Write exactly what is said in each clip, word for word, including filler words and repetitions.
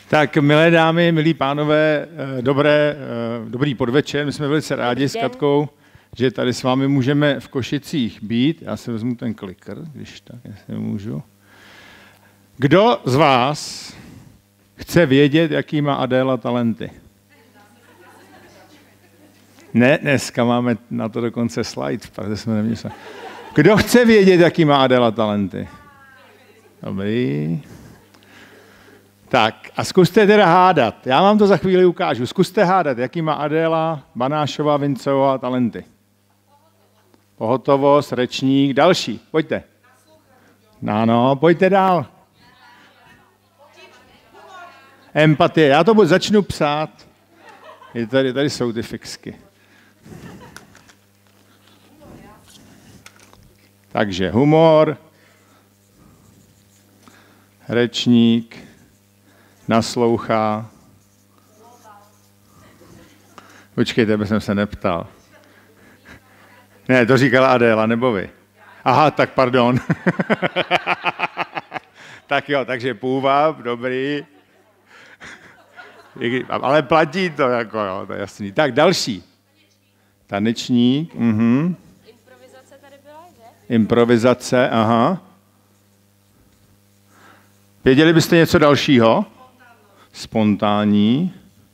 Tak, milé dámy, milí pánové, dobré, dobrý podvečer. My jsme velice rádi s Katkou, že tady s vámi můžeme v Košicích být. Já si vezmu ten kliker, když tak, jestli můžu. Kdo z vás chce vědět, jaký má Adéla talenty? Ne, dneska máme na to dokonce slide, protože jsme neměli. Kdo chce vědět, jaký má Adéla talenty? Dobrý. Tak a zkuste teda hádat. Já vám to za chvíli ukážu. Zkuste hádat, jaký má Adéla Banášová Vincová talenty. Pohotovost, řečník, další. Pojďte. Ano, pojďte dál. Empatie. Já to začnu psát. Je tady, tady jsou ty fixky. Takže humor, řečník, naslouchá. Počkejte, aby jsem se neptal. Ne, to říkala Adéla, nebo vy? Aha, tak pardon. Tak jo, takže půvab, dobrý. Ale platí to, jako jo, to je jasný. Tak další. Tanečník, mhm. Improvizace tady byla, že? Improvizace, aha. Věděli byste něco dalšího? Spontánní.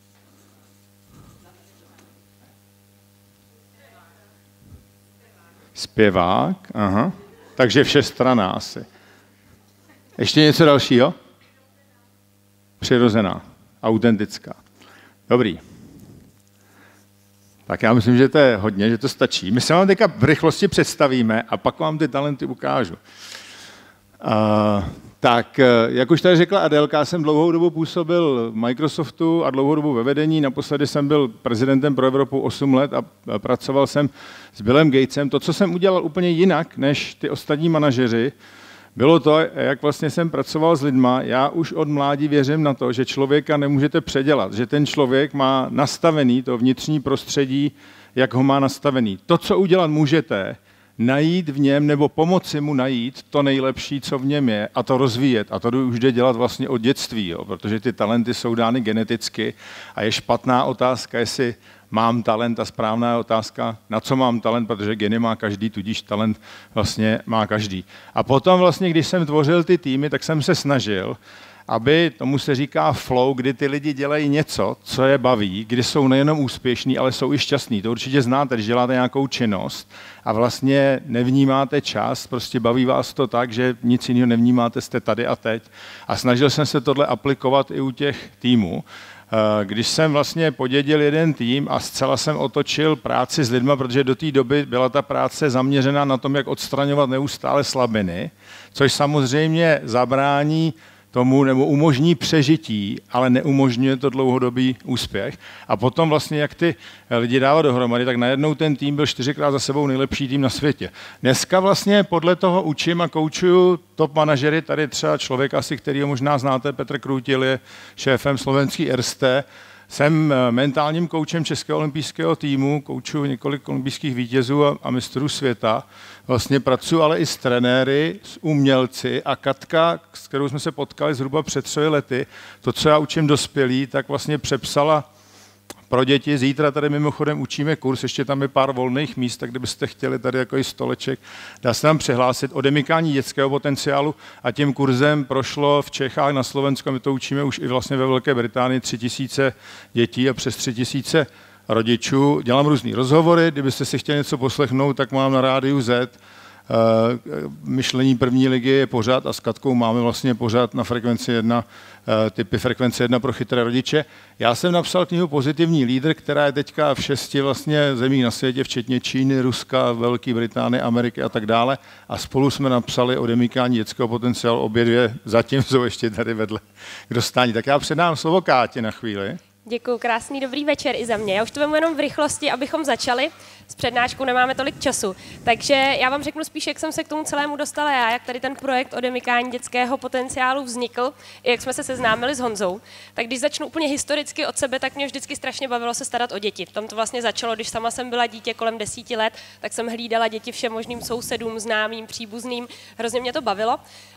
Zpěvák, aha. Takže všestranná asi. Ještě něco dalšího? Přirozená, autentická. Dobrý. Tak já myslím, že to je hodně, že to stačí. My se vám teďka v rychlosti představíme a pak vám ty talenty ukážu. Uh, tak, jak už tady řekla Adélka, já jsem dlouhou dobu působil v Microsoftu a dlouhou dobu ve vedení. Naposledy jsem byl prezidentem pro Evropu osm let a pracoval jsem s Billem Gatesem. To, co jsem udělal úplně jinak než ty ostatní manažeři, bylo to, jak vlastně jsem pracoval s lidma. Já už od mládí věřím na to, že člověka nemůžete předělat, že ten člověk má nastavený to vnitřní prostředí, jak ho má nastavený. To, co udělat můžete, najít v něm nebo pomoci mu najít to nejlepší, co v něm je a to rozvíjet. A to už jde dělat vlastně od dětství, jo, protože ty talenty jsou dány geneticky a je špatná otázka, jestli mám talent a správná otázka, na co mám talent, protože geny má každý, tudíž talent vlastně má každý. A potom vlastně, když jsem tvořil ty týmy, tak jsem se snažil, aby, tomu se říká flow, kdy ty lidi dělají něco, co je baví, kdy jsou nejenom úspěšní, ale jsou i šťastní. To určitě znáte, když děláte nějakou činnost a vlastně nevnímáte čas, prostě baví vás to tak, že nic jiného nevnímáte, jste tady a teď. A snažil jsem se tohle aplikovat i u těch týmů. Když jsem vlastně podědil jeden tým a zcela jsem otočil práci s lidma, protože do té doby byla ta práce zaměřena na tom, jak odstraňovat neustále slabiny, což samozřejmě zabrání tomu nebo umožní přežití, ale neumožňuje to dlouhodobý úspěch. A potom vlastně, jak ty lidi dávat dohromady, tak najednou ten tým byl čtyřikrát za sebou nejlepší tým na světě. Dneska vlastně podle toho učím a koučuju top manažery, tady třeba člověk asi, kterýho možná znáte, Petr Krůtil je šéfem slovenský Erste. Jsem mentálním koučem Českého olympijského týmu, koučuju několik olympijských vítězů a, a mistrů světa. Vlastně pracuji ale i s trenéry, s umělci a Katka, s kterou jsme se potkali zhruba před třemi lety, to, co já učím dospělí, tak vlastně přepsala pro děti. Zítra tady mimochodem učíme kurz, ještě tam je pár volných míst, tak kdybyste chtěli tady jako i stoleček, dá se nám přihlásit o demykání dětského potenciálu a tím kurzem prošlo v Čechách, na Slovensku, a my to učíme už i vlastně ve Velké Británii, tři tisíce dětí a přes tři tisíce rodičů. Dělám různý rozhovory, kdybyste si chtěli něco poslechnout, tak mám na rádiu Z. Myšlení první ligy je pořád a s Katkou máme vlastně pořád na frekvenci jedna, typy frekvence jedna pro chytré rodiče. Já jsem napsal knihu Pozitivní lídr, která je teďka v šesti vlastně zemích na světě, včetně Číny, Ruska, Velké Británie, Ameriky a tak dále. A spolu jsme napsali o demykání dětského potenciálu, obě dvě zatím jsou ještě tady vedle k dostání. Tak já předám slovo Kátě na chvíli. Děkuji, krásný dobrý večer i za mě. Já už to vemu jenom v rychlosti, abychom začali. S přednáškou nemáme tolik času. Takže já vám řeknu spíš, jak jsem se k tomu celému dostala já, jak tady ten projekt o demykání dětského potenciálu vznikl, i jak jsme se seznámili s Honzou. Tak když začnu úplně historicky od sebe, tak mě vždycky strašně bavilo se starat o děti. Tam to vlastně začalo, když sama jsem byla dítě kolem desíti let, tak jsem hlídala děti všem možným sousedům, známým, příbuzným. Hrozně mě to bavilo.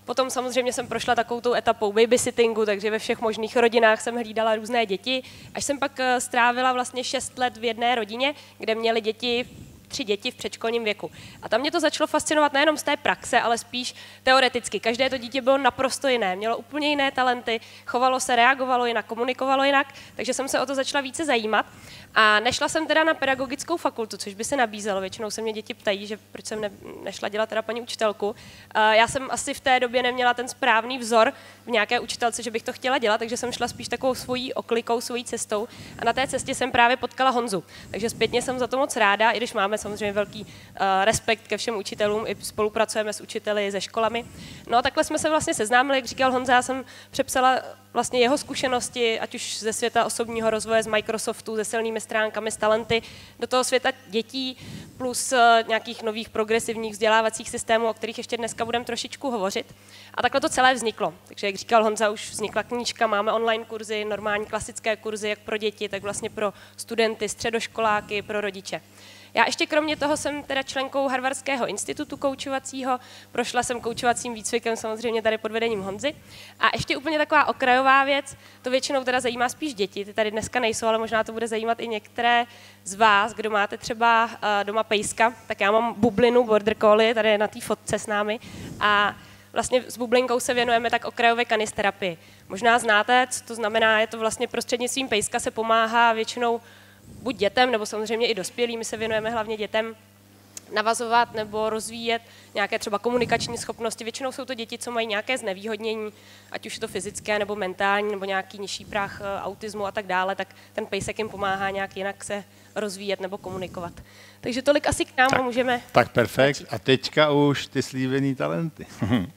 Potom samozřejmě jsem prošla takovou tou etapou babysittingu, takže ve všech možných rodinách jsem hlídala různé děti, až jsem pak strávila vlastně šest let v jedné rodině, kde měly děti tři děti v předškolním věku. A tam mě to začalo fascinovat nejenom z té praxe, ale spíš teoreticky. Každé to dítě bylo naprosto jiné, mělo úplně jiné talenty, chovalo se, reagovalo jinak, komunikovalo jinak, takže jsem se o to začala více zajímat. A nešla jsem teda na pedagogickou fakultu, což by se nabízelo. Většinou se mě děti ptají, že proč jsem ne, nešla dělat teda paní učitelku. Já jsem asi v té době neměla ten správný vzor v nějaké učitelce, že bych to chtěla dělat, takže jsem šla spíš takovou svojí oklikou, svojí cestou. A na té cestě jsem právě potkala Honzu. Takže zpětně jsem za to moc ráda, i když máme samozřejmě velký uh, respekt ke všem učitelům, i spolupracujeme s učiteli, se školami. No a takhle jsme se vlastně seznámili, jak říkal Honza, já jsem přepsala vlastně jeho zkušenosti, ať už ze světa osobního rozvoje, z Microsoftu, se silnými stránkami, s talenty, do toho světa dětí, plus uh, nějakých nových progresivních vzdělávacích systémů, o kterých ještě dneska budeme trošičku hovořit. A takhle to celé vzniklo. Takže jak říkal Honza, už vznikla knížka, máme online kurzy, normální klasické kurzy, jak pro děti, tak vlastně pro studenty, středoškoláky, pro rodiče. Já ještě kromě toho jsem teda členkou Harvardského institutu koučovacího, prošla jsem koučovacím výcvikem samozřejmě tady pod vedením Honzy. A ještě úplně taková okrajová věc, to většinou teda zajímá spíš děti, ty tady dneska nejsou, ale možná to bude zajímat i některé z vás, kdo máte třeba uh, doma pejska, tak já mám bublinu border collie, tady na té fotce s námi a vlastně s bublinkou se věnujeme tak okrajové kanisterapii. Možná znáte, co to znamená, je to vlastně prostřednictvím pejska se pomáhá většinou buď dětem, nebo samozřejmě i dospělým, my se věnujeme hlavně dětem, navazovat nebo rozvíjet nějaké třeba komunikační schopnosti. Většinou jsou to děti, co mají nějaké znevýhodnění, ať už je to fyzické nebo mentální, nebo nějaký nižší práh autismu a tak dále, tak ten pejsek jim pomáhá nějak jinak se rozvíjet nebo komunikovat. Takže tolik asi k nám tak, a můžeme... Tak perfekt. A teďka už ty slíbený talenty.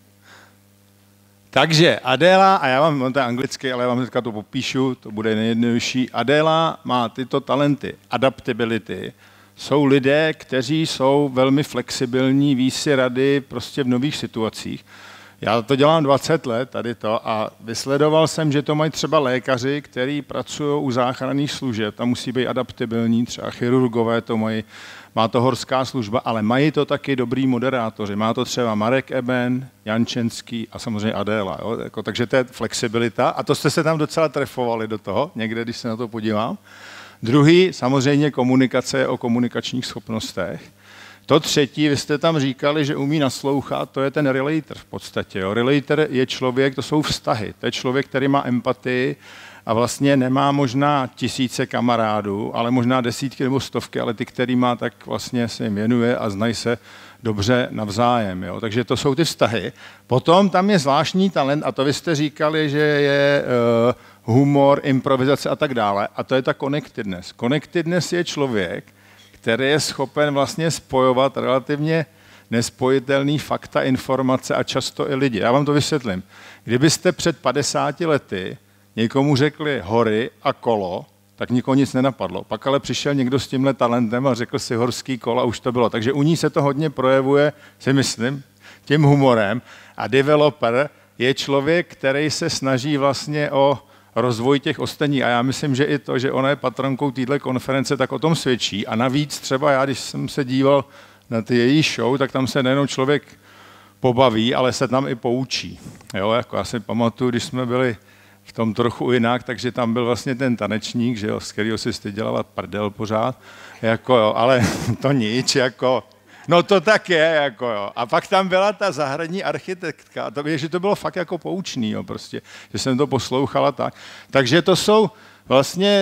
Takže Adéla, a já vám, on to je anglicky, ale já vám teďka to popíšu, to bude nejjednodušší. Adéla má tyto talenty, adaptability. Jsou lidé, kteří jsou velmi flexibilní, ví si rady prostě v nových situacích. Já to dělám dvacet let, tady to, a vysledoval jsem, že to mají třeba lékaři, kteří pracují u záchranných služeb, tam musí být adaptabilní, třeba chirurgové to mají, má to horská služba, ale mají to taky dobrý moderátoři. Má to třeba Marek Eben, Jančenský a samozřejmě Adéla. Jo? Jako, takže to je flexibilita a to jste se tam docela trefovali do toho, někde, když se na to podívám. Druhý, samozřejmě komunikace je o komunikačních schopnostech. To třetí, vy jste tam říkali, že umí naslouchat, to je ten relator v podstatě. Jo. Relator je člověk, to jsou vztahy. To je člověk, který má empatii a vlastně nemá možná tisíce kamarádů, ale možná desítky nebo stovky, ale ty, který má, tak vlastně se jim věnuje a znají se dobře navzájem. Jo. Takže to jsou ty vztahy. Potom tam je zvláštní talent, a to vy jste říkali, že je uh, humor, improvizace a tak dále. A to je ta connectedness. Connectedness je člověk, který je schopen vlastně spojovat relativně nespojitelný fakta, informace a často i lidi. Já vám to vysvětlím. Kdybyste před padesáti lety někomu řekli hory a kolo, tak nikoho nic nenapadlo. Pak ale přišel někdo s tímhle talentem a řekl si horský kolo a už to bylo. Takže u ní se to hodně projevuje, si myslím, tím humorem. A developer je člověk, který se snaží vlastně o rozvoj těch ostatních. A já myslím, že i to, že ona je patronkou téhle konference, tak o tom svědčí. A navíc třeba já, když jsem se díval na ty její show, tak tam se nejenom člověk pobaví, ale se tam i poučí. Jo, jako já si pamatuju, když jsme byli v tom trochu jinak, takže tam byl vlastně ten tanečník, že jo, z kterého si jste dělala prdel pořád, jako jo, ale to nic, jako, no to tak je, jako jo. A pak tam byla ta zahradní architektka, to je, že to bylo fakt jako poučný, jo, prostě, že jsem to poslouchala tak. Takže to jsou vlastně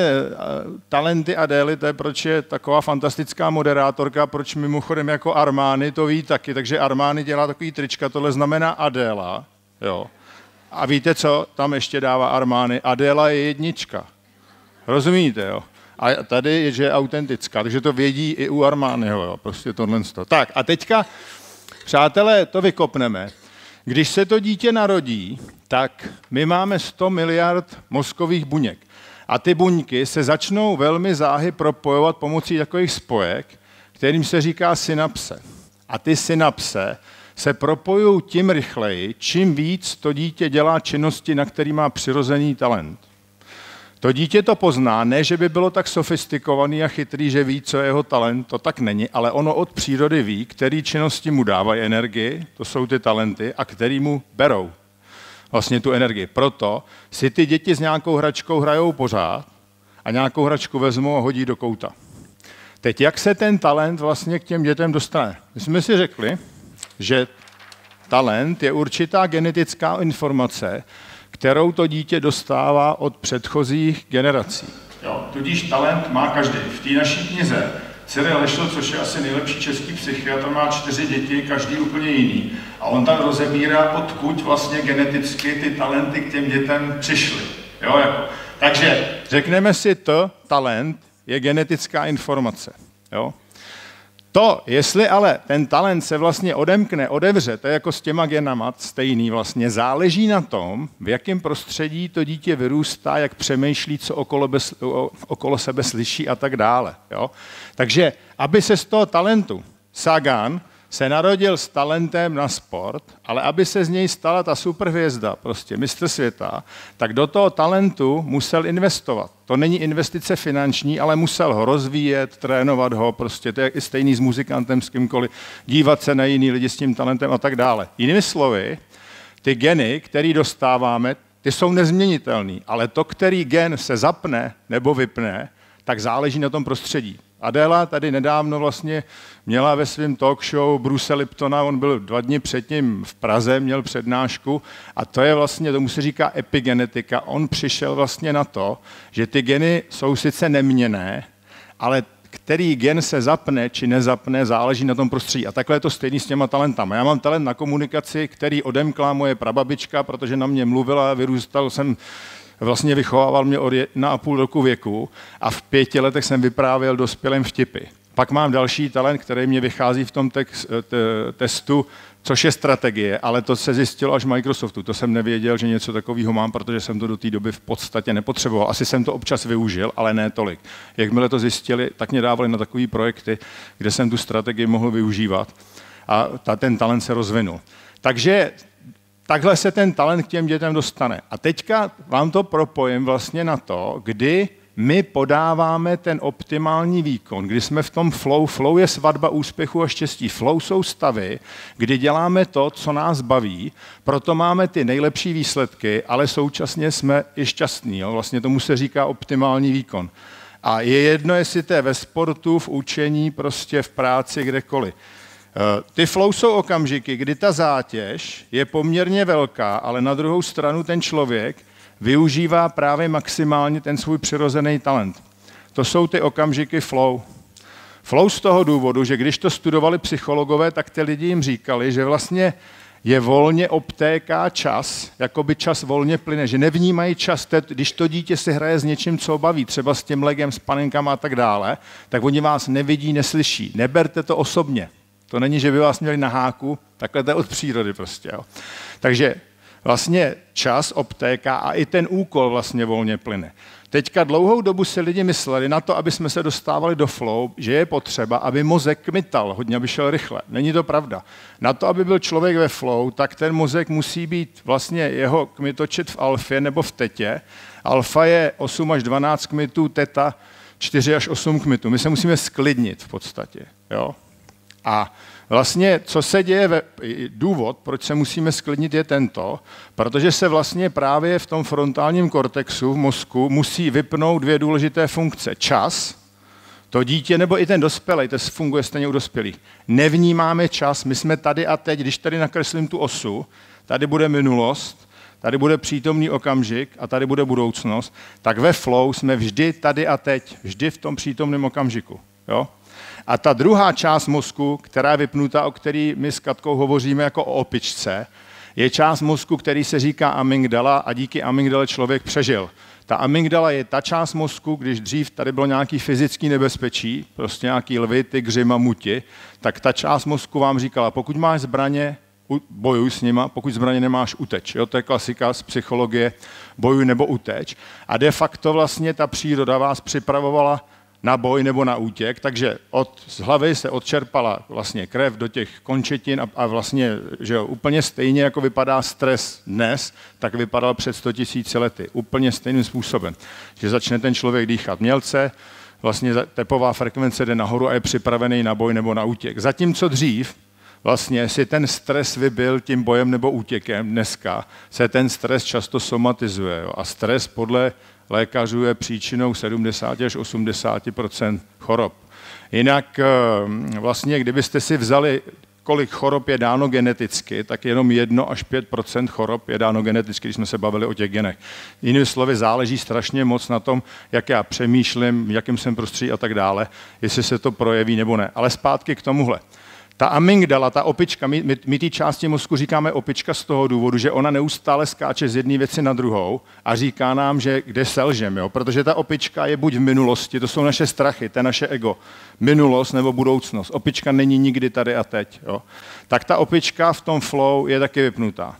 talenty Adély, to je, proč je taková fantastická moderátorka, proč mimochodem jako Armány to ví taky, takže Armány dělá takový trička, tohle znamená Adéla, jo. A víte co, tam ještě dává Armány, Adéla je jednička. Rozumíte, jo? A tady je, že je autentická, takže to vědí i u Armányho, jo, prostě tohle. Tak a teďka, přátelé, to vykopneme. Když se to dítě narodí, tak my máme sto miliard mozkových buněk. A ty buňky se začnou velmi záhy propojovat pomocí takových spojek, kterým se říká synapse. A ty synapse se propojují tím rychleji, čím víc to dítě dělá činnosti, na který má přirozený talent. To dítě to pozná, ne, že by bylo tak sofistikovaný a chytrý, že ví, co je jeho talent, to tak není, ale ono od přírody ví, který činnosti mu dávají energii, to jsou ty talenty, a který mu berou vlastně tu energii. Proto si ty děti s nějakou hračkou hrajou pořád a nějakou hračku vezmou a hodí do kouta. Teď jak se ten talent vlastně k těm dětem dostane? My jsme si řekli, že talent je určitá genetická informace, kterou to dítě dostává od předchozích generací. Jo, tudíž talent má každý. V té naší knize Cyril Lešl, což je asi nejlepší český psychiatr, má čtyři děti, každý úplně jiný. A on tam rozebírá, odkud vlastně geneticky ty talenty k těm dětem přišly. Jo, jako. Takže řekneme si to, talent je genetická informace. Jo? To, jestli ale ten talent se vlastně odemkne, odevře, to je jako s těma genama stejný vlastně, záleží na tom, v jakém prostředí to dítě vyrůstá, jak přemýšlí, co okolo, bez, okolo sebe slyší a tak dále. Jo? Takže, aby se z toho talentu Sagan se narodil s talentem na sport, ale aby se z něj stala ta superhvězda, prostě mistr světa, tak do toho talentu musel investovat. To není investice finanční, ale musel ho rozvíjet, trénovat ho, prostě to je i stejný s muzikantem, s kýmkoliv, dívat se na jiný lidi s tím talentem a tak dále. Jinými slovy, ty geny, které dostáváme, ty jsou nezměnitelný, ale to, který gen se zapne nebo vypne, tak záleží na tom prostředí. Adéla tady nedávno vlastně měla ve svém talk show Bruce Liptona, on byl dva dny předtím v Praze, měl přednášku a to je vlastně, tomu se říká epigenetika. On přišel vlastně na to, že ty geny jsou sice neměnné, ale který gen se zapne či nezapne, záleží na tom prostředí. A takhle je to stejný s těma talentama. Já mám talent na komunikaci, který odemkla moje prababička, protože na mě mluvila, vyrůstal jsem, vlastně vychovával mě od jedna a půl roku věku a v pěti letech jsem vyprávěl dospělým vtipy. Pak mám další talent, který mě vychází v tom text, te, testu, což je strategie, ale to se zjistilo až v Microsoftu. To jsem nevěděl, že něco takového mám, protože jsem to do té doby v podstatě nepotřeboval. Asi jsem to občas využil, ale ne tolik. Jakmile to zjistili, tak mě dávali na takové projekty, kde jsem tu strategii mohl využívat a ta, ten talent se rozvinul. Takže takhle se ten talent k těm dětem dostane. A teďka vám to propojím vlastně na to, kdy my podáváme ten optimální výkon, kdy jsme v tom flow. Flow je svatba úspěchu a štěstí. Flow jsou stavy, kdy děláme to, co nás baví, proto máme ty nejlepší výsledky, ale současně jsme i šťastní. Jo? Vlastně tomu se říká optimální výkon. A je jedno, jestli to je ve sportu, v učení, prostě v práci, kdekoliv. Ty flow jsou okamžiky, kdy ta zátěž je poměrně velká, ale na druhou stranu ten člověk využívá právě maximálně ten svůj přirozený talent. To jsou ty okamžiky flow. Flow z toho důvodu, že když to studovali psychologové, tak ty lidi jim říkali, že vlastně je volně obtéká čas, jako by čas volně plyne, že nevnímají čas, když to dítě si hraje s něčím, co baví, třeba s tím legem, s panenkama a tak dále, tak oni vás nevidí, neslyší. Neberte to osobně. To není, že by vás měli na háku, takhle to je od přírody prostě. Jo. Takže vlastně čas obtéká a i ten úkol vlastně volně plyne. Teďka dlouhou dobu si lidi mysleli na to, aby jsme se dostávali do flow, že je potřeba, aby mozek kmital, hodně aby šel rychle. Není to pravda. Na to, aby byl člověk ve flow, tak ten mozek musí být vlastně jeho kmitočet v alfě nebo v tetě. Alfa je osm až dvanáct kmitů, teta čtyři až osm kmitů. My se musíme sklidnit v podstatě. Jo? A vlastně, co se děje, ve, důvod, proč se musíme sklidnit, je tento, protože se vlastně právě v tom frontálním kortexu v mozku musí vypnout dvě důležité funkce. Čas, to dítě nebo i ten dospělý, to funguje stejně u dospělých. Nevnímáme čas, my jsme tady a teď, když tady nakreslím tu osu, tady bude minulost, tady bude přítomný okamžik a tady bude budoucnost, tak ve flow jsme vždy tady a teď, vždy v tom přítomném okamžiku. Jo? A ta druhá část mozku, která je vypnutá, o který my s Katkou hovoříme jako o opičce, je část mozku, který se říká amygdala a díky amygdale člověk přežil. Ta amygdala je ta část mozku, když dřív tady bylo nějaký fyzický nebezpečí, prostě nějaký lvy, tygři, mamuti, tak ta část mozku vám říkala, pokud máš zbraně, bojuj s nima, pokud zbraně nemáš, uteč. Jo, to je klasika z psychologie, bojuj nebo uteč. A de facto vlastně ta příroda vás připravovala na boj nebo na útěk, takže od, z hlavy se odčerpala vlastně krev do těch končetin a, a vlastně, že jo, úplně stejně jako vypadá stres dnes, tak vypadal před sto tisíci lety. Úplně stejným způsobem, že začne ten člověk dýchat mělce, vlastně tepová frekvence jde nahoru a je připravený na boj nebo na útěk. Zatímco dřív vlastně si ten stres vybil tím bojem nebo útěkem, dneska se ten stres často somatizuje. Jo? A stres podle lékařů je příčinou sedmdesát až osmdesát procent chorob. Jinak vlastně, kdybyste si vzali, kolik chorob je dáno geneticky, tak jenom jedno až pět procent chorob je dáno geneticky, když jsme se bavili o těch genech. Jinými slovy, záleží strašně moc na tom, jak já přemýšlím, jakým jsem prostředí a tak dále, jestli se to projeví nebo ne. Ale zpátky k tomuhle. Ta amygdala, ta opička, my, my, my té části mozku říkáme opička z toho důvodu, že ona neustále skáče z jedné věci na druhou a říká nám, že kde selžem, jo? Protože ta opička je buď v minulosti, to jsou naše strachy, to je naše ego, minulost nebo budoucnost. Opička není nikdy tady a teď. Jo? Tak ta opička v tom flow je taky vypnutá.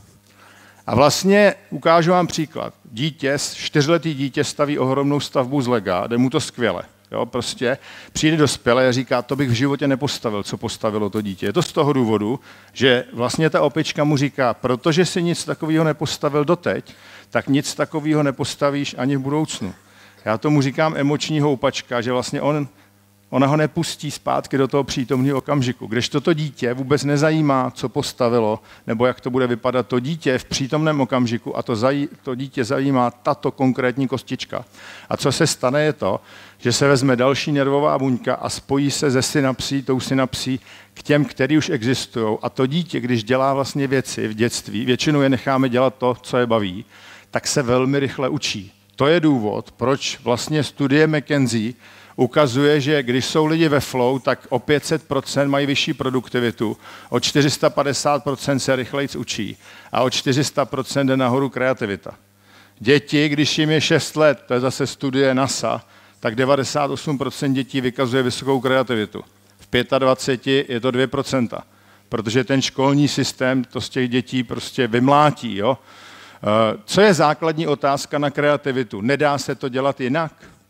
A vlastně ukážu vám příklad. Dítě, čtyřletý dítě staví ohromnou stavbu z lega, jde mu to skvěle. Jo, prostě přijde dospělý a říká, to bych v životě nepostavil, co postavilo to dítě. Je to z toho důvodu, že vlastně ta opička mu říká, protože si nic takového nepostavil doteď, tak nic takového nepostavíš ani v budoucnu. Já tomu říkám emoční houpačka, že vlastně on, ona ho nepustí zpátky do toho přítomného okamžiku. Když toto dítě vůbec nezajímá, co postavilo, nebo jak to bude vypadat to dítě v přítomném okamžiku a to, zají, to dítě zajímá tato konkrétní kostička. A co se stane je to, že se vezme další nervová buňka a spojí se ze synapsí, tou synapsí k těm, který už existují. A to dítě, když dělá vlastně věci v dětství, většinou je necháme dělat to, co je baví, tak se velmi rychle učí. To je důvod, proč vlastně studie McKenzie ukazuje, že když jsou lidi ve flow, tak o pět set procent mají vyšší produktivitu, o čtyři sta padesát procent se rychleji učí a o čtyři sta procent jde nahoru kreativita. Děti, když jim je šest let, to je zase studie NASA, tak devadesát osm procent dětí vykazuje vysokou kreativitu. V dvaceti pěti je to dvě procenta, protože ten školní systém to z těch dětí prostě vymlátí. Jo? Co je základní otázka na kreativitu? Nedá se to dělat jinak?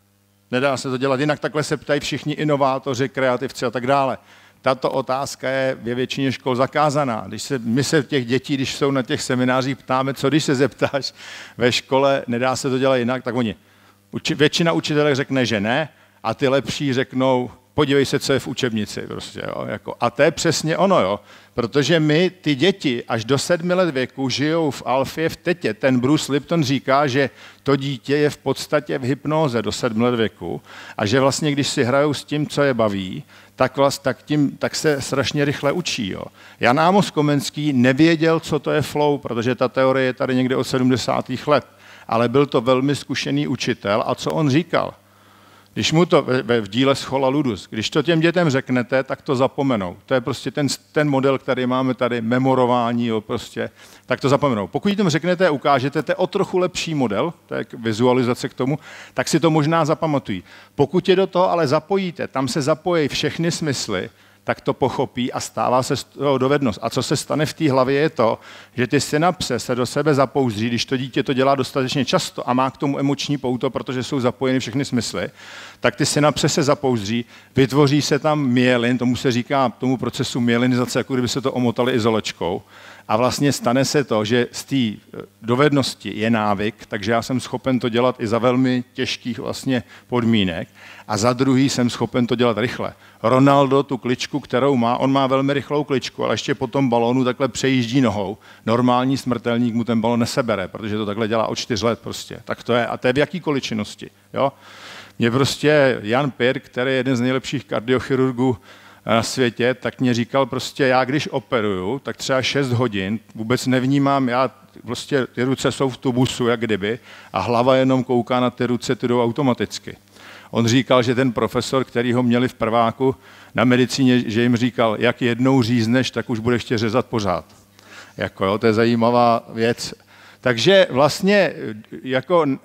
Nedá se to dělat jinak, takhle se ptají všichni inovátoři, kreativci a tak dále. Tato otázka je ve většině škol zakázaná. Když se, my se těch dětí, když jsou na těch seminářích, ptáme, co když se zeptáš ve škole, nedá se to dělat jinak, tak oni, uči, většina učitelek řekne, že ne, a ty lepší řeknou, podívej se, co je v učebnici. Prostě, jo, jako. A to je přesně ono, jo, protože my, ty děti, až do sedmi let věku žijou v alfě, v tetě. Ten Bruce Lipton říká, že to dítě je v podstatě v hypnóze do sedmi let věku a že vlastně, když si hrajou s tím, co je baví, tak, vlast, tak, tím, tak se strašně rychle učí. Jo. Jan Amos Komenský nevěděl, co to je flow, protože ta teorie je tady někde od sedmdesátých let, ale byl to velmi zkušený učitel a co on říkal? Když mu to v, v díle Schola Ludus, když to těm dětem řeknete, tak to zapomenou. To je prostě ten, ten model, který máme tady, memorování, jo, prostě, tak to zapomenou. Pokud jim řeknete a ukážete, to je o trochu lepší model, to je vizualizace k tomu, tak si to možná zapamatují. Pokud je do toho ale zapojíte, tam se zapojí všechny smysly, tak to pochopí a stává se z toho dovednost. A co se stane v té hlavě je to, že ty synapse se do sebe zapouzdří, když to dítě to dělá dostatečně často a má k tomu emoční pouto, protože jsou zapojeny všechny smysly, tak ty synapse se zapouzdří, vytvoří se tam myelin, tomu se říká tomu procesu myelinizace, jako kdyby se to omotali izolačkou. A vlastně stane se to, že z té dovednosti je návyk, takže já jsem schopen to dělat i za velmi těžkých vlastně podmínek. A za druhý jsem schopen to dělat rychle. Ronaldo tu kličku, kterou má, on má velmi rychlou kličku, ale ještě po tom balónu takhle přejíždí nohou. Normální smrtelník mu ten balón nesebere, protože to takhle dělá od čtyř let prostě. Tak to je. A to je v jakýkoliv činnosti. Jo? Mě prostě Jan Pir, který je jeden z nejlepších kardiochirurgů na světě, tak mě říkal prostě, já když operuju, tak třeba šest hodin, vůbec nevnímám, já prostě ty ruce jsou v tubusu, jak kdyby, a hlava jenom kouká na ty ruce, ty jdou automaticky. On říkal, že ten profesor, který ho měli v prváku na medicíně, že jim říkal, jak jednou řízneš, tak už budeš tě řezat pořád. Jako, jo, to je zajímavá věc. Takže vlastně jako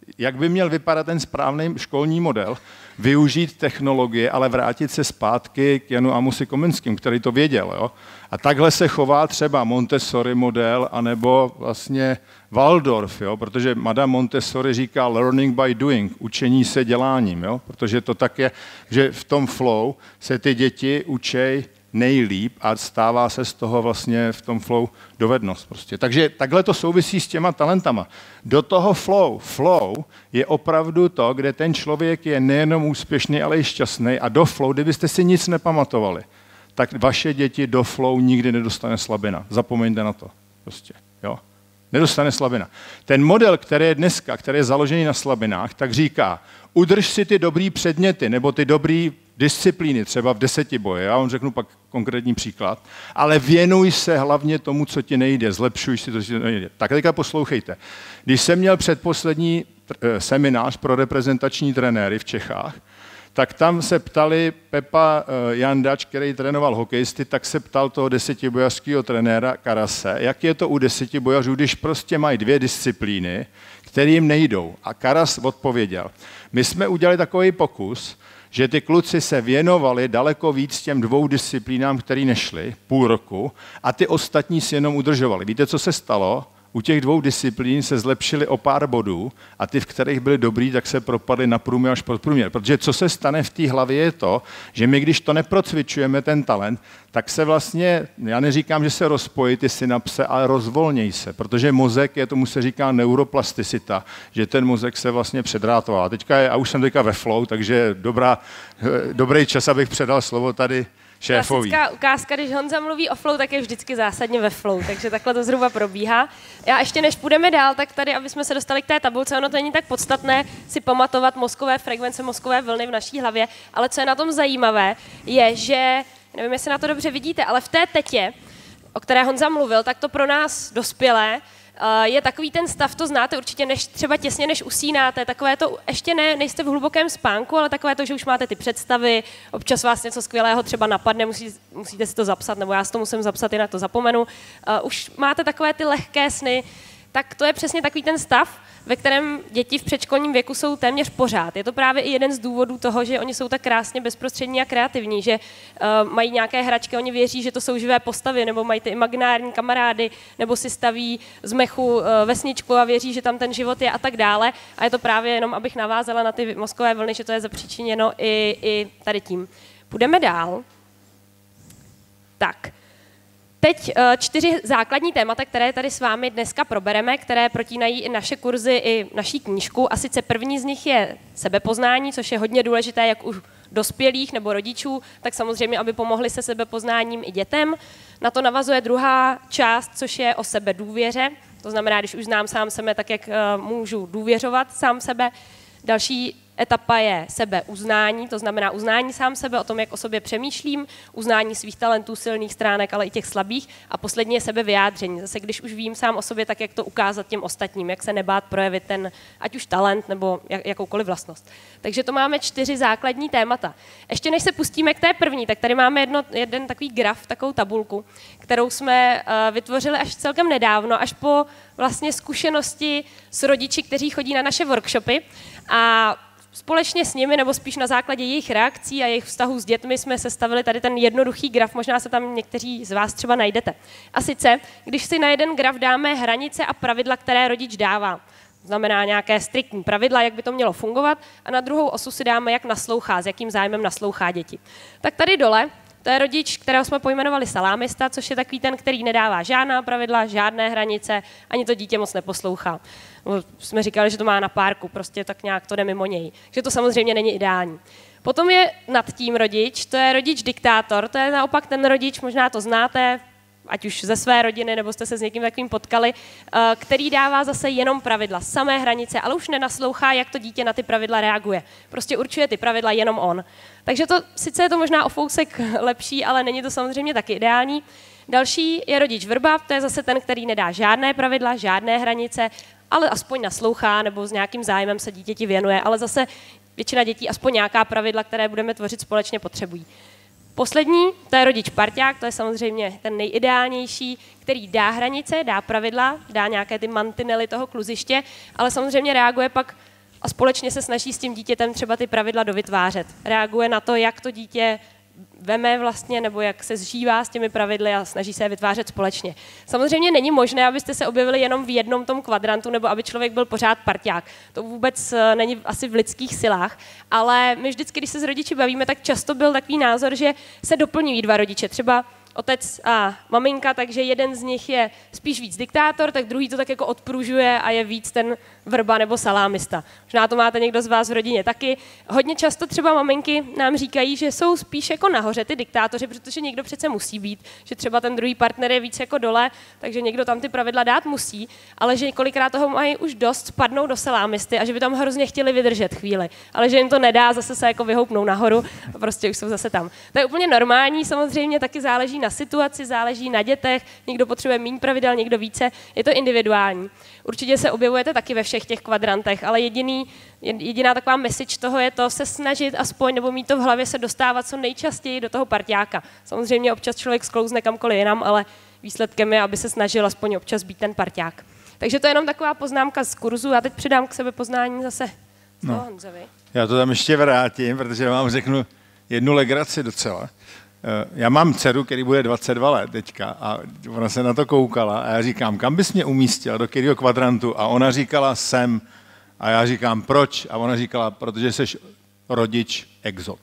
jak by měl vypadat ten správný školní model, využít technologie, ale vrátit se zpátky k Janu Amosi Komenským, který to věděl. Jo? A takhle se chová třeba Montessori model, anebo vlastně Waldorf, jo? Protože Madame Montessori říká learning by doing, učení se děláním, jo? Protože to tak je, že v tom flow se ty děti učej nejlíp a stává se z toho vlastně v tom flow dovednost. Prostě. Takže takhle to souvisí s těma talentama. Do toho flow, flow je opravdu to, kde ten člověk je nejenom úspěšný, ale i šťastný a do flow, kdybyste si nic nepamatovali, tak vaše děti do flow nikdy nedostane slabina. Zapomeňte na to. Prostě, jo. Nedostane slabina. Ten model, který je dneska, který je založený na slabinách, tak říká, udrž si ty dobrý předměty nebo ty dobrý disciplíny, třeba v desetiboji, já vám řeknu pak konkrétní příklad, ale věnuj se hlavně tomu, co ti nejde, zlepšuj si to, co ti nejde. Tak teďka poslouchejte. Když jsem měl předposlední seminář pro reprezentační trenéry v Čechách, tak tam se ptali Pepa Jandač, který trénoval hokejisty, tak se ptal toho desetibojařského trenéra Karase, jak je to u desetibojařů, když prostě mají dvě disciplíny, které jim nejdou. A Karas odpověděl, my jsme udělali takový pokus, že ty kluci se věnovali daleko víc těm dvou disciplínám, které nešly, půl roku, a ty ostatní si jenom udržovali. Víte, co se stalo? U těch dvou disciplín se zlepšili o pár bodů a ty, v kterých byli dobrý, tak se propadly na průměr až pod průměr. Protože co se stane v té hlavě je to, že my, když to neprocvičujeme, ten talent, tak se vlastně, já neříkám, že se rozpojí ty synapse, ale rozvolnějí se, protože mozek je, tomu se říká neuroplasticita, že ten mozek se vlastně předrátoval. Teďka je, a už jsem teďka ve flow, takže dobrá, dobrý čas, abych předal slovo tady šéfoví. Klasická ukázka, když Honza mluví o flow, tak je vždycky zásadně ve flow, takže takhle to zhruba probíhá. Já ještě než půjdeme dál, tak tady, aby jsme se dostali k té tabulce, ono to není tak podstatné si pamatovat mozkové frekvence, mozkové vlny v naší hlavě, ale co je na tom zajímavé, je, že, nevím, jestli na to dobře vidíte, ale v té tetě, o které Honza mluvil, tak to pro nás dospělé je takový ten stav, to znáte určitě, než třeba těsně než usínáte, takové to, ještě ne, nejste v hlubokém spánku, ale takové to, že už máte ty představy, občas vás něco skvělého třeba napadne, musí, musíte si to zapsat, nebo já si to musím zapsat, jinak to zapomenu. Uh, už máte takové ty lehké sny, tak to je přesně takový ten stav, ve kterém děti v předškolním věku jsou téměř pořád. Je to právě i jeden z důvodů toho, že oni jsou tak krásně bezprostřední a kreativní, že uh, mají nějaké hračky, oni věří, že to jsou živé postavy, nebo mají ty imaginární kamarády, nebo si staví z mechu uh, vesničku a věří, že tam ten život je a tak dále. A je to právě jenom, abych navázala na ty mozkové vlny, že to je zapříčiněno i, i tady tím. Půjdeme dál. Tak. Teď čtyři základní témata, které tady s vámi dneska probereme, které protínají i naše kurzy, i naší knížku. A sice první z nich je sebepoznání, což je hodně důležité jak u dospělých nebo rodičů, tak samozřejmě, aby pomohli se sebepoznáním i dětem. Na to navazuje druhá část, což je o sebedůvěře. To znamená, když už znám sám sebe, tak jak můžu důvěřovat sám sebe. Další etapa je sebeuznání, to znamená uznání sám sebe, o tom, jak o sobě přemýšlím, uznání svých talentů, silných stránek, ale i těch slabých. A poslední je sebevyjádření. Zase, když už vím sám o sobě, tak jak to ukázat těm ostatním, jak se nebát projevit ten, ať už talent nebo jak, jakoukoliv vlastnost. Takže to máme čtyři základní témata. Ještě než se pustíme k té první, tak tady máme jedno, jeden takový graf, takovou tabulku, kterou jsme uh, vytvořili až celkem nedávno, až po vlastně zkušenosti s rodiči, kteří chodí na naše workshopy. A společně s nimi, nebo spíš na základě jejich reakcí a jejich vztahů s dětmi jsme sestavili tady ten jednoduchý graf, možná se tam někteří z vás třeba najdete. A sice, když si na jeden graf dáme hranice a pravidla, které rodič dává, znamená nějaké striktní pravidla, jak by to mělo fungovat, a na druhou osu si dáme, jak naslouchá, s jakým zájmem naslouchá děti. Tak tady dole, to je rodič, kterého jsme pojmenovali salámista, což je takový ten, který nedává žádná pravidla, žádné hranice, ani to dítě moc neposlouchá. Jsme říkali, že to má na párku, prostě tak nějak to jde mimo něj. Že to samozřejmě není ideální. Potom je nad tím rodič, to je rodič diktátor, to je naopak ten rodič, možná to znáte, ať už ze své rodiny, nebo jste se s někým takovým potkali, který dává zase jenom pravidla, samé hranice, ale už nenaslouchá, jak to dítě na ty pravidla reaguje. Prostě určuje ty pravidla jenom on. Takže to, sice je to možná o fousek lepší, ale není to samozřejmě taky ideální. Další je rodič vrba, to je zase ten, který nedá žádné pravidla, žádné hranice, ale aspoň naslouchá nebo s nějakým zájmem se dítěti věnuje, ale zase většina dětí aspoň nějaká pravidla, které budeme tvořit společně, potřebují. Poslední, to je rodič parťák, to je samozřejmě ten nejideálnější, který dá hranice, dá pravidla, dá nějaké ty mantinely toho kluziště, ale samozřejmě reaguje pak a společně se snaží s tím dítětem třeba ty pravidla dovytvářet. Reaguje na to, jak to dítě veme vlastně, nebo jak se zžívá s těmi pravidly a snaží se je vytvářet společně. Samozřejmě není možné, abyste se objevili jenom v jednom tom kvadrantu, nebo aby člověk byl pořád parťák. To vůbec není asi v lidských silách, ale my vždycky, když se s rodiči bavíme, tak často byl takový názor, že se doplňují dva rodiče. Třeba otec a maminka, takže jeden z nich je spíš víc diktátor, tak druhý to tak jako odpružuje a je víc ten vrba nebo salámista. Možná to máte někdo z vás v rodině taky. Hodně často třeba maminky nám říkají, že jsou spíš jako nahoře ty diktátoři, protože někdo přece musí být, že třeba ten druhý partner je víc jako dole, takže někdo tam ty pravidla dát musí, ale že několikrát toho mají už dost, spadnou do salámisty a že by tam hrozně chtěli vydržet chvíli, ale že jim to nedá, zase se jako vyhoupnou nahoru a prostě už jsou zase tam. To je úplně normální, samozřejmě taky záleží na situaci, záleží na dětech, někdo potřebuje méně pravidel, někdo více, je to individuální. Určitě se objevujete taky ve všech těch kvadrantech, ale jediný, jediná taková message toho je to se snažit aspoň, nebo mít to v hlavě, se dostávat co nejčastěji do toho parťáka. Samozřejmě občas člověk sklouzne kamkoliv jinam, ale výsledkem je, aby se snažil aspoň občas být ten parťák. Takže to je jenom taková poznámka z kurzu. Já teď přidám k sebe poznání zase z toho no, Honzovi. Já to tam ještě vrátím, protože vám řeknu jednu legraci docela. Já mám dceru, který bude dvacet dva let teďka a ona se na to koukala a já říkám, kam bys mě umístil, do kterého kvadrantu? A ona říkala, sem. A já říkám, proč? A ona říkala, protože jsi rodič exot.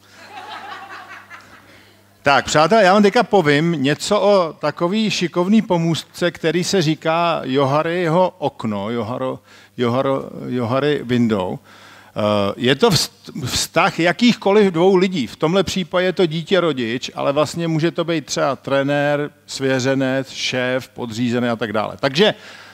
Tak, přátelé, já vám teďka povím něco o takový šikovný pomůstce, který se říká Johariho okno, Joharo, Joharo, Johary window. Je to vztah jakýchkoliv dvou lidí. V tomhle případě je to dítě rodič, ale vlastně může to být třeba trenér, svěřenec, šéf, podřízený a tak dále. Takže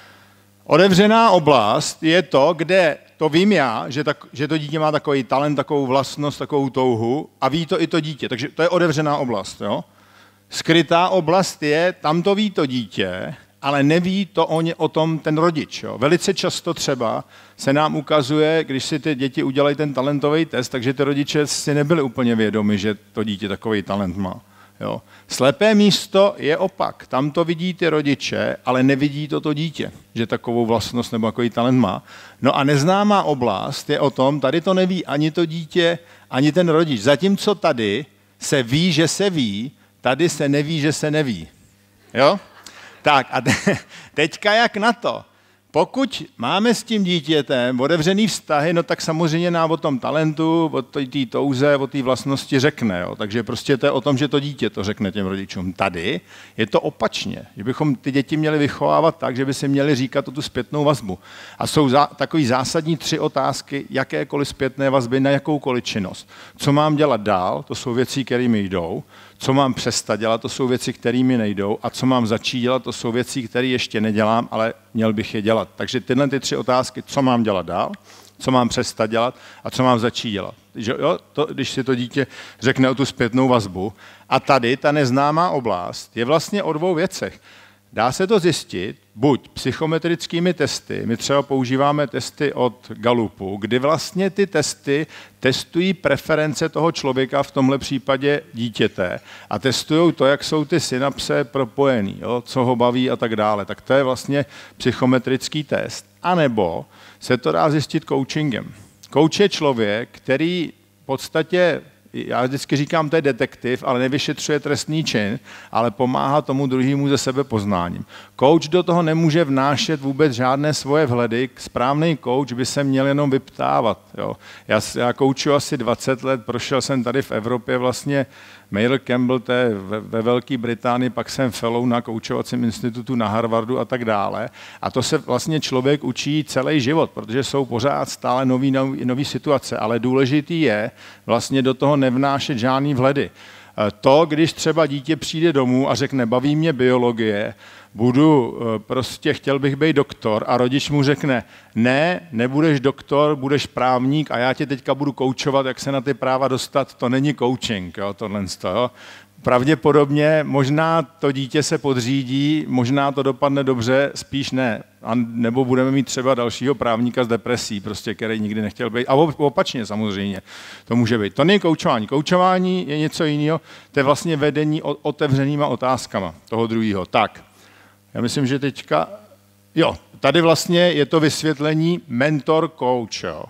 otevřená oblast je to, kde to vím já, že, tak, že to dítě má takový talent, takovou vlastnost, takovou touhu a ví to i to dítě. Takže to je otevřená oblast. Jo? Skrytá oblast je, tam to ví to dítě, ale neví to o, ně, o tom ten rodič. Jo. Velice často třeba se nám ukazuje, když si ty děti udělají ten talentový test, takže ty rodiče si nebyli úplně vědomi, že to dítě takový talent má. Jo. Slepé místo je opak. Tam to vidí ty rodiče, ale nevidí to to dítě, že takovou vlastnost nebo takový talent má. No a neznámá oblast je o tom, tady to neví ani to dítě, ani ten rodič. Zatímco tady se ví, že se ví, tady se neví, že se neví. Jo? Tak a te, teďka jak na to? Pokud máme s tím dítětem otevřený vztahy, no tak samozřejmě nám o tom talentu, o té touze, o té vlastnosti řekne. Jo? Takže prostě to je o tom, že to dítě to řekne těm rodičům. Tady je to opačně, že bychom ty děti měli vychovávat tak, že by si měli říkat o tu zpětnou vazbu. A jsou za, takový zásadní tři otázky, jakékoliv zpětné vazby na jakoukoliv činnost. Co mám dělat dál, to jsou věci, kterými jdou. Co mám přestat dělat, to jsou věci, kterými nejdou. A co mám začít dělat, to jsou věci, které ještě nedělám, ale měl bych je dělat. Takže tyhle ty tři otázky, co mám dělat dál, co mám přestat dělat a co mám začít dělat. Že, jo, to, když si to dítě řekne o tu zpětnou vazbu. A tady ta neznámá oblast je vlastně o dvou věcech. Dá se to zjistit buď psychometrickými testy, my třeba používáme testy od Gallupu, kdy vlastně ty testy testují preference toho člověka, v tomhle případě dítěte, a testují to, jak jsou ty synapse propojený, jo, co ho baví a tak dále. Tak to je vlastně psychometrický test. A nebo se to dá zjistit coachingem. Coach je člověk, který v podstatě, já vždycky říkám, to je detektiv, ale nevyšetřuje trestný čin, ale pomáhá tomu druhému ze sebe poznáním. Coach do toho nemůže vnášet vůbec žádné svoje vhledy. Správný coach by se měl jenom vyptávat. Jo. Já, já coachuji asi dvacet let, prošel jsem tady v Evropě vlastně Mayer Campbell, to je ve, ve Velké Británii, pak jsem fellow na koučovacím institutu na Harvardu a tak dále. A to se vlastně člověk učí celý život, protože jsou pořád stále nový, nový, nový situace, ale důležitý je vlastně do toho nevnášet žádný vhledy. To, když třeba dítě přijde domů a řekne, baví mě biologie, budu, prostě chtěl bych být doktor, a rodič mu řekne, ne, nebudeš doktor, budeš právník a já tě teďka budu koučovat, jak se na ty práva dostat, to není coaching, jo, tohle. Jo. Pravděpodobně možná to dítě se podřídí, možná to dopadne dobře, spíš ne. A nebo budeme mít třeba dalšího právníka s depresí, prostě, který nikdy nechtěl být. A opačně samozřejmě to může být. To není koučování. Koučování je něco jiného, to je vlastně vedení otevřenýma otázkama toho druhého. Tak, já myslím, že teďka, jo, Tady vlastně je to vysvětlení mentor-coach. Jo.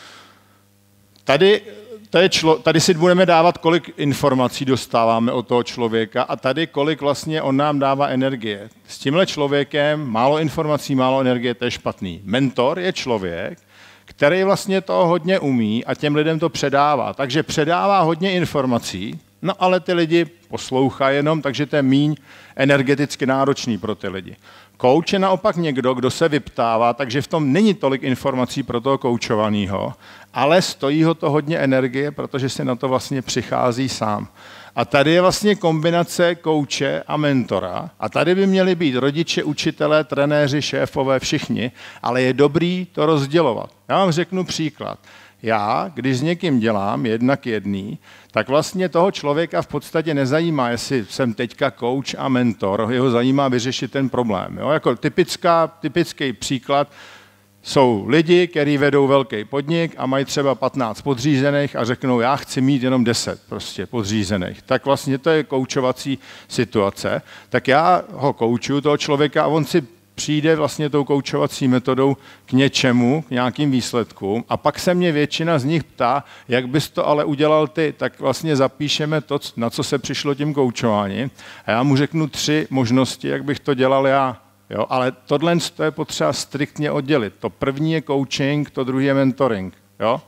Tady, tady, člo, tady si budeme dávat, kolik informací dostáváme od toho člověka a tady kolik vlastně on nám dává energie. S tímhle člověkem málo informací, málo energie, to je špatný. Mentor je člověk, který vlastně toho hodně umí a těm lidem to předává. Takže předává hodně informací, no ale ty lidi poslouchají jenom, takže to je míň energeticky náročný pro ty lidi. Coach je naopak někdo, kdo se vyptává, takže v tom není tolik informací pro toho koučovaného, ale stojí ho to hodně energie, protože si na to vlastně přichází sám. A tady je vlastně kombinace kouče a mentora. A tady by měli být rodiče, učitelé, trenéři, šéfové, všichni, ale je dobrý to rozdělovat. Já vám řeknu příklad. Já, když s někým dělám jednak jedný, tak vlastně toho člověka v podstatě nezajímá, jestli jsem teďka coach a mentor, jeho zajímá vyřešit ten problém. Jo? Jako typická, typický příklad jsou lidi, kteří vedou velký podnik a mají třeba patnáct podřízených a řeknou, já chci mít jenom deset prostě podřízených. Tak vlastně to je koučovací situace. Tak já ho koučuju, toho člověka, a on si přijde vlastně tou koučovací metodou k něčemu, k nějakým výsledkům a pak se mě většina z nich ptá, jak bys to ale udělal ty, tak vlastně zapíšeme to, na co se přišlo tím koučováním a já mu řeknu tři možnosti, jak bych to dělal já. Jo? Ale tohle to je potřeba striktně oddělit. To první je coaching, to druhý je mentoring. Jo?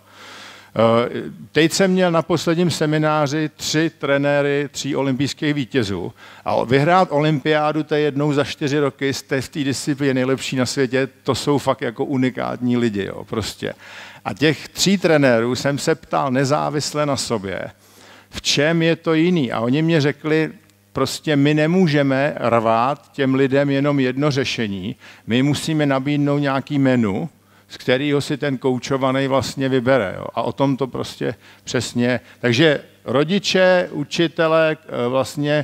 Teď jsem měl na posledním semináři tři trenéry, tří olympijských vítězů a vyhrát olympiádu, to je jednou za čtyři roky, jste v té disciplíně nejlepší na světě, to jsou fakt jako unikátní lidi, jo, prostě. A těch tří trenérů jsem se ptal nezávisle na sobě, v čem je to jiný. A oni mě řekli, prostě my nemůžeme rvát těm lidem jenom jedno řešení, my musíme nabídnout nějaký menu, z kterého si ten koučovaný vlastně vybere. Jo. A o tom to prostě přesně. Takže rodiče, učitelé, vlastně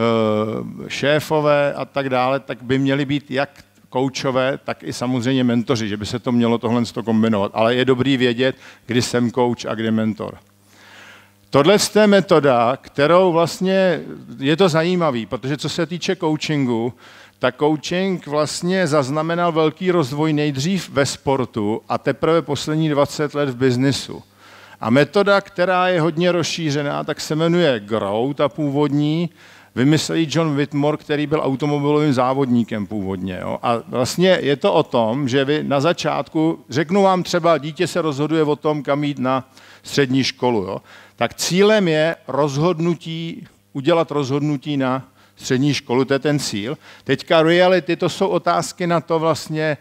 šéfové a tak dále, tak by měli být jak koučové, tak i samozřejmě mentoři, že by se to mělo tohle kombinovat. Ale je dobrý vědět, kdy jsem kouč a kdy mentor. Tohle je metoda, kterou vlastně je to zajímavý, protože co se týče coachingu, tak coaching vlastně zaznamenal velký rozvoj nejdřív ve sportu a teprve poslední dvacet let v biznisu. A metoda, která je hodně rozšířená, tak se jmenuje Grow, ta původní, vymyslel John Whitmore, který byl automobilovým závodníkem původně. Jo. A vlastně je to o tom, že vy na začátku, řeknu vám třeba, dítě se rozhoduje o tom, kam jít na střední školu. Jo. Tak cílem je rozhodnutí, udělat rozhodnutí na střední školu, to je ten cíl. Teďka reality, to jsou otázky na to vlastně,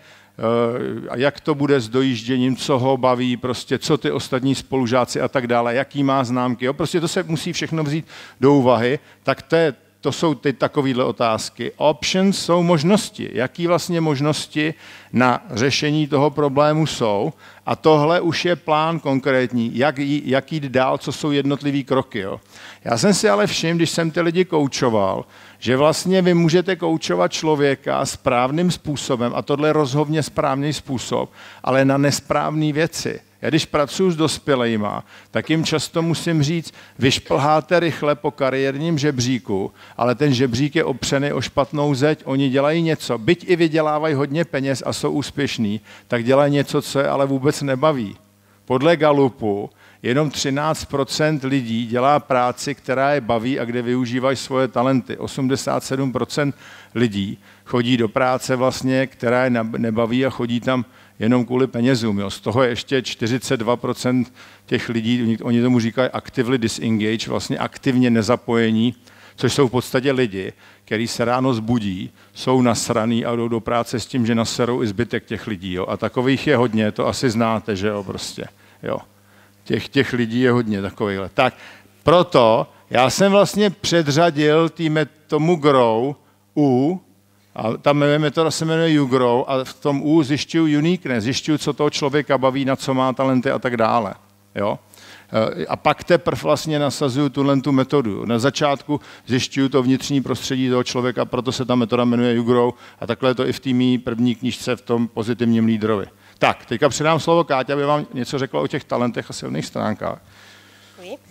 jak to bude s dojížděním, co ho baví, prostě co ty ostatní spolužáci a tak dále, jaký má známky. Jo? Prostě to se musí všechno vzít do úvahy, tak to, je, to jsou ty takovéhle otázky. Options jsou možnosti. Jaký vlastně možnosti na řešení toho problému jsou a tohle už je plán konkrétní, jak, jak jít dál, co jsou jednotlivý kroky. Jo? Já jsem si ale všiml, když jsem ty lidi koučoval, že vlastně vy můžete koučovat člověka správným způsobem a tohle je rozhodně správný způsob, ale na nesprávné věci. Já když pracuji s dospělejma, tak jim často musím říct, vy šplháte rychle po kariérním žebříku, ale ten žebřík je opřený o špatnou zeď, oni dělají něco, byť i vydělávají hodně peněz a jsou úspěšní, tak dělají něco, co je ale vůbec nebaví. Podle Gallupu jenom třináct procent lidí dělá práci, která je baví a kde využívají svoje talenty. osmdesát sedm procent lidí chodí do práce vlastně, která je nebaví a chodí tam jenom kvůli penězům. Jo. Z toho je ještě čtyřicet dva procent těch lidí, oni tomu říkají actively disengaged, vlastně aktivně nezapojení, což jsou v podstatě lidi, kteří se ráno zbudí, jsou nasraný a jdou do práce s tím, že naserou i zbytek těch lidí. Jo. A takových je hodně, to asi znáte, že jo, prostě. Jo. Těch, těch lidí je hodně takovýchhle. Tak proto já jsem vlastně předřadil týme tomu Grow U, a ta metoda se jmenuje UGrow a v tom U zjišťuju uniqueness, zjišťuju, co toho člověka baví, na co má talenty a tak dále. Jo? A pak teprve vlastně nasazuju tuhle tu metodu. Na začátku zjišťuju to vnitřní prostředí toho člověka, proto se ta metoda jmenuje UGrow a takhle je to i v té mý první knížce v tom pozitivním lídrovi. Tak, teďka předám slovo Káťa, aby vám něco řekla o těch talentech a silných stránkách. Děkuji.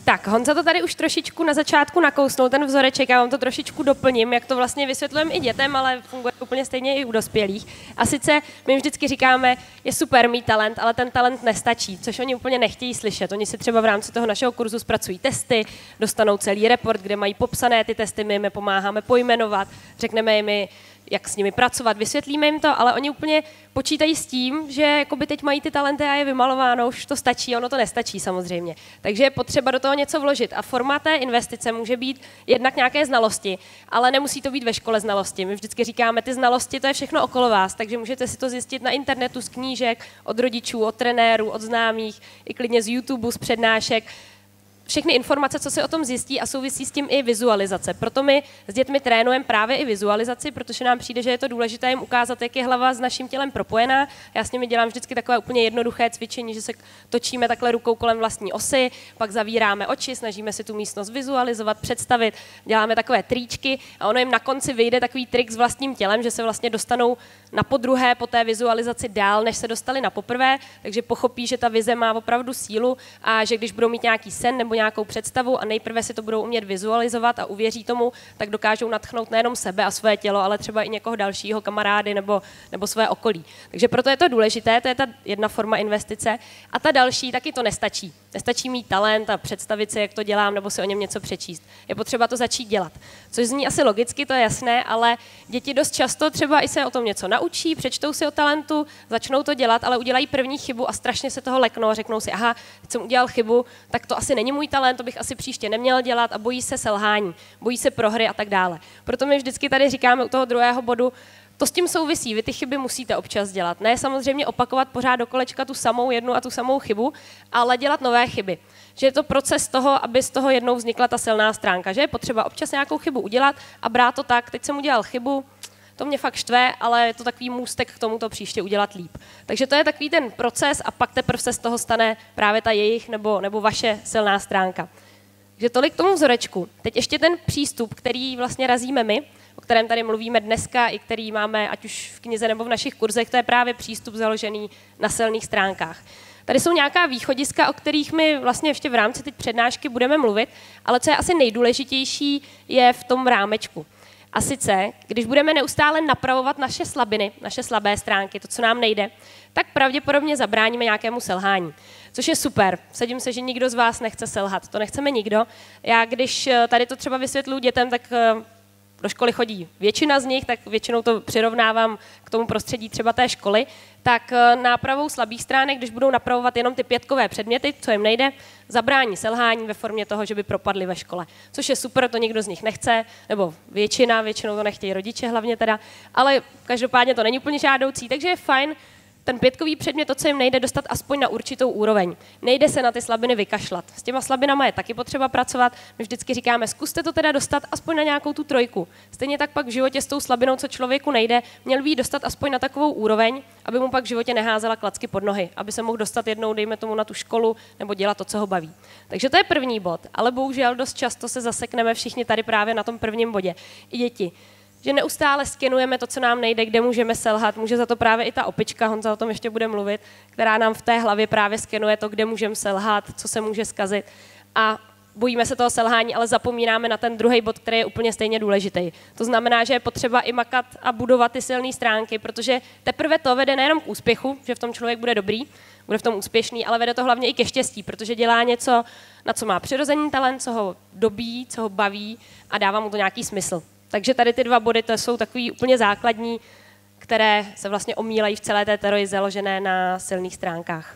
Tak, Honza to tady už trošičku na začátku nakousnul, ten vzoreček, já vám to trošičku doplním, jak to vlastně vysvětlujeme i dětem, ale funguje úplně stejně i u dospělých. A sice my vždycky říkáme, je super mít talent, ale ten talent nestačí, což oni úplně nechtějí slyšet. Oni si třeba v rámci toho našeho kurzu zpracují testy, dostanou celý report, kde mají popsané ty testy, my jim je pomáháme pojmenovat, řekneme jim, jak s nimi pracovat, vysvětlíme jim to, ale oni úplně počítají s tím, že jakoby teď mají ty talenty a je vymalováno, už to stačí, ono to nestačí samozřejmě. Takže je potřeba do toho něco vložit. A forma té investice může být jednak nějaké znalosti, ale nemusí to být ve škole znalosti. My vždycky říkáme, ty znalosti, to je všechno okolo vás, takže můžete si to zjistit na internetu, z knížek, od rodičů, od trenérů, od známých, i klidně z YouTube, z přednášek. Všechny informace, co se o tom zjistí a souvisí s tím i vizualizace. Proto my s dětmi trénujeme právě i vizualizaci, protože nám přijde, že je to důležité jim ukázat, jak je hlava s naším tělem propojená. Já s nimi dělám vždycky takové úplně jednoduché cvičení, že se točíme takhle rukou kolem vlastní osy, pak zavíráme oči, snažíme si tu místnost vizualizovat, představit, děláme takové tričky a ono jim na konci vyjde takový trik s vlastním tělem, že se vlastně dostanou na podruhé po té vizualizaci dál, než se dostali na poprvé, takže pochopí, že ta vize má opravdu sílu a že když budou mít nějaký sen nebo nějakou představu a nejprve si to budou umět vizualizovat a uvěří tomu, tak dokážou nadchnout nejenom sebe a své tělo, ale třeba i někoho dalšího, kamarády nebo, nebo své okolí. Takže proto je to důležité, to je ta jedna forma investice. A ta další, taky to nestačí. Nestačí mít talent a představit si, jak to dělám, nebo si o něm něco přečíst. Je potřeba to začít dělat. Což zní asi logicky, to je jasné, ale děti dost často třeba i se o tom něco naučí, přečtou si o talentu, začnou to dělat, ale udělají první chybu a strašně se toho leknou a řeknou si, aha, teď jsem udělal chybu, tak to asi není můj talent, to bych asi příště neměl dělat a bojí se selhání, bojí se prohry a tak dále. Proto my vždycky tady říkáme u toho druhého bodu, to s tím souvisí, vy ty chyby musíte občas dělat. Ne samozřejmě opakovat pořád do kolečka tu samou jednu a tu samou chybu, ale dělat nové chyby. Že je to proces toho, aby z toho jednou vznikla ta silná stránka, že je potřeba občas nějakou chybu udělat a brát to tak, teď jsem udělal chybu, to mě fakt štve, ale je to takový můstek k tomu to příště udělat líp. Takže to je takový ten proces a pak teprve se z toho stane právě ta jejich nebo, nebo vaše silná stránka. Takže tolik k tomu vzorečku. Teď ještě ten přístup, který vlastně razíme my, o kterém tady mluvíme dneska i který máme ať už v knize nebo v našich kurzech, to je právě přístup založený na silných stránkách. Tady jsou nějaká východiska, o kterých my vlastně ještě v rámci teď přednášky budeme mluvit, ale co je asi nejdůležitější, je v tom rámečku. A sice, když budeme neustále napravovat naše slabiny, naše slabé stránky, to, co nám nejde, tak pravděpodobně zabráníme nějakému selhání. Což je super. Vsadím se, že nikdo z vás nechce selhat. To nechceme nikdo. Já když tady to třeba vysvětluji dětem, tak do školy chodí většina z nich, tak většinou to přirovnávám k tomu prostředí třeba té školy, tak nápravou slabých stránek, když budou napravovat jenom ty pětkové předměty, co jim nejde, zabrání selhání ve formě toho, že by propadli ve škole. Což je super, to nikdo z nich nechce, nebo většina, většinou to nechtějí rodiče hlavně teda, ale každopádně to není úplně žádoucí, takže je fajn ten pětkový předmět, to, co jim nejde, dostat aspoň na určitou úroveň. Nejde se na ty slabiny vykašlat. S těma slabinama je taky potřeba pracovat. My vždycky říkáme, zkuste to teda dostat aspoň na nějakou tu trojku. Stejně tak pak v životě s tou slabinou, co člověku nejde, měl by jí dostat aspoň na takovou úroveň, aby mu pak v životě neházela klacky pod nohy, aby se mohl dostat jednou, dejme tomu, na tu školu nebo dělat to, co ho baví. Takže to je první bod, ale bohužel dost často se zasekneme všichni tady právě na tom prvním bodě. I děti. Že neustále skenujeme to, co nám nejde, kde můžeme selhat. Může za to právě i ta opička, Honza o tom ještě bude mluvit, která nám v té hlavě právě skenuje to, kde můžeme selhat, co se může zkazit. A bojíme se toho selhání, ale zapomínáme na ten druhý bod, který je úplně stejně důležitý. To znamená, že je potřeba i makat a budovat ty silné stránky, protože teprve to vede nejenom k úspěchu, že v tom člověk bude dobrý, bude v tom úspěšný, ale vede to hlavně i ke štěstí, protože dělá něco, na co má přirozený talent, co ho dobí, co ho baví a dává mu to nějaký smysl. Takže tady ty dva body, to jsou takový úplně základní, které se vlastně omílají v celé té teorii založené na silných stránkách.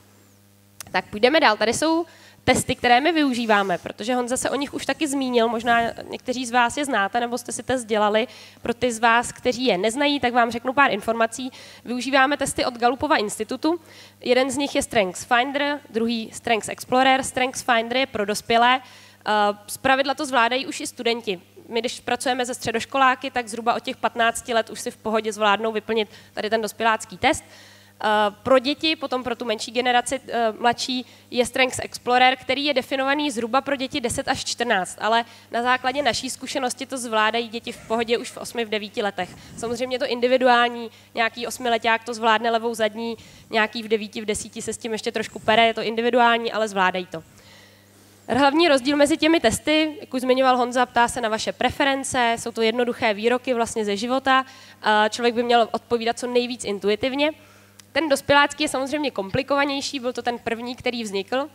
Tak půjdeme dál. Tady jsou testy, které my využíváme, protože Honza se o nich už taky zmínil, možná někteří z vás je znáte, nebo jste si test dělali. Pro ty z vás, kteří je neznají, tak vám řeknu pár informací. Využíváme testy od Gallupova institutu. Jeden z nich je Strengths Finder, druhý Strengths Explorer. Strengths Finder je pro dospělé. Zpravidla to zvládají už i studenti. My, když pracujeme se středoškoláky, tak zhruba od těch patnácti let už si v pohodě zvládnou vyplnit tady ten dospělácký test. Pro děti, potom pro tu menší generaci mladší, je Strengths Explorer, který je definovaný zhruba pro děti deset až čtrnáct, ale na základě naší zkušenosti to zvládají děti v pohodě už v osmi, v devíti letech. Samozřejmě je to individuální, nějaký osmileťák to zvládne levou zadní, nějaký v devíti, v desíti se s tím ještě trošku pere, je to individuální, ale zvládají to. Hlavní rozdíl mezi těmi testy, jak už zmiňoval Honza, ptá se na vaše preference, jsou to jednoduché výroky vlastně ze života, člověk by měl odpovídat co nejvíc intuitivně. Ten dospělácký je samozřejmě komplikovanější, byl to ten první, který vznikl.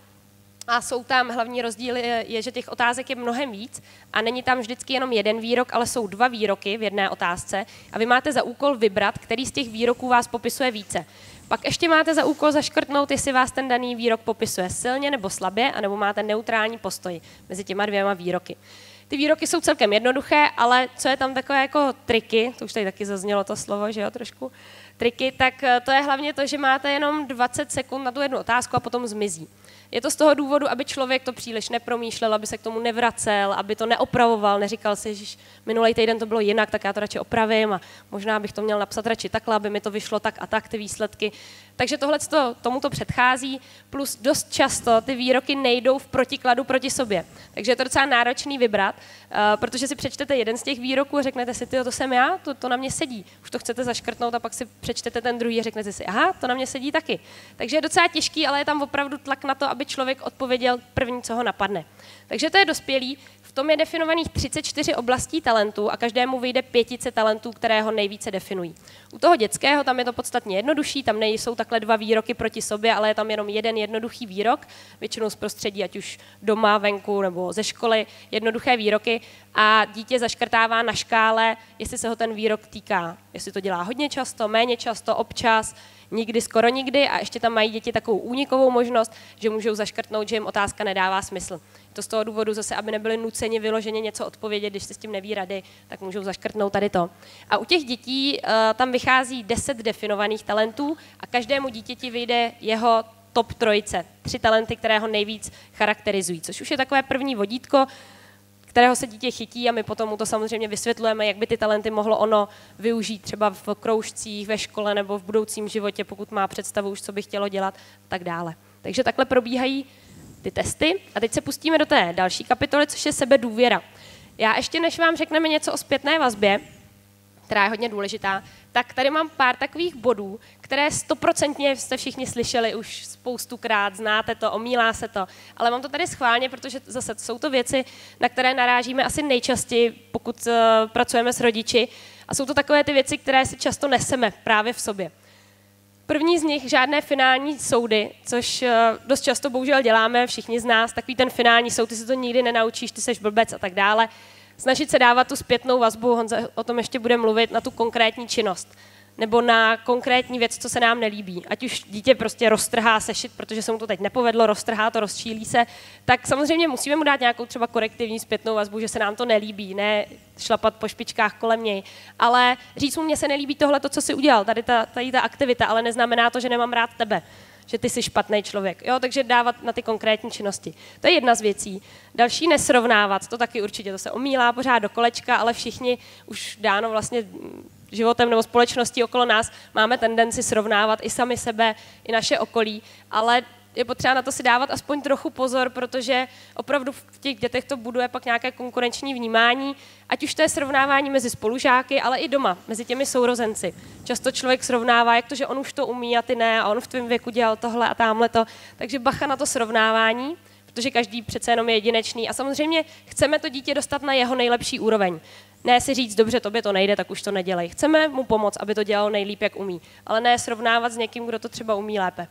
A jsou tam hlavní rozdíly, je, je, že těch otázek je mnohem víc a není tam vždycky jenom jeden výrok, ale jsou dva výroky v jedné otázce a vy máte za úkol vybrat, který z těch výroků vás popisuje více. Pak ještě máte za úkol zaškrtnout, jestli vás ten daný výrok popisuje silně nebo slabě, anebo máte neutrální postoj mezi těma dvěma výroky. Ty výroky jsou celkem jednoduché, ale co je tam takové jako triky, to už tady taky zaznělo to slovo, že jo, trošku, triky, tak to je hlavně to, že máte jenom dvacet sekund na tu jednu otázku a potom zmizí. Je to z toho důvodu, aby člověk to příliš nepromýšlel, aby se k tomu nevracel, aby to neopravoval, neříkal si, že minulý týden to bylo jinak, tak já to radši opravím a možná bych to měl napsat radši takhle, aby mi to vyšlo tak a tak, ty výsledky. Takže tohle tomu to předchází, plus dost často ty výroky nejdou v protikladu proti sobě. Takže je to docela náročný vybrat, uh, protože si přečtete jeden z těch výroků a řeknete si, tyjo, to jsem já, to, to na mě sedí. Už to chcete zaškrtnout a pak si přečtete ten druhý a řeknete si, aha, to na mě sedí taky. Takže je docela těžký, ale je tam opravdu tlak na to, aby člověk odpověděl první, co ho napadne. Takže to je dospělý. V tom je definovaných třicet čtyři oblastí talentů a každému vyjde pětice talentů, které ho nejvíce definují. U toho dětského tam je to podstatně jednodušší, tam nejsou takhle dva výroky proti sobě, ale je tam jenom jeden jednoduchý výrok, většinou z prostředí, ať už doma, venku nebo ze školy, jednoduché výroky a dítě zaškrtává na škále, jestli se ho ten výrok týká, jestli to dělá hodně často, méně často, občas, nikdy, skoro nikdy a ještě tam mají děti takovou únikovou možnost, že můžou zaškrtnout, že jim otázka nedává smysl. To z toho důvodu zase, aby nebyli nuceni vyloženě něco odpovědět, když se s tím neví rady, tak můžou zaškrtnout tady to. A u těch dětí uh, tam vychází deset definovaných talentů a každému dítěti vyjde jeho top trojice, tři talenty, které ho nejvíc charakterizují, což už je takové první vodítko, kterého se dítě chytí a my potom mu to samozřejmě vysvětlujeme, jak by ty talenty mohlo ono využít třeba v kroužcích, ve škole nebo v budoucím životě, pokud má představu už, co by chtělo dělat, tak dále. Takže takhle probíhají ty testy a teď se pustíme do té další kapitoly, což je sebedůvěra. Já ještě, než vám řekneme něco o zpětné vazbě, která je hodně důležitá, tak tady mám pár takových bodů, které stoprocentně jste všichni slyšeli už spoustukrát, znáte to, omílá se to, ale mám to tady schválně, protože zase jsou to věci, na které narážíme asi nejčastěji, pokud uh, pracujeme s rodiči a jsou to takové ty věci, které si často neseme právě v sobě. První z nich žádné finální soudy, což uh, dost často bohužel děláme, všichni z nás, takový ten finální soud, ty si to nikdy nenaučíš, ty seš blbec a tak dále. Snažit se dávat tu zpětnou vazbu, Honza o tom ještě bude mluvit, na tu konkrétní činnost nebo na konkrétní věc, co se nám nelíbí. Ať už dítě prostě roztrhá sešit, protože se mu to teď nepovedlo, roztrhá to, rozčílí se, tak samozřejmě musíme mu dát nějakou třeba korektivní zpětnou vazbu, že se nám to nelíbí, ne šlapat po špičkách kolem něj, ale říct mu, mně se nelíbí tohle, to, co jsi udělal, tady ta, tady ta aktivita, ale neznamená to, že nemám rád tebe, že ty jsi špatný člověk. Jo, takže dávat na ty konkrétní činnosti. To je jedna z věcí. Další nesrovnávat, to taky určitě, to se omílá pořád do kolečka, ale všichni už dáno vlastně životem nebo společností okolo nás máme tendenci srovnávat i sami sebe, i naše okolí, ale je potřeba na to si dávat aspoň trochu pozor, protože opravdu v těch dětech to buduje pak nějaké konkurenční vnímání, ať už to je srovnávání mezi spolužáky, ale i doma, mezi těmi sourozenci. Často člověk srovnává, jak to, že on už to umí a ty ne, a on v tvém věku dělal tohle a támhle to. Takže bacha na to srovnávání, protože každý přece jenom je jedinečný a samozřejmě chceme to dítě dostat na jeho nejlepší úroveň. Ne si říct, dobře, tobě to nejde, tak už to nedělej. Chceme mu pomoct, aby to dělal nejlíp, jak umí, ale ne srovnávat s někým, kdo to třeba umí lépe.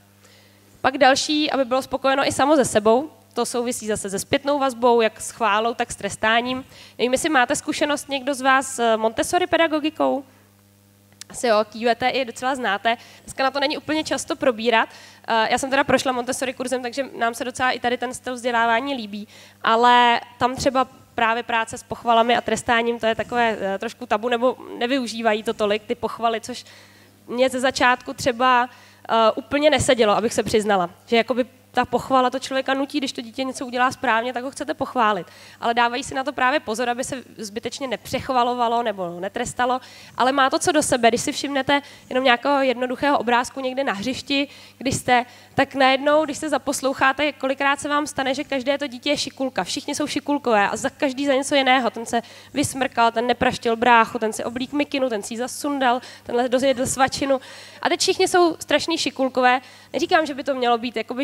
Pak další, aby bylo spokojeno i samo se sebou, to souvisí zase se zpětnou vazbou, jak s chválou, tak s trestáním. Nevím, jestli máte zkušenost někdo z vás s Montessori pedagogikou? Asi jo, kývete i docela znáte. Dneska na to není úplně často probírat. Já jsem teda prošla Montessori kurzem, takže nám se docela i tady ten styl vzdělávání líbí, ale tam třeba právě práce s pochvalami a trestáním, to je takové trošku tabu, nebo nevyužívají to tolik, ty pochvaly, což mě ze začátku třeba uh, úplně nesedělo, abych se přiznala, že jakoby ta pochvala to člověka nutí, když to dítě něco udělá správně, tak ho chcete pochválit. Ale dávají si na to právě pozor, aby se zbytečně nepřechvalovalo nebo netrestalo, ale má to co do sebe. Když si všimnete jenom nějakého jednoduchého obrázku někde na hřišti, když jste, tak najednou, když se zaposloucháte, kolikrát se vám stane, že každé to dítě je šikulka. Všichni jsou šikulkové a za každý za něco jiného. Ten se vysmrkal, ten nepraštil bráchu, ten si oblík mikinu, ten si ji zasundal, tenhle dozjedl svačinu. A teď všichni jsou strašní šikulkové. Neříkám, že by to mělo být jakoby špatné.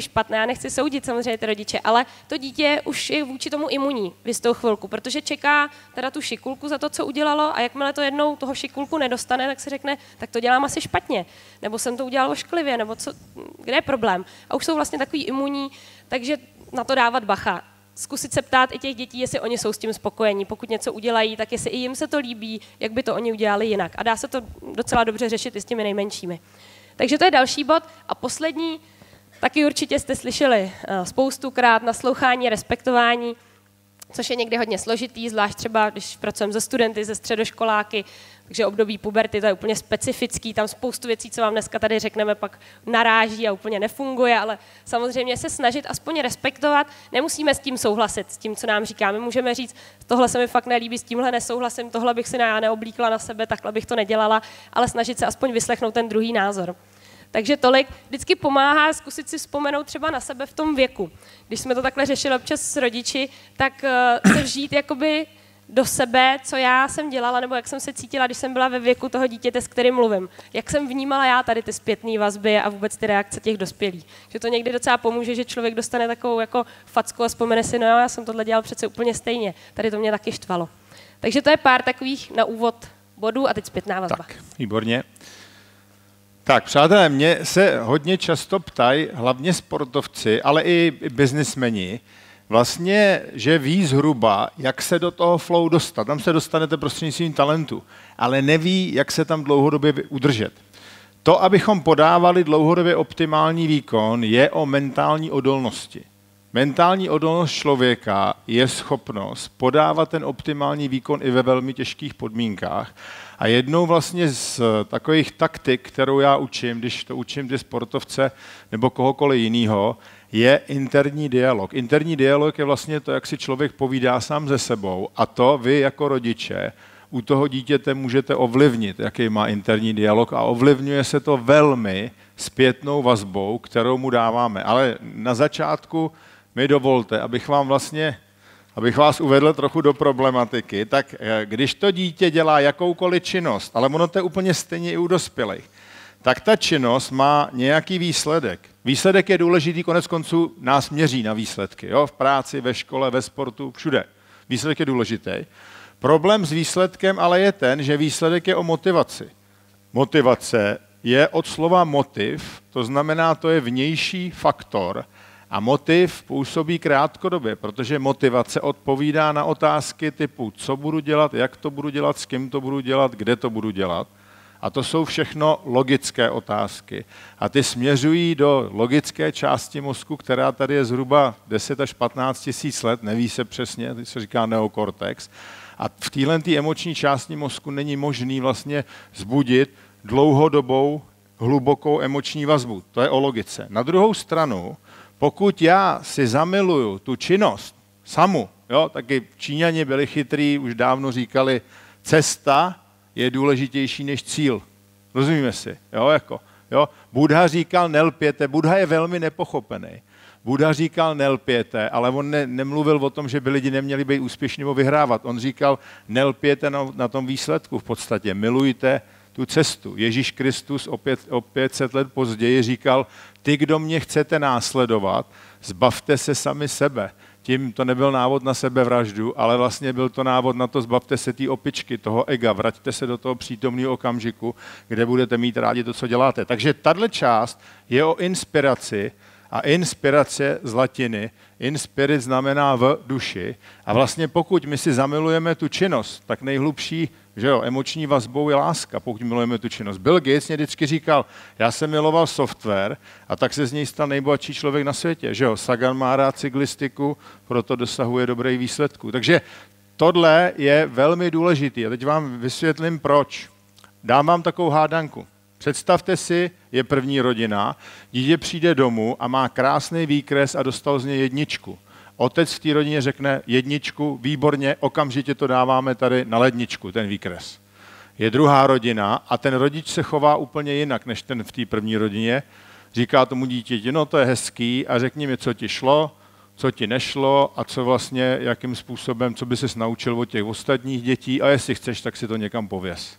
já nechci soudit samozřejmě ty rodiče, ale to dítě už je vůči tomu imunní v jistou chvilku, protože čeká teda tu šikulku za to, co udělalo a jakmile to jednou toho šikulku nedostane, tak si řekne, tak to dělám asi špatně, nebo jsem to udělal ošklivě, nebo co, kde je problém. A už jsou vlastně takový imunní, takže na to dávat bacha. Zkusit se ptát i těch dětí, jestli oni jsou s tím spokojení. Pokud něco udělají, tak jestli i jim se to líbí, jak by to oni udělali jinak. A dá se to docela dobře řešit i s těmi nejmenšími. Takže to je další bod. A poslední, taky určitě jste slyšeli spoustukrát, naslouchání, respektování, což je někdy hodně složitý, zvlášť třeba, když pracujeme se studenty, se středoškoláky, takže období puberty, to je úplně specifický, tam spoustu věcí, co vám dneska tady řekneme, pak naráží a úplně nefunguje, ale samozřejmě se snažit aspoň respektovat, nemusíme s tím souhlasit, s tím, co nám říká. My můžeme říct, tohle se mi fakt nelíbí, s tímhle nesouhlasím, tohle bych si já neoblíkla na sebe, takhle bych to nedělala, ale snažit se aspoň vyslechnout ten druhý názor. Takže tolik vždycky pomáhá zkusit si vzpomenout třeba na sebe v tom věku. Když jsme to takhle řešili občas s rodiči, tak uh, se vžít jakoby do sebe, co já jsem dělala, nebo jak jsem se cítila, když jsem byla ve věku toho dítěte, s kterým mluvím. Jak jsem vnímala já tady ty zpětné vazby a vůbec ty reakce těch dospělých. Že to někdy docela pomůže, že člověk dostane takovou jako facku a vzpomene si, no já jsem tohle dělal přece úplně stejně. Tady to mě taky štvalo. Takže to je pár takových na úvod bodů a teď zpětná vazba. Tak, výborně. Tak, přátelé, mě se hodně často ptají, hlavně sportovci, ale i biznismeni, vlastně, že ví zhruba, jak se do toho flow dostat. Tam se dostanete prostřednictvím talentu, ale neví, jak se tam dlouhodobě udržet. To, abychom podávali dlouhodobě optimální výkon, je o mentální odolnosti. Mentální odolnost člověka je schopnost podávat ten optimální výkon i ve velmi těžkých podmínkách. A jednou vlastně z takových taktik, kterou já učím, když to učím ty sportovce nebo kohokoliv jiného, je interní dialog. Interní dialog je vlastně to, jak si člověk povídá sám ze sebou a to vy jako rodiče u toho dítěte můžete ovlivnit, jaký má interní dialog a ovlivňuje se to velmi zpětnou vazbou, kterou mu dáváme. Ale na začátku mi dovolte, abych vám vlastně, abych vás uvedl trochu do problematiky, tak když to dítě dělá jakoukoliv činnost, ale ono to je úplně stejně i u dospělých, tak ta činnost má nějaký výsledek. Výsledek je důležitý, konec konců nás měří na výsledky, jo? V práci, ve škole, ve sportu, všude. Výsledek je důležitý. Problém s výsledkem ale je ten, že výsledek je o motivaci. Motivace je od slova motiv, to znamená, to je vnější faktor a motiv působí krátkodobě, protože motivace odpovídá na otázky typu, co budu dělat, jak to budu dělat, s kým to budu dělat, kde to budu dělat. A to jsou všechno logické otázky. A ty směřují do logické části mozku, která tady je zhruba deset až patnáct tisíc let, neví se přesně, teď se říká neokortex. A v téhle emoční části mozku není možný vlastně vzbudit dlouhodobou, hlubokou emoční vazbu. To je o logice. Na druhou stranu, pokud já si zamiluju tu činnost samu, jo, taky Číňani byli chytrý, už dávno říkali, cesta je důležitější než cíl. Rozumíme si? Jo, jako, jo. Buddha říkal nelpěte, Buddha je velmi nepochopený. Buddha říkal nelpěte, ale on ne, nemluvil o tom, že by lidi neměli být úspěšní nebo vyhrávat. On říkal nelpěte na, na tom výsledku v podstatě, milujte tu cestu. Ježíš Kristus opět, o pět set let později říkal, ty, kdo mě chcete následovat, zbavte se sami sebe. Tím to nebyl návod na sebevraždu, ale vlastně byl to návod na to, zbavte se té opičky, toho ega, vraťte se do toho přítomného okamžiku, kde budete mít rádi to, co děláte. Takže tahle část je o inspiraci a inspirace z latiny. Inspirit znamená v duši a vlastně pokud my si zamilujeme tu činnost, tak nejhlubší, že jo, emoční vazbou je láska, pokud milujeme tu činnost. Bill Gates mě vždycky říkal, já jsem miloval software a tak se z něj stal nejbohatší člověk na světě, že jo. Sagan má rád cyklistiku, proto dosahuje dobrých výsledků. Takže tohle je velmi důležitý a teď vám vysvětlím proč. Dám vám takovou hádanku. Představte si, je první rodina, dítě přijde domů a má krásný výkres a dostal z něj jedničku. Otec v té rodině řekne jedničku, výborně, okamžitě to dáváme tady na ledničku, ten výkres. Je druhá rodina a ten rodič se chová úplně jinak, než ten v té první rodině. Říká tomu dítěti, no to je hezký a řekni mi, co ti šlo, co ti nešlo a co vlastně, jakým způsobem, co by ses naučil od těch ostatních dětí a jestli chceš, tak si to někam pověz.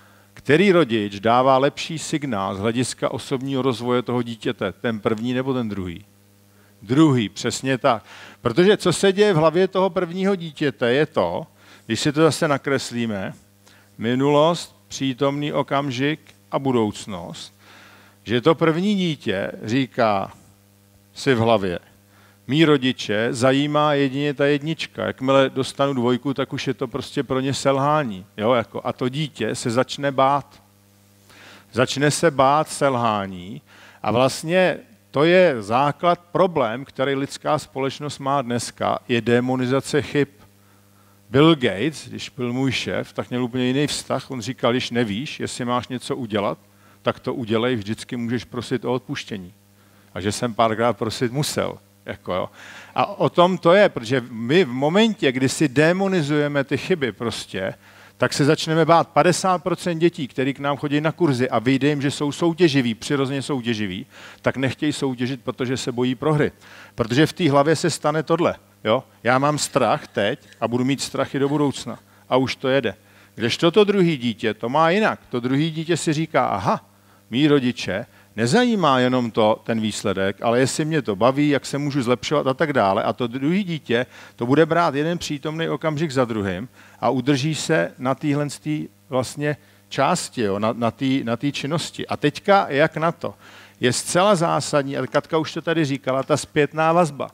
Který rodič dává lepší signál z hlediska osobního rozvoje toho dítěte, ten první nebo ten druhý? Druhý, přesně tak. Protože co se děje v hlavě toho prvního dítěte je to, když si to zase nakreslíme, minulost, přítomný okamžik a budoucnost, že to první dítě říká si v hlavě, mí rodiče zajímá jedině ta jednička. Jakmile dostanu dvojku, tak už je to prostě pro ně selhání. Jo, jako, a to dítě se začne bát. Začne se bát selhání a vlastně to je základ, problém, který lidská společnost má dneska, je demonizace chyb. Bill Gates, když byl můj šéf, tak měl úplně jiný vztah. On říkal, když nevíš, jestli máš něco udělat, tak to udělej, vždycky můžeš prosit o odpuštění. A že jsem párkrát prosit musel. Jako jo. A o tom to je, protože my v momentě, kdy si demonizujeme ty chyby prostě, tak se začneme bát. padesát procent dětí, který k nám chodí na kurzy a vyjde jim, že jsou soutěživí, přirozeně soutěživí, tak nechtějí soutěžit, protože se bojí prohry. Protože v té hlavě se stane tohle. Jo? Já mám strach teď a budu mít strach i do budoucna. A už to jede. Kdežto to druhý dítě, to má jinak. To druhý dítě si říká, aha, mý rodiče, nezajímá jenom to, ten výsledek, ale jestli mě to baví, jak se můžu zlepšovat a tak dále. A to druhé dítě to bude brát jeden přítomný okamžik za druhým a udrží se na téhle vlastně části, jo, na, na té na té činnosti. A teďka, jak na to? Je zcela zásadní, a Katka už to tady říkala, ta zpětná vazba.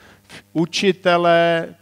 Učitelé,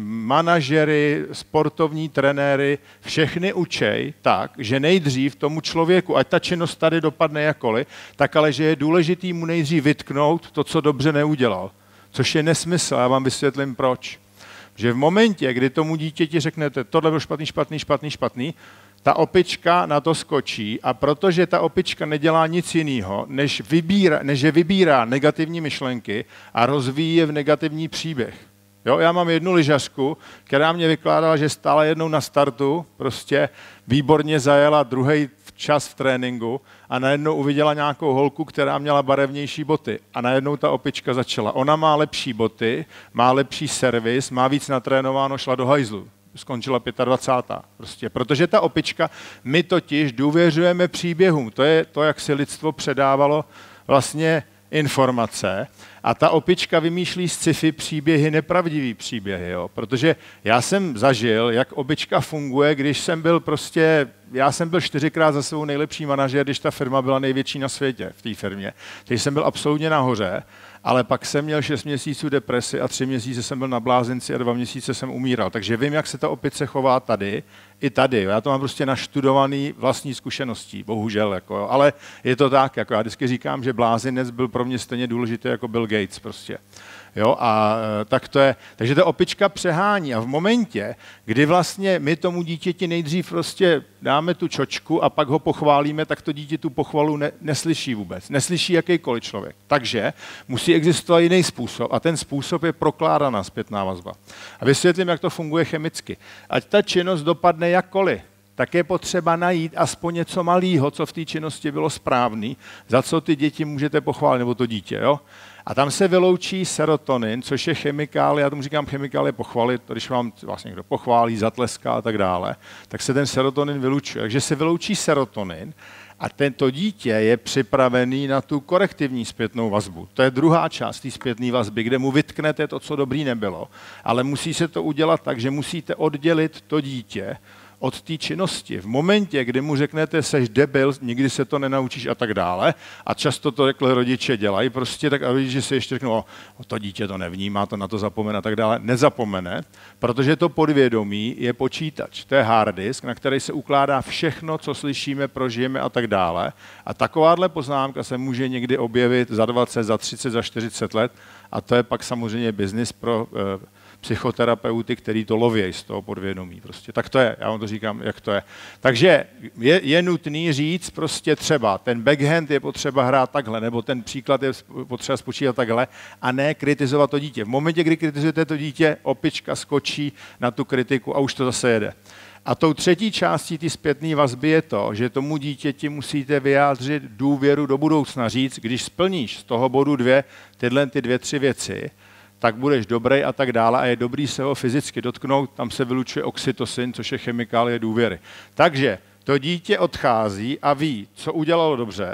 manažery, sportovní trenéry, všechny učej tak, že nejdřív tomu člověku, ať ta činnost tady dopadne jakkoliv, tak ale, že je důležitý mu nejdřív vytknout to, co dobře neudělal. Což je nesmysl, já vám vysvětlím proč. Že v momentě, kdy tomu dítěti řeknete, tohle byl špatný, špatný, špatný, špatný, ta opička na to skočí a protože ta opička nedělá nic jiného, než, vybírá, než že vybírá negativní myšlenky a rozvíjí je v negativní příběh. Jo, já mám jednu lyžařku, která mě vykládala, že stála jednou na startu, prostě výborně zajela druhý čas v tréninku a najednou uviděla nějakou holku, která měla barevnější boty. A najednou ta opička začala. Ona má lepší boty, má lepší servis, má víc natrénováno, šla do hajzlu. Skončila dvacátá pátá Prostě, protože ta opička, my totiž důvěřujeme příběhům. To je to, jak si lidstvo předávalo vlastně informace. A ta opička vymýšlí z sci-fi příběhy, nepravdivý příběhy, jo? Protože já jsem zažil, jak opička funguje, když jsem byl prostě, já jsem byl čtyřikrát za sebou nejlepší manažer, když ta firma byla největší na světě v té firmě. Takže jsem byl absolutně nahoře, ale pak jsem měl šest měsíců depresi a tři měsíce jsem byl na blázinci a dva měsíce jsem umíral. Takže vím, jak se ta opice chová tady i tady. Jo? Já to mám prostě naštudovaný vlastní zkušeností, bohužel. Jako, jo? Ale je to tak, jako já vždycky říkám, že blázinec byl pro mě stejně důležitý jako Bill Gates prostě. Jo, a tak to je, takže ta opička přehání a v momentě, kdy vlastně my tomu dítěti nejdřív prostě dáme tu čočku a pak ho pochválíme, tak to dítě tu pochvalu ne, neslyší vůbec. Neslyší jakýkoliv člověk. Takže musí existovat jiný způsob a ten způsob je prokládaná zpětná vazba. A vysvětlím, jak to funguje chemicky. Ať ta činnost dopadne jakkoliv, tak je potřeba najít aspoň něco malého, co v té činnosti bylo správný, za co ty děti můžete pochválit, nebo to dítě. Jo? A tam se vyloučí serotonin, což je chemikálie, já tomu říkám chemikálie pochvalit, když vám vlastně někdo pochválí, zatleská a tak dále, tak se ten serotonin vylučuje. Takže se vyloučí serotonin a tento dítě je připravený na tu korektivní zpětnou vazbu. To je druhá část té zpětné vazby, kde mu vytknete to, co dobrý nebylo, ale musí se to udělat tak, že musíte oddělit to dítě od té činnosti. V momentě, kdy mu řeknete, seš debil, nikdy se to nenaučíš a tak dále, a často to takhle rodiče dělají, prostě tak a rodiče si ještě řeknou, o, to dítě to nevnímá, to na to zapomene a tak dále. Nezapomene, protože to podvědomí je počítač. To je hard disk, na který se ukládá všechno, co slyšíme, prožijeme a tak dále. A takováhle poznámka se může někdy objevit za dvacet, za třicet, za čtyřicet let a to je pak samozřejmě biznis pro eh, psychoterapeuty, který to loví z toho podvědomí. Prostě. Tak to je, já vám to říkám, jak to je. Takže je, je nutný říct prostě třeba, ten backhand je potřeba hrát takhle, nebo ten příklad je potřeba spočítat takhle a ne kritizovat to dítě. V momentě, kdy kritizujete to dítě, opička skočí na tu kritiku a už to zase jede. A tou třetí částí té zpětné vazby je to, že tomu dítěti musíte vyjádřit důvěru do budoucna. Říct, když splníš z toho bodu dvě tyhle ty dvě, tři věci, tak budeš dobrý a tak dále a je dobrý se ho fyzicky dotknout, tam se vylučuje oxytocin, což je chemikálie důvěry. Takže to dítě odchází a ví, co udělalo dobře,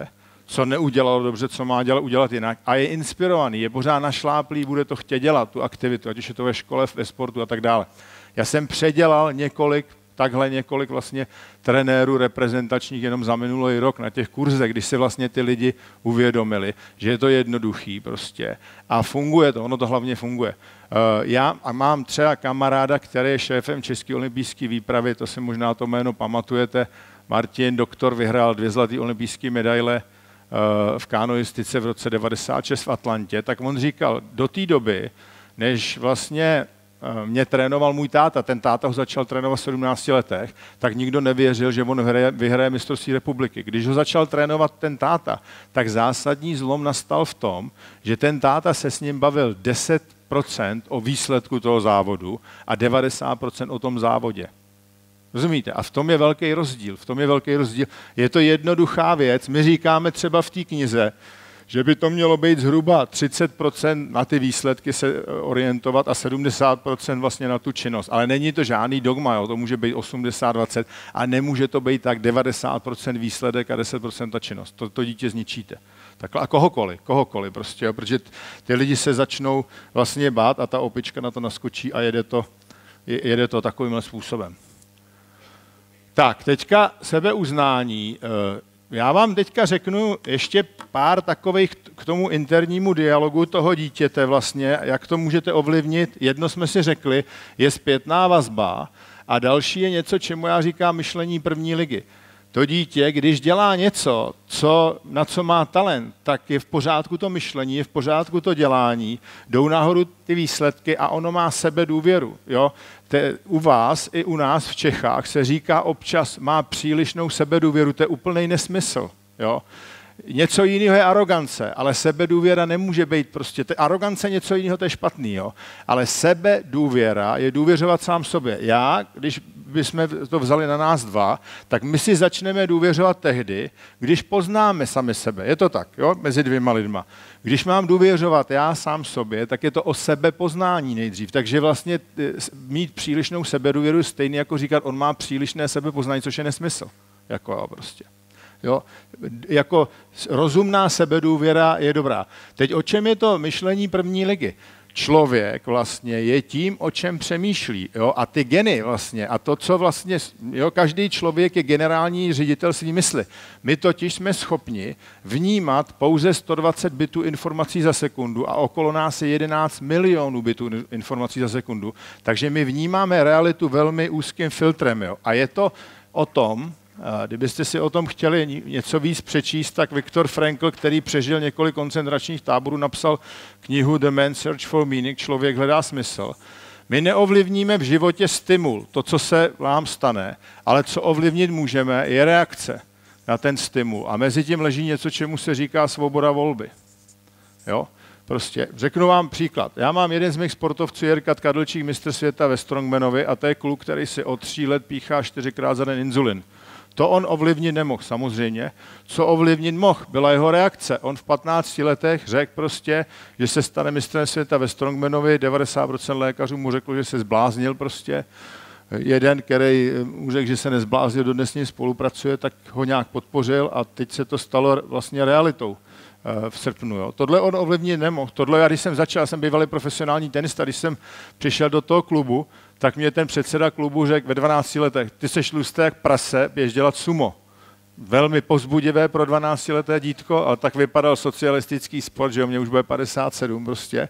co neudělalo dobře, co má dělat, udělat jinak a je inspirovaný, je pořád našláplý, bude to chtět dělat, tu aktivitu, ať už je to ve škole, ve sportu a tak dále. Já jsem předělal několik, takhle několik vlastně trenérů reprezentačních jenom za minulý rok na těch kurzech, když si vlastně ty lidi uvědomili, že je to jednoduchý prostě a funguje to, ono to hlavně funguje. Já mám třeba kamaráda, který je šéfem České olympijské výpravy, to si možná to jméno pamatujete, Martin Doktor vyhrál dvě zlaté olympijské medaile v kanoistice v roce devadesát šest v Atlantě, tak on říkal, do té doby, než vlastně mě trénoval můj táta, ten táta ho začal trénovat v sedmnácti letech, tak nikdo nevěřil, že on vyhraje, vyhraje mistrovství republiky. Když ho začal trénovat ten táta, tak zásadní zlom nastal v tom, že ten táta se s ním bavil deset procent o výsledku toho závodu a devadesát procent o tom závodě. Rozumíte? A v tom je velký rozdíl. V tom je velký rozdíl. Je to jednoduchá věc. My říkáme třeba v té knize, že by to mělo být zhruba třicet procent na ty výsledky se orientovat a sedmdesát procent vlastně na tu činnost. Ale není to žádný dogma, jo? To může být osmdesát dvacet a nemůže to být tak devadesát procent výsledek a deset procent ta činnost. To, to dítě zničíte. Takhle a kohokoliv, kohokoliv prostě, jo? Protože ty lidi se začnou vlastně bát a ta opička na to naskočí a jede to, jede to takovýmhle způsobem. Tak, teďka sebeuznání. Já vám teďka řeknu ještě pár takových k tomu internímu dialogu toho dítěte vlastně, jak to můžete ovlivnit. Jedno jsme si řekli, je zpětná vazba a další je něco, čemu já říkám myšlení první ligy. To dítě, když dělá něco, co, na co má talent, tak je v pořádku to myšlení, je v pořádku to dělání, jdou nahoru ty výsledky a ono má sebedůvěru. Jo? Te, u vás i u nás v Čechách se říká občas, má přílišnou sebedůvěru, to je úplný nesmysl. Jo? Něco jiného je arogance, ale sebedůvěra nemůže být prostě, te, arogance něco jiného, to je špatný, jo? Ale sebedůvěra je důvěřovat sám sobě. Já, když bychom to vzali na nás dva, tak my si začneme důvěřovat tehdy, když poznáme sami sebe. Je to tak, jo? Mezi dvěma lidma. Když mám důvěřovat já sám sobě, tak je to o sebepoznání nejdřív. Takže vlastně mít přílišnou sebedůvěru stejně jako říkat, on má přílišné sebepoznání, což je nesmysl. Jako jo, prostě. Jo? Jako rozumná sebedůvěra je dobrá. Teď o čem je to myšlení první ligy? Člověk vlastně je tím, o čem přemýšlí. Jo? A ty geny vlastně, a to, co vlastně, jo, každý člověk je generální ředitel svý mysli. My totiž jsme schopni vnímat pouze sto dvacet bitů informací za sekundu a okolo nás je jedenáct milionů bitů informací za sekundu. Takže my vnímáme realitu velmi úzkým filtrem. Jo? A je to o tom, kdybyste si o tom chtěli něco víc přečíst, tak Viktor Frankl, který přežil několik koncentračních táborů, napsal knihu The Man's Search for Meaning, Člověk hledá smysl. My neovlivníme v životě stimul, to, co se vám stane, ale co ovlivnit můžeme, je reakce na ten stimul. A mezi tím leží něco, čemu se říká svoboda volby. Jo? Prostě řeknu vám příklad. Já mám jeden z mých sportovců, Jirka Kadlčík, mistr světa ve strongmanovi, a to je kluk, který si od tří let píchá čtyřikrát za den inzulin. To on ovlivnit nemohl, samozřejmě. Co ovlivnit mohl, byla jeho reakce. On v patnácti letech řekl prostě, že se stane mistrem světa ve strongmanovi, devadesát procent lékařů mu řeklo, že se zbláznil prostě. Jeden, který mu řekl, že se nezbláznil, dodnes s ním spolupracuje, tak ho nějak podpořil a teď se to stalo vlastně realitou v srpnu. Jo. Tohle on ovlivnit nemohl. Tohle já, když jsem začal, já jsem bývalý profesionální tenista, když jsem přišel do toho klubu, tak mě ten předseda klubu řekl ve dvanácti letech, ty seš tlusté jak prase, běž dělat sumo. Velmi povzbudivé pro dvanáctileté dítko, ale tak vypadal socialistický sport, že o mě už bude padesát sedm prostě.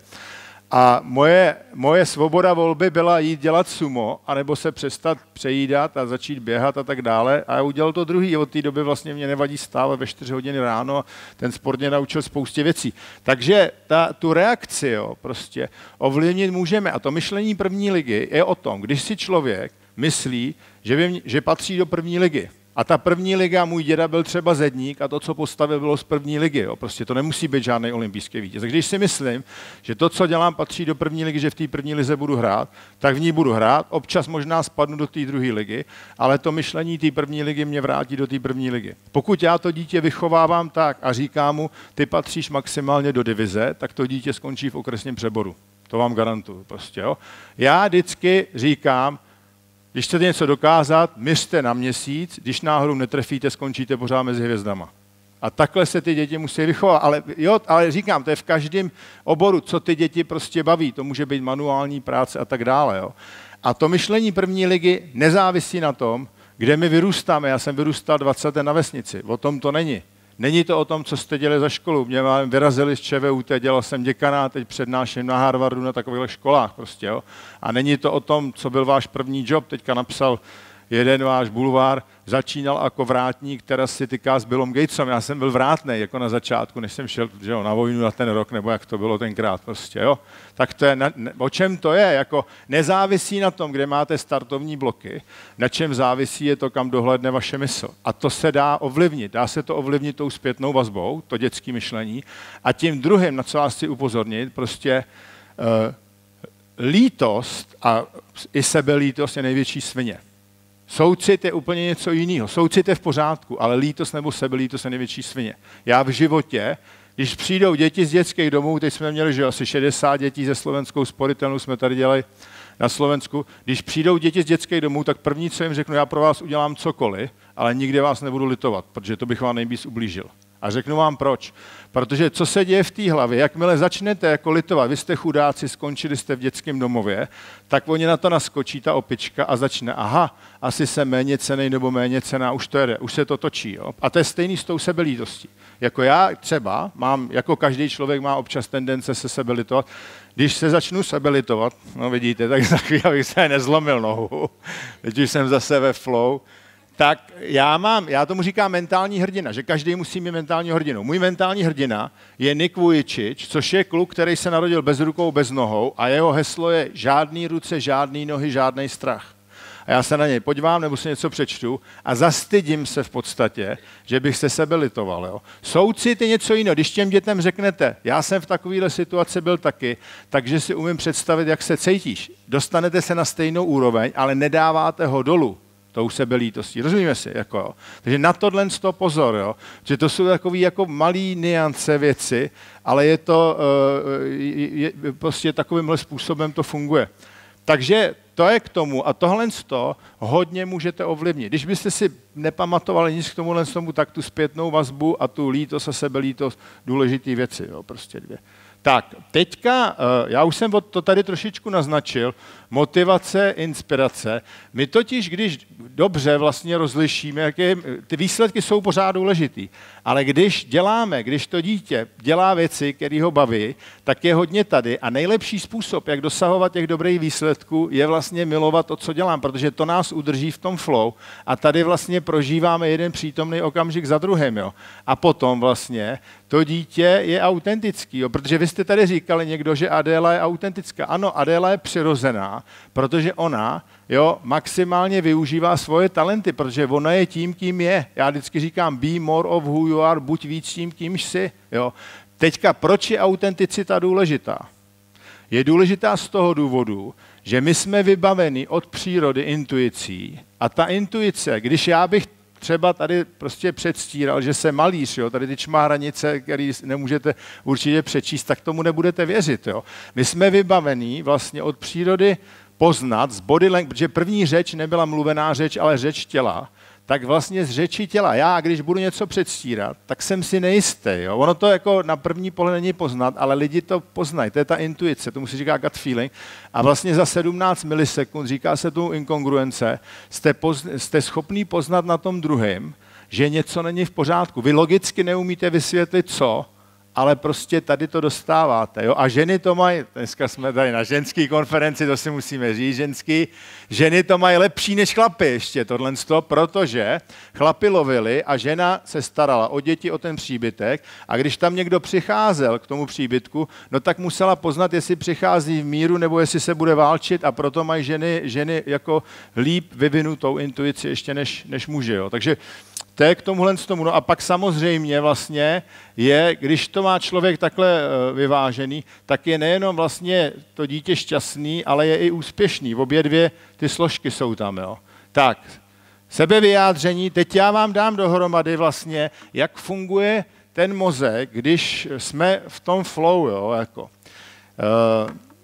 A moje, moje svoboda volby byla jít dělat sumo, anebo se přestat přejídat a začít běhat a tak dále. A já udělal to druhý. Od té doby vlastně mě nevadí stávat ve čtyři hodiny ráno a ten sport mě naučil spoustě věcí. Takže ta, tu reakci jo, prostě ovlivnit můžeme. A to myšlení první ligy je o tom, když si člověk myslí, že, by, že patří do první ligy. A ta první liga, můj děda byl třeba zedník a to, co postavil, bylo z první ligy. Jo. Prostě to nemusí být žádný olympijský vítěz. Takže když si myslím, že to, co dělám, patří do první ligy, že v té první lize budu hrát, tak v ní budu hrát. Občas možná spadnu do té druhé ligy, ale to myšlení té první ligy mě vrátí do té první ligy. Pokud já to dítě vychovávám tak a říkám mu, ty patříš maximálně do divize, tak to dítě skončí v okresním přeboru. To vám garantuju. Prostě, jo. Já vždycky říkám, když chcete něco dokázat, měřte na měsíc, když náhodou netrefíte, skončíte pořád mezi hvězdama. A takhle se ty děti musí vychovat. Ale, jo, ale říkám, to je v každém oboru, co ty děti prostě baví. To může být manuální práce a tak dále. Jo. A to myšlení první ligy nezávisí na tom, kde my vyrůstáme. Já jsem vyrůstal dvacet let na vesnici. O tom to není. Není to o tom, co jste dělali za školu. Mě vyrazili z ČVUT, dělal jsem děkana, teď přednáším na Harvardu na takových školách prostě, jo. A není to o tom, co byl váš první job. Teďka napsal jeden váš bulvár, začínal jako vrátník, která si tyká s Billem Gatesem. Já jsem byl vrátnej jako na začátku, než jsem šel že jo, na vojnu na ten rok, nebo jak to bylo tenkrát prostě, jo. Tak to je, na, ne, o čem to je? Jako nezávisí na tom, kde máte startovní bloky, na čem závisí je to, kam dohledne vaše mysl. A to se dá ovlivnit. Dá se to ovlivnit tou zpětnou vazbou, to dětské myšlení. A tím druhým, na co vás chci upozornit, prostě uh, lítost a i sebelítost je největší svině. Soucit je úplně něco jiného. Soucit je v pořádku, ale lítost nebo sebelítost je největší svině. Já v životě, když přijdou děti z dětských domů, teď jsme měli že asi šedesát dětí ze Slovenskou sporitelnou, jsme tady dělali na Slovensku, když přijdou děti z dětských domů, tak první, co jim řeknu, já pro vás udělám cokoliv, ale nikdy vás nebudu litovat, protože to bych vám nejvíc ublížil. A řeknu vám proč. Protože co se děje v té hlavě, jakmile začnete jako litovat, vy jste chudáci, skončili jste v dětském domově, tak oni na to naskočí, ta opička, a začne, aha, asi jsem méně cenný nebo méně cená, už to jede, už se to točí. Jo? A to je stejný s tou sebelítostí. Jako já třeba mám, jako každý člověk má občas tendence se sebelitovat, když se začnu sebelitovat, no vidíte, tak za chvíli bych se nezlomil nohu, teď už jsem zase ve flow, tak já mám, já tomu říkám mentální hrdina, že každý musí mít mentálního hrdinu. Můj mentální hrdina je Nick Vujicic, což je kluk, který se narodil bez rukou, bez nohou a jeho heslo je žádný ruce, žádný nohy, žádný strach. A já se na něj podívám nebo si něco přečtu a zastydím se v podstatě, že bych se sebelitoval. Jo. Soucit je něco jiného. Když těm dětem řeknete, já jsem v takovéhle situaci byl taky, takže si umím představit, jak se cítíš. Dostanete se na stejnou úroveň, ale nedáváte ho dolů tou sebelítostí. Rozumíme si? Jako, jo. Takže na tohle z toho pozor, jo. Že to jsou takové jako malý niance věci, ale je to je, je, prostě takovýmhle způsobem to funguje. Takže to je k tomu a tohle z toho hodně můžete ovlivnit. Když byste si nepamatovali nic k tomuhle z tomu, tak tu zpětnou vazbu a tu lítost a sebelítost, důležitý věci, jo, prostě dvě. Tak, teďka, já už jsem to tady trošičku naznačil, motivace, inspirace. My totiž, když dobře vlastně rozlišíme, jaké, ty výsledky jsou pořád důležitý, ale když děláme, když to dítě dělá věci, které ho baví, tak je hodně tady a nejlepší způsob, jak dosahovat těch dobrých výsledků, je vlastně milovat to, co dělám, protože to nás udrží v tom flow a tady vlastně prožíváme jeden přítomný okamžik za druhým, jo. A potom vlastně to dítě je autentický, jo, protože vy jste tady říkali někdo, že Adéla je autentická. Ano, Adéla je přirozená, protože ona jo, maximálně využívá svoje talenty, protože ona je tím, kým je. Já vždycky říkám, be more of who you are, buď víc tím, kýmž jsi. Jo. Teďka, proč je autenticita důležitá? Je důležitá z toho důvodu, že my jsme vybaveni od přírody intuicí a ta intuice, když já bych třeba tady prostě předstíral, že se malíř, jo, tady ty čmáhranice, který nemůžete určitě přečíst, tak tomu nebudete věřit. Jo. My jsme vybavení vlastně od přírody poznat z body language, protože první řeč nebyla mluvená řeč, ale řeč těla, tak vlastně z řeči těla. Já, když budu něco předstírat, tak jsem si nejistý. Jo. Ono to jako na první pohled není poznat, ale lidi to poznají. To je ta intuice, tomu se říká gut feeling. A vlastně za sedmnáct milisekund, říká se tu inkongruence, jste, pozn- jste schopný poznat na tom druhém, že něco není v pořádku. Vy logicky neumíte vysvětlit co, ale prostě tady to dostáváte. Jo? A ženy to mají, dneska jsme tady na ženské konferenci, to si musíme říct, ženský, ženy to mají lepší než chlapy ještě tohle, protože chlapi lovili a žena se starala o děti, o ten příbytek a když tam někdo přicházel k tomu příbytku, no tak musela poznat, jestli přichází v míru nebo jestli se bude válčit a proto mají ženy, ženy jako líp vyvinutou intuici ještě než, než muži. Jo? Takže to je k tomuhle z tomu. No a pak samozřejmě vlastně je, když to má člověk takhle vyvážený, tak je nejenom vlastně to dítě šťastný, ale je i úspěšný. Obě dvě ty složky jsou tam. Jo. Tak, sebevyjádření. Teď já vám dám dohromady vlastně, jak funguje ten mozek, když jsme v tom flow. Jo, jako.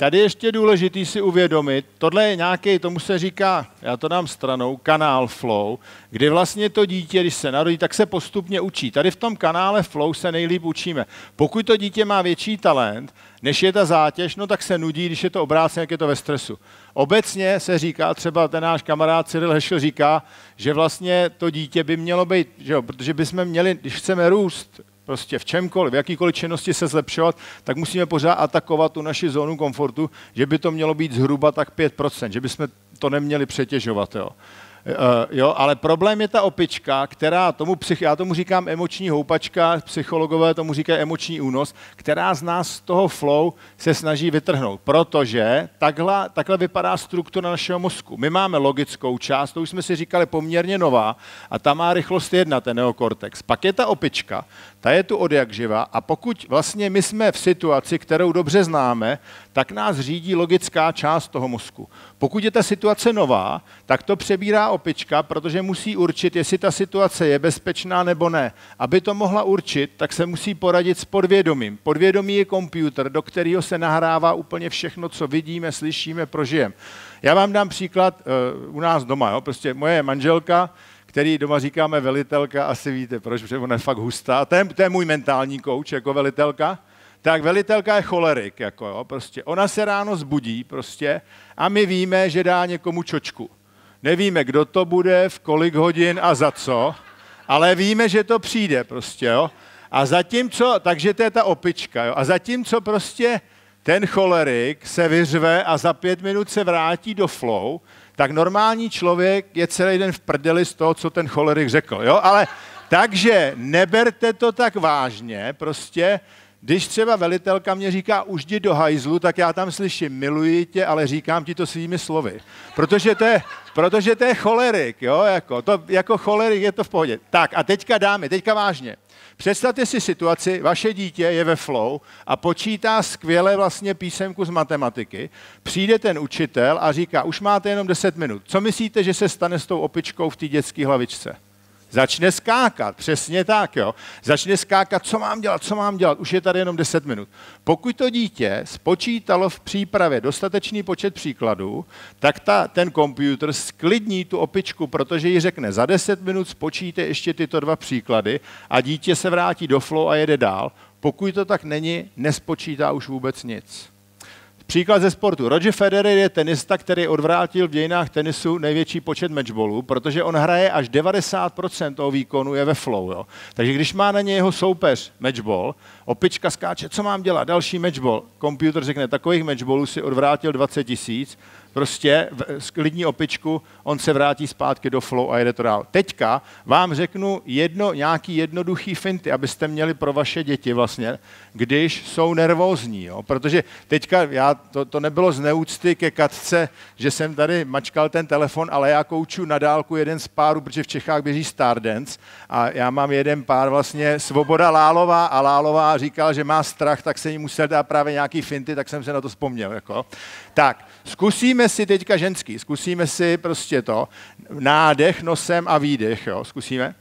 tady ještě je důležitý si uvědomit, tohle je nějaký, tomu se říká, já to dám stranou, kanál flow, kdy vlastně to dítě, když se narodí, tak se postupně učí. Tady v tom kanále flow se nejlíp učíme. Pokud to dítě má větší talent, než je ta zátěž, no tak se nudí, když je to obráceně, jak je to ve stresu. Obecně se říká, třeba ten náš kamarád Cyril Hešl říká, že vlastně to dítě by mělo být, že jo, protože bychom měli, když chceme růst, prostě v čemkoliv, v jakýkoliv činnosti se zlepšovat, tak musíme pořád atakovat tu naši zónu komfortu, že by to mělo být zhruba tak pět procent, že bychom to neměli přetěžovat. Jo. Uh, jo, ale problém je ta opička, která tomu, psych, já tomu říkám emoční houpačka, psychologové tomu říkají emoční únos, která z nás z toho flow se snaží vytrhnout, protože takhle, takhle vypadá struktura našeho mozku. My máme logickou část, to už jsme si říkali poměrně nová, a ta má rychlost jedna, ten neokortex. Pak je ta opička, ta je tu od jak živa, a pokud vlastně my jsme v situaci, kterou dobře známe, tak nás řídí logická část toho mozku. Pokud je ta situace nová, tak to přebírá opička, protože musí určit, jestli ta situace je bezpečná nebo ne. Aby to mohla určit, tak se musí poradit s podvědomím. Podvědomí je počítač, do kterého se nahrává úplně všechno, co vidíme, slyšíme, prožijeme. Já vám dám příklad uh, u nás doma. Jo? Prostě moje manželka, který doma říkáme velitelka, asi víte proč, protože ona je fakt hustá. To je, to je můj mentální kouč jako velitelka. Tak velitelka je cholerik, jako jo, prostě. Ona se ráno zbudí prostě a my víme, že dá někomu čočku. Nevíme, kdo to bude, v kolik hodin a za co, ale víme, že to přijde prostě, jo. A zatímco, takže to je ta opička, jo. A zatímco prostě ten cholerik se vyřve a za pět minut se vrátí do flow, tak normální člověk je celý den v prdeli z toho, co ten cholerik řekl, jo. Ale takže neberte to tak vážně, prostě. Když třeba velitelka mě říká, už jdi do hajzlu, tak já tam slyším, miluji tě, ale říkám ti to svými slovy. Protože to je, protože to je cholerik, jo, jako, to, jako cholerik je to v pohodě. Tak a teďka dámy, teďka vážně. Představte si situaci, vaše dítě je ve flow a počítá skvěle vlastně písemku z matematiky. Přijde ten učitel a říká, už máte jenom deset minut. Co myslíte, že se stane s tou opičkou v té dětské hlavičce? Začne skákat, přesně tak, jo. Začne skákat, co mám dělat, co mám dělat, už je tady jenom deset minut. Pokud to dítě spočítalo v přípravě dostatečný počet příkladů, tak ta, ten počítač sklidní tu opičku, protože jí řekne, za deset minut spočíte ještě tyto dva příklady a dítě se vrátí do flow a jede dál. Pokud to tak není, nespočítá už vůbec nic. Příklad ze sportu. Roger Federer je tenista, který odvrátil v dějinách tenisu největší počet matchballů, protože on hraje až devadesát procent toho výkonu je ve flow. Jo. Takže když má na něj jeho soupeř matchball, opička skáče, co mám dělat, další matchball. Počítač řekne, takových matchballů si odvrátil dvacet tisíc, prostě sklidní opičku, on se vrátí zpátky do flow a jede to dál. Teďka vám řeknu jedno, nějaký jednoduchý finty, abyste měli pro vaše děti vlastně, když jsou nervózní, jo? Protože teďka, já, to, to nebylo z neúcty ke Katce, že jsem tady mačkal ten telefon, ale já kouču na dálku jeden z párů, protože v Čechách běží Stardance a já mám jeden pár vlastně Svoboda Lálová a Lálová říkal, že má strach, tak se jí musel dát právě nějaký finty, tak jsem se na to vzpomněl. Jako. Tak, zkusíme si teďka ženský, zkusíme si prostě to, nádech nosem a výdech, jo, zkusíme.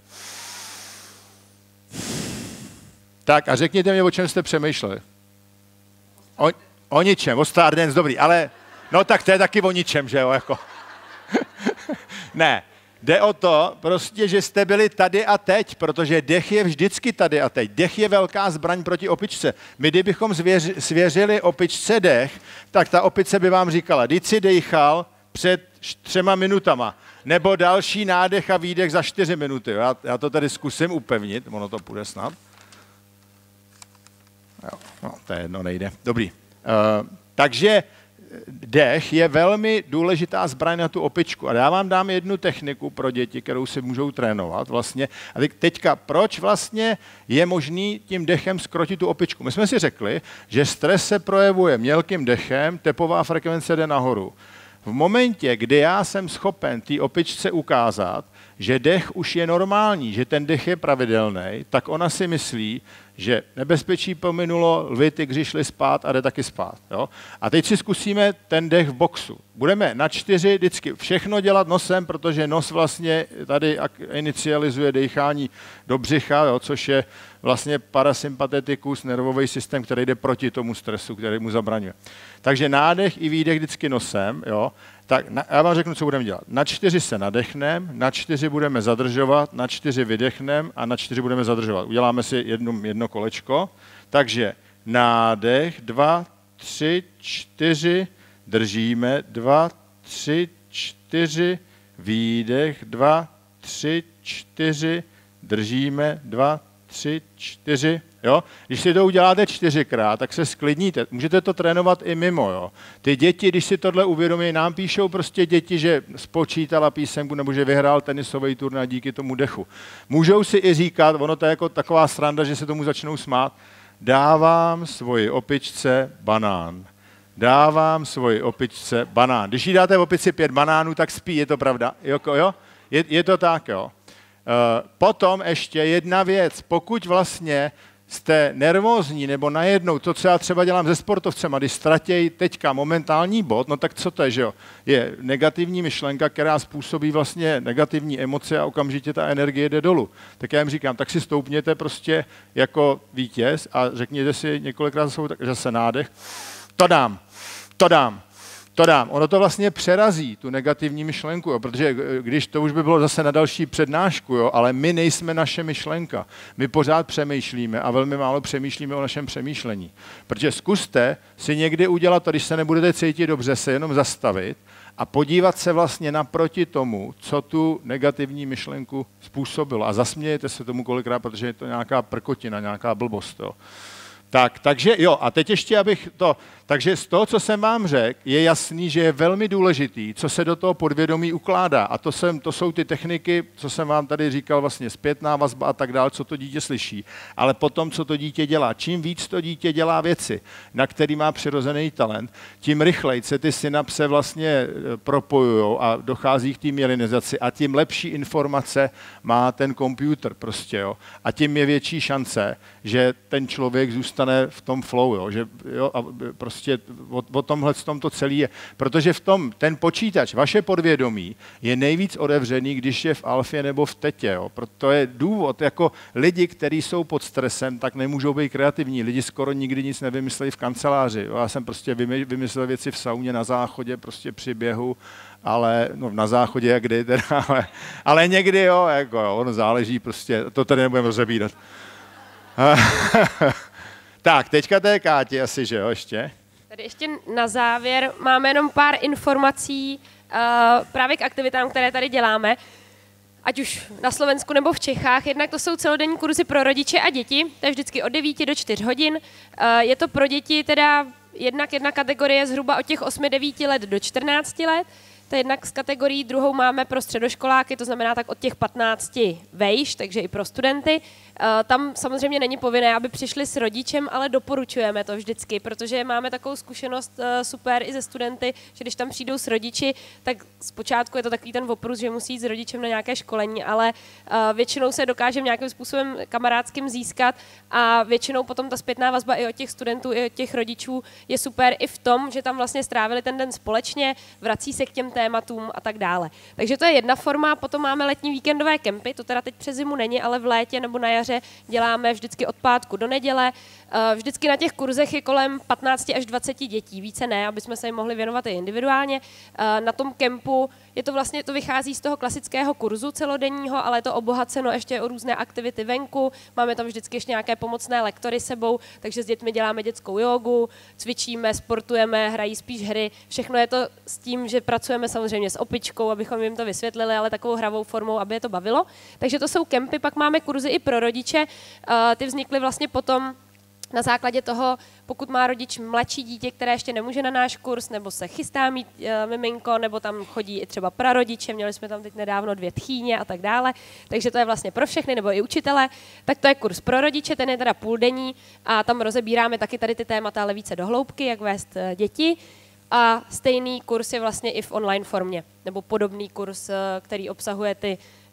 Tak a řekněte mi, o čem jste přemýšleli. O, o ničem, o Stardance, dobrý, ale no tak to je taky o ničem, že jo, jako. Ne, jde o to prostě, že jste byli tady a teď, protože dech je vždycky tady a teď. Dech je velká zbraň proti opičce. My kdybychom zvěři, svěřili opičce dech, tak ta opice by vám říkala, vždyť si dejchal před třema minutama, nebo další nádech a výdech za čtyři minuty. Já, já to tady zkusím upevnit, ono to půjde snad. Jo, no, to je jedno, nejde. Dobrý. Uh, takže dech je velmi důležitá zbraň na tu opičku. A já vám dám jednu techniku pro děti, kterou si můžou trénovat vlastně. A teďka, proč vlastně je možný tím dechem zkrotit tu opičku? My jsme si řekli, že stres se projevuje mělkým dechem, tepová frekvence jde nahoru. V momentě, kdy já jsem schopen té opičce ukázat, že dech už je normální, že ten dech je pravidelný, tak ona si myslí, že nebezpečí pominulo, lvy, tygři šli spát a jde taky spát. Jo? A teď si zkusíme ten dech v boxu. Budeme na čtyři vždycky všechno dělat nosem, protože nos vlastně tady inicializuje dýchání do břicha, jo? Což je vlastně parasympatetikus, nervový systém, který jde proti tomu stresu, který mu zabraňuje. Takže nádech i výdech vždycky nosem. Jo? Tak na, já vám řeknu, co budeme dělat. Na čtyři se nadechneme, na čtyři budeme zadržovat, na čtyři vydechneme a na čtyři budeme zadržovat. Uděláme si jedno, jedno kolečko. Takže nádech, dva, tři, čtyři, držíme, dva, tři, čtyři, výdech, dva, tři, čtyři, držíme, dva, tři, čtyři. Jo? Když si to uděláte čtyřikrát, tak se sklidníte. Můžete to trénovat i mimo. Jo? Ty děti, když si tohle uvědomí, nám píšou prostě děti, že spočítala písemku nebo že vyhrál tenisový turnaj díky tomu dechu. Můžou si i říkat, ono to je jako taková sranda, že se tomu začnou smát, dávám svoji opičce banán. Dávám svoji opičce banán. Když jí dáte opici pět banánů, tak spí, je to pravda? Jo, jo? Je, je to tak, jo. Uh, potom ještě jedna věc, pokud vlastně jste nervózní nebo najednou, to, co já třeba dělám se sportovcema, když ztratějí teďka momentální bod, no tak co to je, že jo? Je negativní myšlenka, která způsobí vlastně negativní emoce a okamžitě ta energie jde dolů. Tak já jim říkám, tak si stoupněte prostě jako vítěz a řekněte si několikrát za sebou, tak zase nádech, to dám, to dám. To dám. Ono to vlastně přerazí tu negativní myšlenku, jo, protože když to už by bylo zase na další přednášku, jo, ale my nejsme naše myšlenka. My pořád přemýšlíme a velmi málo přemýšlíme o našem přemýšlení. Protože zkuste si někdy udělat to, když se nebudete cítit dobře, se jenom zastavit a podívat se vlastně naproti tomu, co tu negativní myšlenku způsobilo. A zasmějete se tomu kolikrát, protože je to nějaká prkotina, nějaká blbost. Jo. Tak, takže jo, a teď ještě, abych to, takže z toho, co jsem vám řekl, je jasný, že je velmi důležitý, co se do toho podvědomí ukládá. A to, jsem, to jsou ty techniky, co jsem vám tady říkal, vlastně zpětná vazba a tak dále, co to dítě slyší. Ale potom, co to dítě dělá. Čím víc to dítě dělá věci, na který má přirozený talent, tím rychleji se ty synapse vlastně propojují a dochází k té mielinizaci a tím lepší informace má ten počítač prostě, jo. A tím je větší šance, že ten člověk zůstane v tom flow, jo, že jo, a prostě o, o tomhle v tom to celé je. Protože v tom ten počítač, vaše podvědomí, je nejvíc otevřený, když je v alfě nebo v tetě. Jo. Proto je důvod, jako lidi, kteří jsou pod stresem, tak nemůžou být kreativní. Lidi skoro nikdy nic nevymysleli v kanceláři. Jo. Já jsem prostě vymyslel věci v sauně, na záchodě, prostě při běhu, ale no, na záchodě jak kdy teda, ale, ale někdy jo, jako jo, ono záleží prostě, to tady nebudeme rozebírat. Tak, teďka to je Káti asi, že jo, ještě? Tady ještě na závěr máme jenom pár informací uh, právě k aktivitám, které tady děláme, ať už na Slovensku nebo v Čechách. Jednak to jsou celodenní kurzy pro rodiče a děti, to je vždycky od devíti do čtyř hodin. Uh, je to pro děti teda jednak jedna kategorie zhruba od těch osmi devíti let do čtrnácti let. To je jednak z kategorií, druhou máme pro středoškoláky, to znamená tak od těch patnácti vejš, takže i pro studenty. Tam samozřejmě není povinné, aby přišli s rodičem, ale doporučujeme to vždycky, protože máme takovou zkušenost super i ze studenty, že když tam přijdou s rodiči, tak zpočátku je to takový ten oprus, že musí jít s rodičem na nějaké školení, ale většinou se dokážeme nějakým způsobem kamarádským získat a většinou potom ta zpětná vazba i od těch studentů, i od těch rodičů je super i v tom, že tam vlastně strávili ten den společně, vrací se k těm tématům a tak dále. Takže to je jedna forma, potom máme letní víkendové kempy, to teda teď přes zimu není, ale v létě nebo na jaře děláme vždycky od pátku do neděle. Vždycky na těch kurzech je kolem patnácti až dvaceti dětí, více ne, aby jsme se jim mohli věnovat i individuálně. Na tom kempu je to vlastně, to vychází z toho klasického kurzu celodenního, ale je to obohaceno ještě o různé aktivity venku. Máme tam vždycky ještě nějaké pomocné lektory sebou, takže s dětmi děláme dětskou jógu, cvičíme, sportujeme, hrají spíš hry. Všechno je to s tím, že pracujeme samozřejmě s opičkou, abychom jim to vysvětlili, ale takovou hravou formou, aby je to bavilo. Takže to jsou kempy, pak máme kurzy i pro rodiče. Ty vznikly vlastně potom na základě toho, pokud má rodič mladší dítě, které ještě nemůže na náš kurz, nebo se chystá mít e, miminko, nebo tam chodí i třeba prarodiče, měli jsme tam teď nedávno dvě tchýně a tak dále, takže to je vlastně pro všechny, nebo i učitele, tak to je kurz pro rodiče, ten je teda půldenní a tam rozebíráme taky tady ty témata, ale více do hloubky, jak vést e, děti. A stejný kurz je vlastně i v online formě, nebo podobný kurz, e, který obsahuje ty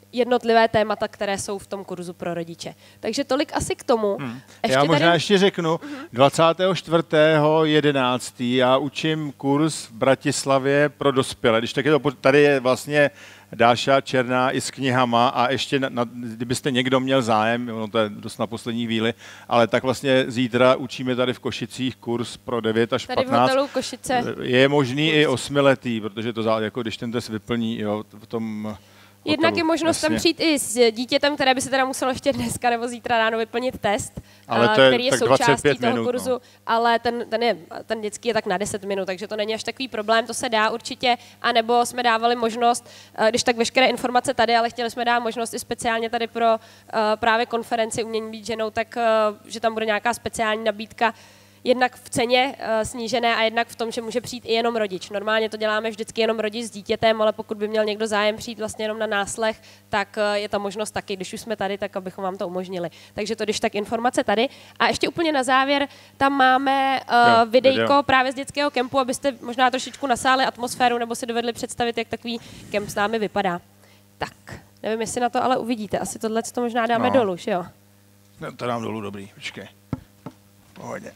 jednotlivé témata, které jsou v tom kurzu pro rodiče. Takže tolik asi k tomu. Hmm. Ještě já možná tady... ještě řeknu, uh-huh. dvacátého čtvrtého jedenáctého já učím kurz v Bratislavě pro dospělé. Když tak je to, tady je vlastně Dáša Černá i s knihama a ještě, na, na, kdybyste někdo měl zájem, ono to je dost na poslední chvíli, ale tak vlastně zítra učíme tady v Košicích kurz pro devět až tady patnáct. V hotelu Košice. Je možný kurz. I osmiletý, protože to záleží, jako když ten test vyplní, jo, v tom... Jednak je možnost tam přijít i s dítětem, které by se teda muselo ještě dneska nebo zítra ráno vyplnit test, ale to je, který je součástí toho minut, kurzu, no. ale ten, ten, je, ten dětský je tak na deset minut, takže to není až takový problém, to se dá určitě, anebo jsme dávali možnost, když tak veškeré informace tady, ale chtěli jsme dát možnost i speciálně tady pro uh, právě konferenci Umění být ženou, tak uh, že tam bude nějaká speciální nabídka, jednak v ceně uh, snížené a jednak v tom, že může přijít i jenom rodič. Normálně to děláme vždycky jenom rodič s dítětem, ale pokud by měl někdo zájem přijít vlastně jenom na náslech, tak uh, je ta možnost taky, když už jsme tady, tak abychom vám to umožnili. Takže to když tak informace tady. A ještě úplně na závěr, tam máme uh, jo, videjko video. Právě z dětského kempu, abyste možná trošičku nasáli atmosféru nebo si dovedli představit, jak takový kemp s námi vypadá. Tak, nevím, jestli na to ale uvidíte. Asi tohle to možná dáme no. dolů, že jo? No, to dám dolů, dobrý, počkej. Pohodě.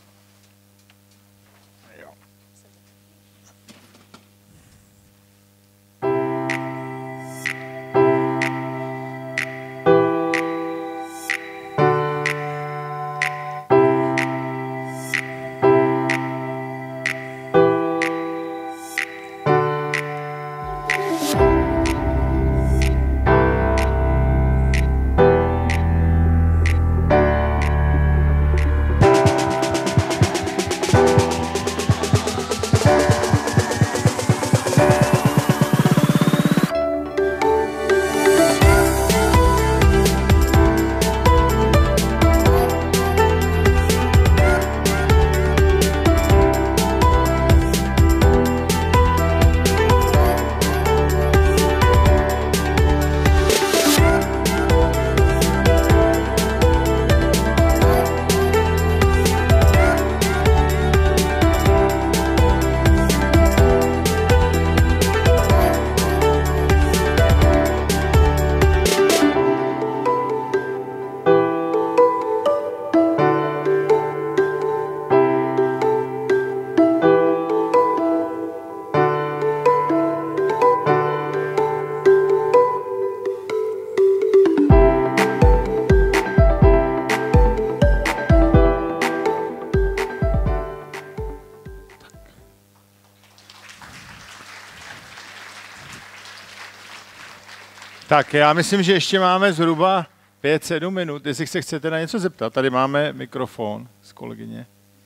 Tak já myslím, že ještě máme zhruba pět sedm minut, jestli se chcete na něco zeptat. Tady máme mikrofon z kolegyně.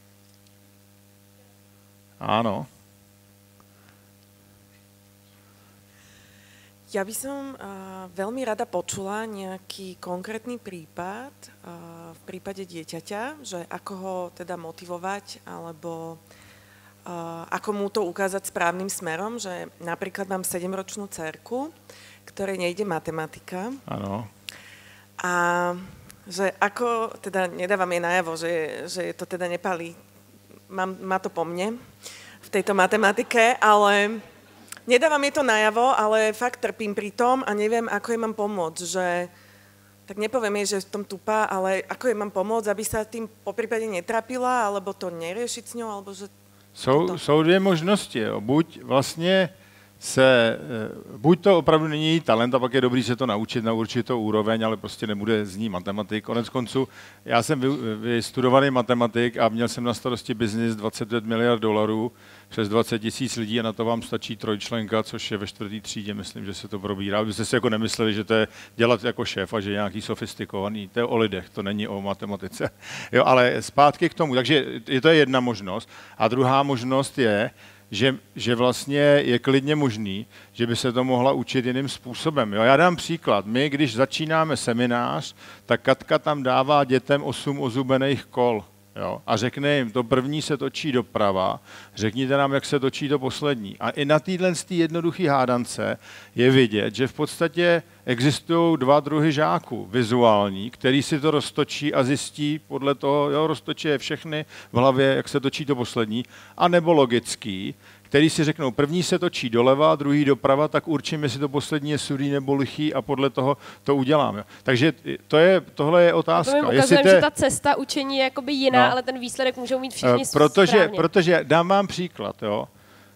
Áno. Ja by som uh, veľmi rada počula nejaký konkrétny prípad uh, v prípade dieťaťa, že ako ho teda motivovať, alebo uh, ako mu to ukázať správnym smerom, že napríklad mám sedemročnú dcerku, ktorej nejde matematika. Áno. A že ako, teda nedávam jej najavo, že, že to teda nepálí, mám, má to po mne v tejto matematike, ale nedávam jej to najavo, ale fakt trpím pri tom a neviem, ako jej mám pomôcť, že tak nepoviem jej, že v tom tupá, ale ako jej mám pomôcť, aby sa tým poprípade netrapila, alebo to neriešiť s ňou, alebo že... Jsou, jsou dvě možnosti. Jo. Buď vlastně se, buď to opravdu není její talent a pak je dobrý se to naučit na určitou úroveň, ale prostě nebude z ní matematik. Konec konců, já jsem vystudovaný matematik a měl jsem na starosti biznis dvacet pět miliard dolarů, přes dvacet tisíc lidí a na to vám stačí trojčlenka, což je ve čtvrtý třídě, myslím, že se to probírá. Abyste si jako nemysleli, že to je dělat jako šéf a že je nějaký sofistikovaný. To je o lidech, to není o matematice. Jo, ale zpátky k tomu. Takže je to jedna možnost. A druhá možnost je, Že, že vlastně je klidně možný, že by se to mohla učit jiným způsobem. Jo? Já dám příklad. My, když začínáme seminář, tak Katka tam dává dětem osm ozubených kol. Jo? A řekne jim, to první se točí doprava, řekněte nám, jak se točí to poslední. A i na téhle jednoduché hádance je vidět, že v podstatě existují dva druhy žáků. Vizuální, který si to roztočí a zjistí podle toho, jo, roztočí je všechny v hlavě, jak se točí to poslední, a nebo logický, který si řeknou, první se točí doleva, druhý doprava, tak určím, jestli to poslední je sudý nebo lichý a podle toho to uděláme. Takže to je, tohle je otázka. To mi ukazujeme, že ta cesta učení je jakoby jiná, no, ale ten výsledek můžou mít všichni protože, správně. protože, dám vám příklad, jo.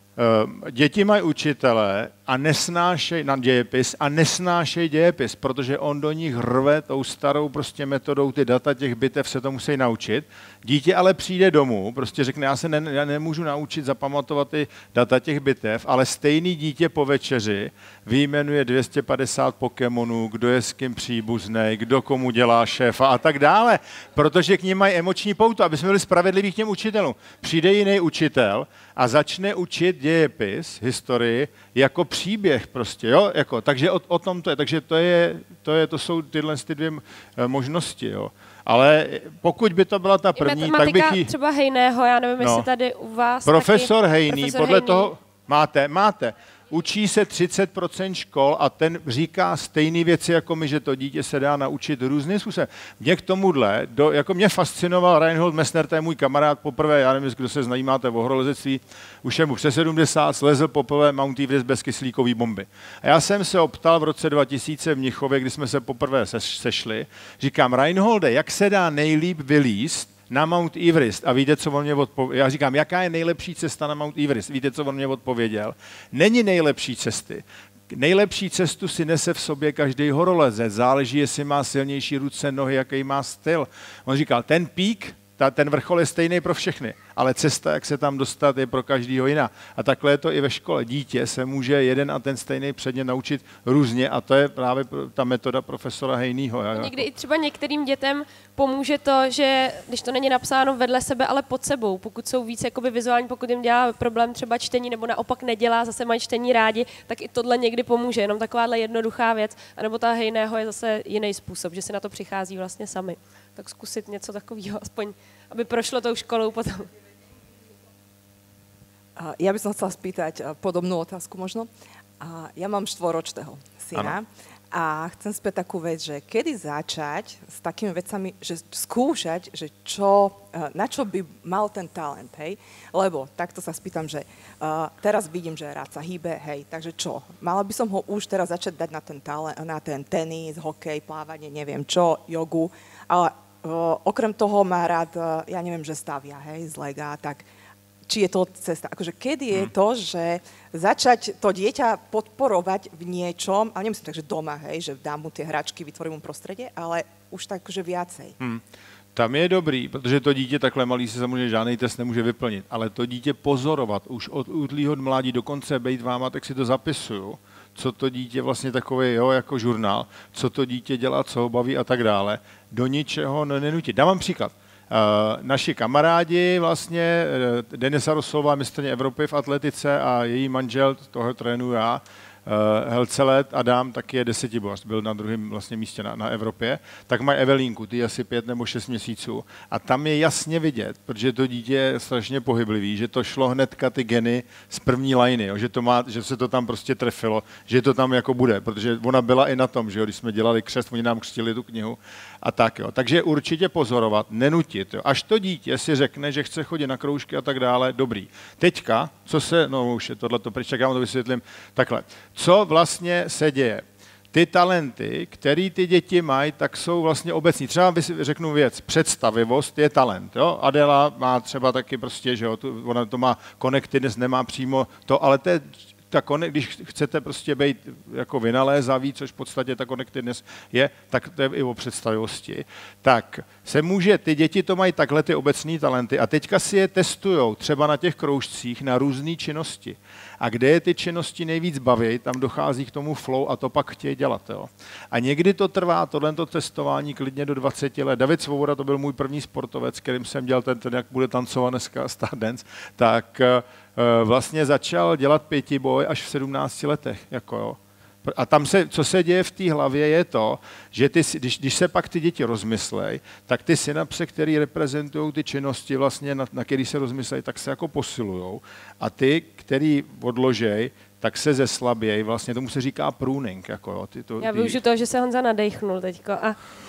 Děti mají učitele a nesnášej na dějepis a nesnášej dějepis, protože on do nich rve tou starou prostě metodou, ty data těch bitev se to musí naučit. Dítě ale přijde domů, prostě řekne, já se ne, já nemůžu naučit zapamatovat ty data těch bitev, ale stejný dítě po večeři vyjmenuje dvě stě padesát Pokémonů, kdo je s kým příbuznej, kdo komu dělá šéfa a tak dále, protože k nim mají emoční pouto, aby jsme byli spravedliví k těm učitelům. Přijde jiný učitel a začne učit dějepis, historii, jako příběh prostě, jo, jako, takže o, o tom to je, takže to je, to je, to jsou tyhle ty dvě možnosti, jo. Ale pokud by to byla ta první, tak bych jí... třeba Hejného, já nevím, no, jestli tady u vás Profesor taky... Hejný, Profesor podle Hejný. toho, máte, máte. Učí se třicet procent škol a ten říká stejné věci jako my, že to dítě se dá naučit různým způsobem. Mě k tomuhle, do, jako mě fascinoval Reinhold Messner, to je můj kamarád poprvé, já nevím, kdo se zajímáte o horolezectví, už je mu přes sedmdesát, slezl poprvé Mount Everest bez kyslíkové bomby. A já jsem se optal v roce dva tisíce v Mnichově, kdy jsme se poprvé sešli, říkám, Reinholde, jak se dá nejlíp vylízt na Mount Everest a víte, co on mě odpověděl. Já říkám, jaká je nejlepší cesta na Mount Everest? Víte, co on mě odpověděl? Není nejlepší cesty. Nejlepší cestu si nese v sobě každý horolezec. Záleží, jestli má silnější ruce, nohy, jaký má styl. On říkal, ten pík, ta, ten vrchol je stejný pro všechny, ale cesta, jak se tam dostat, je pro každýho jiná. A takhle je to i ve škole. Dítě se může jeden a ten stejný předmět naučit různě a to je právě ta metoda profesora Hejnýho. Někdy i třeba některým dětem pomůže to, že když to není napsáno vedle sebe, ale pod sebou, pokud jsou víc jakoby vizuální, pokud jim dělá problém třeba čtení nebo naopak nedělá, zase mají čtení rádi, tak i tohle někdy pomůže, jenom takováhle jednoduchá věc. A nebo ta Hejného je zase jiný způsob, že si na to přichází vlastně sami. Tak zkusit něco takového, aspoň, aby prošlo tou školou potom. Ja by som chcela spýtať podobnú otázku možno. Ja mám štvoročného syna. Ano. A chcem spýtať takú vec, že kedy začať s takými vecami, že skúšať, že čo, na čo by mal ten talent, hej? Lebo takto sa spýtam, že uh, teraz vidím, že rád sa hýbe, hej, takže čo? Mala by som ho už teraz začať dať na ten, talent, na ten tenis, hokej, plávanie, neviem čo, jogu, ale uh, okrem toho má rád, uh, ja neviem, že stavia, hej, z lega, tak či je to cesta. Akože kedy je to, že začať to dieťa podporovať v niečom, ale nemyslím tak, že doma, hej, že dám mu tie hračky, vytvorím mu prostredie, ale už tak, že viacej. Hmm. Tam je dobrý, protože to dítě takhle malý si samozřejmě žádný test nemůže vyplnit, ale to dítě pozorovat už od útlýho mládí do konce bejt váma, tak si to zapisuju, co to dítě vlastně takové, jo, jako žurnál, co to dítě dělá, co ho baví a tak dále. Do ničeho nenutit. Dám vám příklad. Uh, naši kamarádi, vlastně uh, Denisa Rosová, mistryně Evropy v atletice a její manžel, toho trénuju já, uh, Helcelet Adam, taky je desetiboř, byl na druhém vlastně místě na, na Evropě, tak mají Evelínku, ty asi pět nebo šest měsíců a tam je jasně vidět, protože to dítě je strašně pohyblivý, že to šlo hnedka ty geny z první lajny, jo, že, to má, že se to tam prostě trefilo, že to tam jako bude, protože ona byla i na tom, že jo, když jsme dělali křest, oni nám křtili tu knihu, a tak jo. Takže určitě pozorovat, nenutit. Jo. Až to dítě si řekne, že chce chodit na kroužky a tak dále, dobrý. Teďka, co se, no už je tohleto pryč, tak já vám to vysvětlím takhle. Co vlastně se děje? Ty talenty, který ty děti mají, tak jsou vlastně obecní. Třeba řeknu věc, představivost je talent. Jo? Adela má třeba taky prostě, že jo, tu, ona to má connectedness, nemá přímo to, ale to je ta konek, když chcete prostě být jako vynalézavý, což v podstatě ta connectedness je, tak to je i o představivosti, tak se může, ty děti to mají takhle ty obecné talenty a teďka si je testujou třeba na těch kroužcích na různé činnosti. A kde je ty činnosti nejvíc baví, tam dochází k tomu flow a to pak chtějí dělat. Jo. A někdy to trvá, tohleto testování klidně do dvaceti let. David Svoboda, to byl můj první sportovec, kterým jsem dělal ten, ten jak bude tancovat dneska Stardance, tak vlastně začal dělat pětiboj až v sedmnácti letech. Jako jo. A tam se, co se děje v té hlavě, je to, že ty, když, když se pak ty děti rozmyslej, tak ty synapse, které reprezentují ty činnosti, vlastně, na, na který se rozmyslej, tak se jako posilujou. A ty, který odložej, tak se zeslabějí. Vlastně tomu se říká pruning. Jako jo, ty, to, Já využiju toho, že se Honza nadechnul teďko. A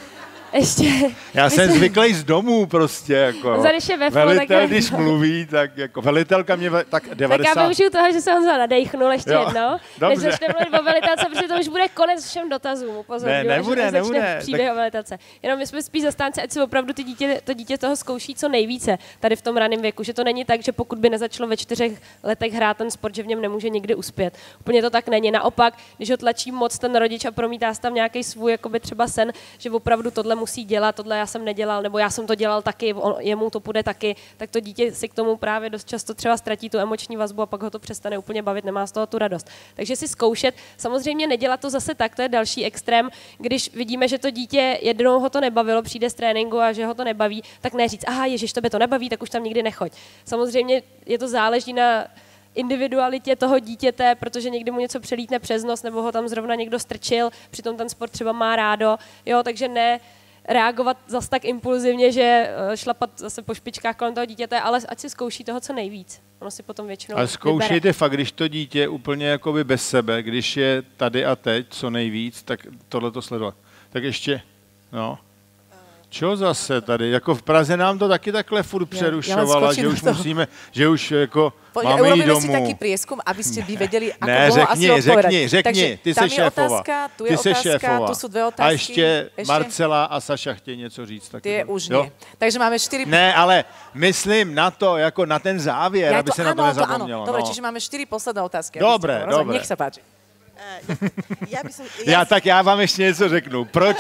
ještě... Já jsem zvyklý z domů prostě, jako Když je ve flow, velitel, tak... když mluví, tak jako velitelka mě, ve, tak devadesát... Tak já využiju toho, že se Honza nadejchnul ještě jo, jednou, než začne mluvit o velitelce, protože to už bude konec všem dotazům, upozorňuji, ne, nebude, až nebude, začne příběh tak... o velitelce. Jenom my jsme spíš zastánci, ať si opravdu ty dítě, to dítě toho zkouší co nejvíce tady v tom raném věku, že to není tak, že pokud by nezačalo ve čtyřech letech hrát ten sport, že v něm nemůže nikdy uspět. Úplně to tak není. Naopak, když ho tlačí moc ten rodič a promítá tam nějaký svůj jakoby třeba sen, že opravdu tohle musí dělat, tohle já jsem nedělal, nebo já jsem to dělal taky, on, jemu to půjde taky, tak to dítě si k tomu právě dost často třeba ztratí tu emoční vazbu a pak ho to přestane úplně bavit, nemá z toho tu radost. Takže si zkoušet, samozřejmě nedělat to zase tak, to je další extrém, když vidíme, že to dítě jednou ho to nebavilo, přijde z tréninku a že ho to nebaví, tak neříct, aha, ježiš, tebe to nebaví, tak už tam nikdy nechoď. Samozřejmě je to záleží na individualitě toho dítěte, protože někdy mu něco přelítne přes nos, nebo ho tam zrovna někdo strčil, přitom ten sport třeba má rádo, jo, takže ne reagovat zas tak impulzivně, že šlapat zase po špičkách kolem toho dítěte, ale ať si zkouší toho co nejvíc. Ono si potom většinou Ale zkoušejte vybere. Fakt, když to dítě je úplně jakoby bez sebe, když je tady a teď co nejvíc, tak tohle to sledovat. Tak ještě, no. Čo zase tady? Jako v Praze nám to taky takhle furt přerušovala, že už musíme, že už jako po, máme jít domů. Urobíme si taký prieskum, aby ste vy vedeli, ako ne, bolo řekni, asi odpovedať. řekni, řekni, ty jsi šéfova. Otázka, tu je ty jsi otázka, šéfova. tu sú dve otázky. A ještě, ještě Marcela a Saša chtějí něco říct. Taky Tie tam. už jo? nie. Takže máme štyri... Ne, ale myslím na to, jako na ten závěr, ja aby to, se na to nezapomnělo. Dobre, no. čiže máme štyri posledné otázky. Dobre, dobre. Nech sa páči. Uh, ja by som, ja... Já tak já vám ještě něco řeknu. Proč?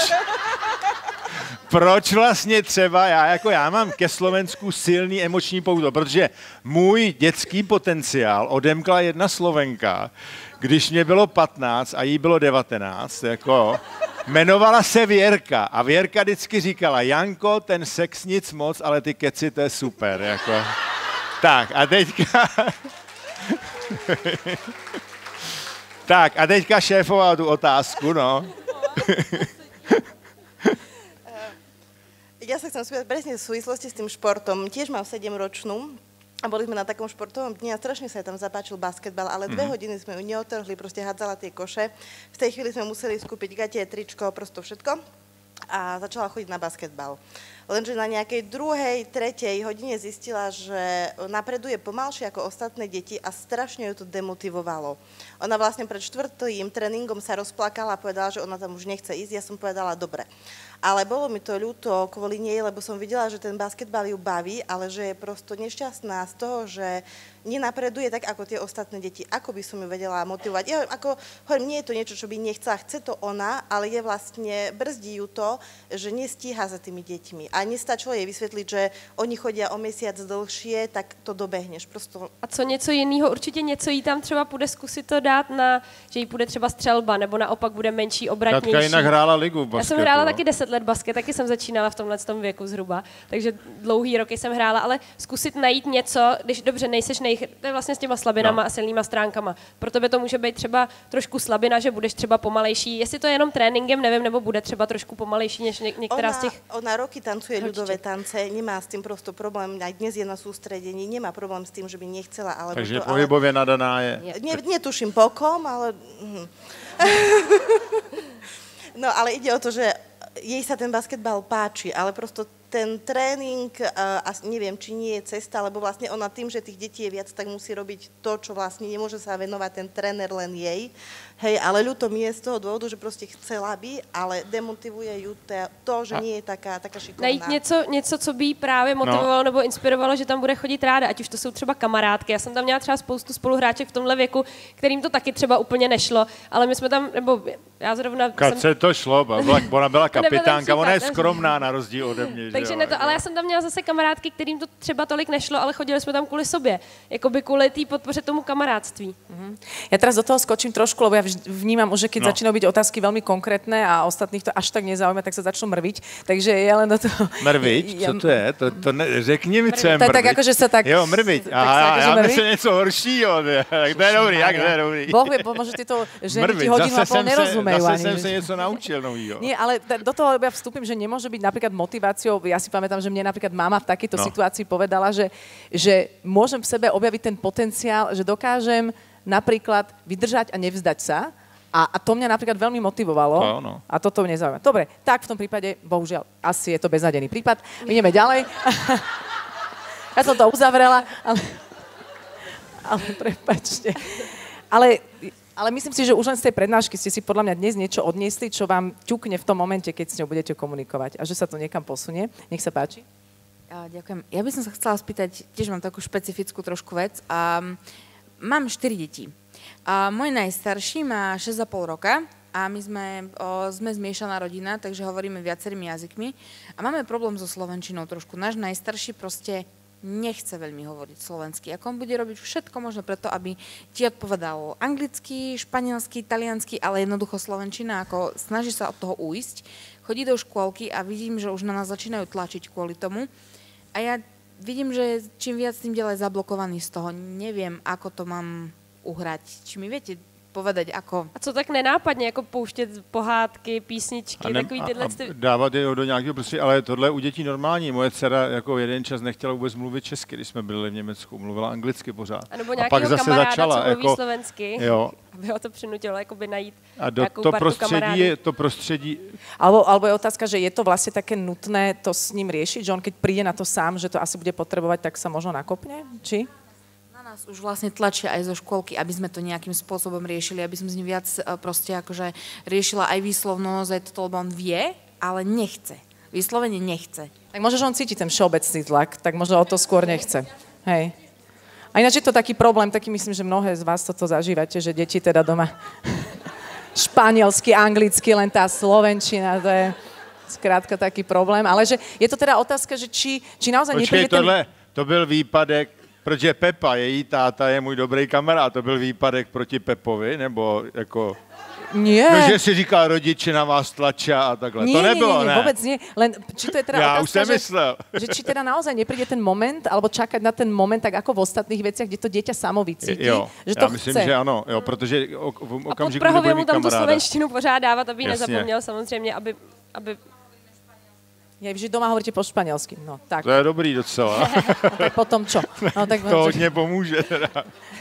Proč vlastně třeba já, jako já mám ke Slovensku silný emoční pouto, protože můj dětský potenciál odemkla jedna Slovenka, když mě bylo patnáct a jí bylo devatenáct, jako jmenovala se Věrka a Věrka vždycky říkala, Janko, ten sex nic moc, ale ty keci, to je super, jako. Tak a teďka... tak a teďka šéfová tu otázku, no. Ja sa chcem spýtať presne v súvislosti s tým športom. Tiež mám sedemročnú a boli sme na takom športovom dni a strašne sa jej tam zapáčil basketbal, ale dve mm. hodiny sme ju neotrhli, proste hádzala tie koše. V tej chvíli sme museli skúpiť gate, tričko, prosto všetko a začala chodiť na basketbal. Lenže na nejakej druhej, tretej hodine zistila, že napreduje pomalšie ako ostatné deti a strašne ju to demotivovalo. Ona vlastne pred štvrtým tréningom sa rozplakala a povedala, že ona tam už nechce ísť. Ja som povedala, dobre. Ale bolo mi to ľúto kvôli nej, lebo som videla, že ten basketbal ju baví, ale že je prosto nešťastná z toho, že nenapreduje tak ako tie ostatné deti. Ako by som ju vedela motivovať? Ja, ako, hovorím, nie je to niečo, čo by nechcela, chce to ona, ale je vlastne, brzdí ju to, že nestíha za tými deťmi. A nestačilo jej vysvetliť, že oni chodia o mesiac dlhšie, tak to dobehneš. Prosto... A co něco jiného? Určitě něco jí tam třeba půjde zkusit to dát na, že jí půjde třeba střelba, nebo naopak bude menší, obratnější. Katka jinak hrála ligu v basketu. Já jsem hrála taky deset let basket, taky jsem začínala v tomhle tom věku zhruba, takže dlouhý roky jsem hrála, ale zkusit najít něco, když dobře nejseš nej, to je vlastně s těma slabinama no. a silnýma stránkama. Pro tebe to může být třeba trošku slabina, že budeš třeba pomalejší. Jestli to je jenom tréninkem, nevím, nebo bude třeba trošku pomalejší než něk- některá ona, z těch... Ona roky tancuje ľudové tance, nemá s tým prosto problém, aj dnes je na sústredení, nemá problém s tým, že by nechcela. Alebo takže to, pohybově ale... nadaná je. Ne, netuším pokom, ale... no ale ide o to, že jej sa ten basketbal páči, ale prosto ten tréning, uh, a neviem, či nie je cesta, lebo vlastne ona tým, že tých detí je viac, tak musí robiť to, čo vlastne nemôže sa venovať ten tréner len jej. Hej, ale ľúto mi je z toho dôvodu, že proste chcela by, ale demotivuje ju to, že nie je taká, taká šikovná. Najít něco, něco, co by jí právě motivovalo no. nebo inspirovalo, že tam bude chodit ráda, ať už to jsou třeba kamarádky. Já jsem tam měla třeba spoustu spoluhráček v tomhle věku, kterým to taky třeba úplně nešlo, ale my jsme tam, nebo já zrovna... Kace jsem... to šlo, ona byla kapitánka, ona je skromná na rozdíl ode mě. Takže ne to, ale já jsem tam měla zase kamarádky, kterým to třeba tolik nešlo, ale chodili jsme tam kvůli sobě, jakoby kvůli té podpoře tomu kamarádství. Mm-hmm. Ja teraz do toho skočím trošku, lebo ja vnímam už, že keď no. začínajú byť otázky veľmi konkrétne a ostatných to až tak nezaujíma, tak sa začnú mrviť. Takže ja len do toho... Mrviť? Ja... Co to je? To, to ne... Řekni mi, co je mrviť. Tak akože sa tak... Jo, mrviť. Aha, ja myslím něco horšího. Tak to je dobrý, jak to je dobrý. Boh vie, možno ty to ženy ti hodinu a pol nerozumejú. Zase jsem se něco naučil novýho. Nie, ale do toho ja vstúpim, že nemôže byť napríklad motiváciou. Ja si pamätám, že mne napríklad mama v takejto no. situácii povedala, že, že môžem v sebe objaviť ten potenciál, že dokážem napríklad vydržať a nevzdať sa, A, a to mňa napríklad veľmi motivovalo. To, no. A toto mne zaujíma. Dobre, tak v tom prípade, bohužiaľ, asi je to beznadený prípad. Ideme ďalej. Ja som to uzavrela, ale, ale prepáčte. Ale, ale myslím si, že už len z tej prednášky ste si podľa mňa dnes niečo odniesli, čo vám ťukne v tom momente, keď s ňou budete komunikovať a že sa to niekam posunie. Nech sa páči. Ja, ďakujem. Ja by som sa chcela spýtať, tiež mám takú špecifickú trošku vec. A, mám štyri deti. A môj najstarší má šesť a pol roka a my sme, o, sme zmiešaná rodina, takže hovoríme viacerými jazykmi a máme problém so slovenčinou trošku. Náš najstarší proste nechce veľmi hovoriť slovensky. Ako on bude robiť všetko možno preto, aby ti odpovedal anglicky, španielsky, taliansky, ale jednoducho slovenčina, ako snaží sa od toho uísť. Chodí do škôlky a vidím, že už na nás začínajú tlačiť kvôli tomu. A ja vidím, že čím viac, tým ďalej zablokovaný z toho. Neviem, ako to mám uhrať. Či mi viete povedať, ako... A co tak nenápadně, jako pouštět pohádky, písničky, ne, takový tyhle... A, a dávat je do nějakého prostě, ale tohle u dětí normální. Moje dcera jako jeden čas nechtěla vůbec mluvit česky, když jsme byli v Německu, mluvila anglicky pořád. A nebo a pak zase kamaráda, začala, co mluví jako, slovensky, jo. aby ho to přinutilo jakoby najít a do, nějakou to partu prostředí kamarády. je, to prostředí... Alebo, alebo je otázka, že je to vlastne také nutné to s ním riešiť, že on keď príde na to sám, že to asi bude potrebovať, tak sa možno nakopne? Či? Nás už vlastne tlačia aj zo škôlky, aby sme to nejakým spôsobom riešili, aby som s ním viac proste akože riešila aj výslovnosť, aj toto, lebo on vie, ale nechce. Vyslovene nechce. Tak možno, že on cíti ten všeobecný tlak, tak možno o to skôr nechce. Hej. A ináč je to taký problém, taký myslím, že mnohé z vás toto zažívate, že deti teda doma španielsky, anglicky, len tá slovenčina, to je skrátka taký problém. Ale že je to teda otázka, že či, či naozaj Počkej, nepríde ten... tohle, to byl výpadek, protože Pepa, její táta, je můj dobrý kamarád. To byl výpadek proti Pepovi, nebo jako... Nie. No, že si říkal, rodiče na vás tlačia a takhle. Nie, to nebylo, nie, nie, ne? vôbec nie. Len či to je teda ja otázka, už som že, myslel. že či teda naozaj nepríde ten moment, alebo čakať na ten moment, tak ako v ostatných veciach, kde to dieťa samo vycítí, jo, že to já myslím, chce. že ano, jo, protože o, v A okamžiku, pod Prahově kdy mu tam tu kamaráda. slovenštinu pořád dávat, aby ji Jasně. nezapomněl samozřejmě, aby, aby... Je, že doma hovoríte po španielsky. No, tak. To je dobrý docela. No, tak potom čo? No, tak, To hodně pomůže teda.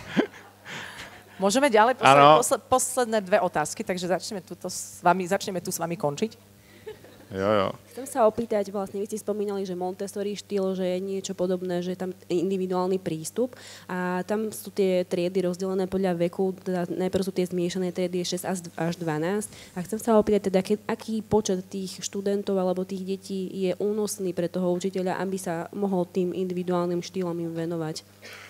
Môžeme ďalej? Posled, posled, posledné dve otázky, takže začneme, tuto s vami, začneme tu s vami končiť. Jo, jo. Chcem sa opýtať, vlastne vy ste spomínali, že Montessori štýl, že je niečo podobné, že je tam individuálny prístup a tam sú tie triedy rozdelené podľa veku, teda najprv sú tie zmiešané triedy šesť až dvanásť a chcem sa opýtať, teda, aký počet tých študentov alebo tých detí je únosný pre toho učiteľa, aby sa mohol tým individuálnym štýlom im venovať?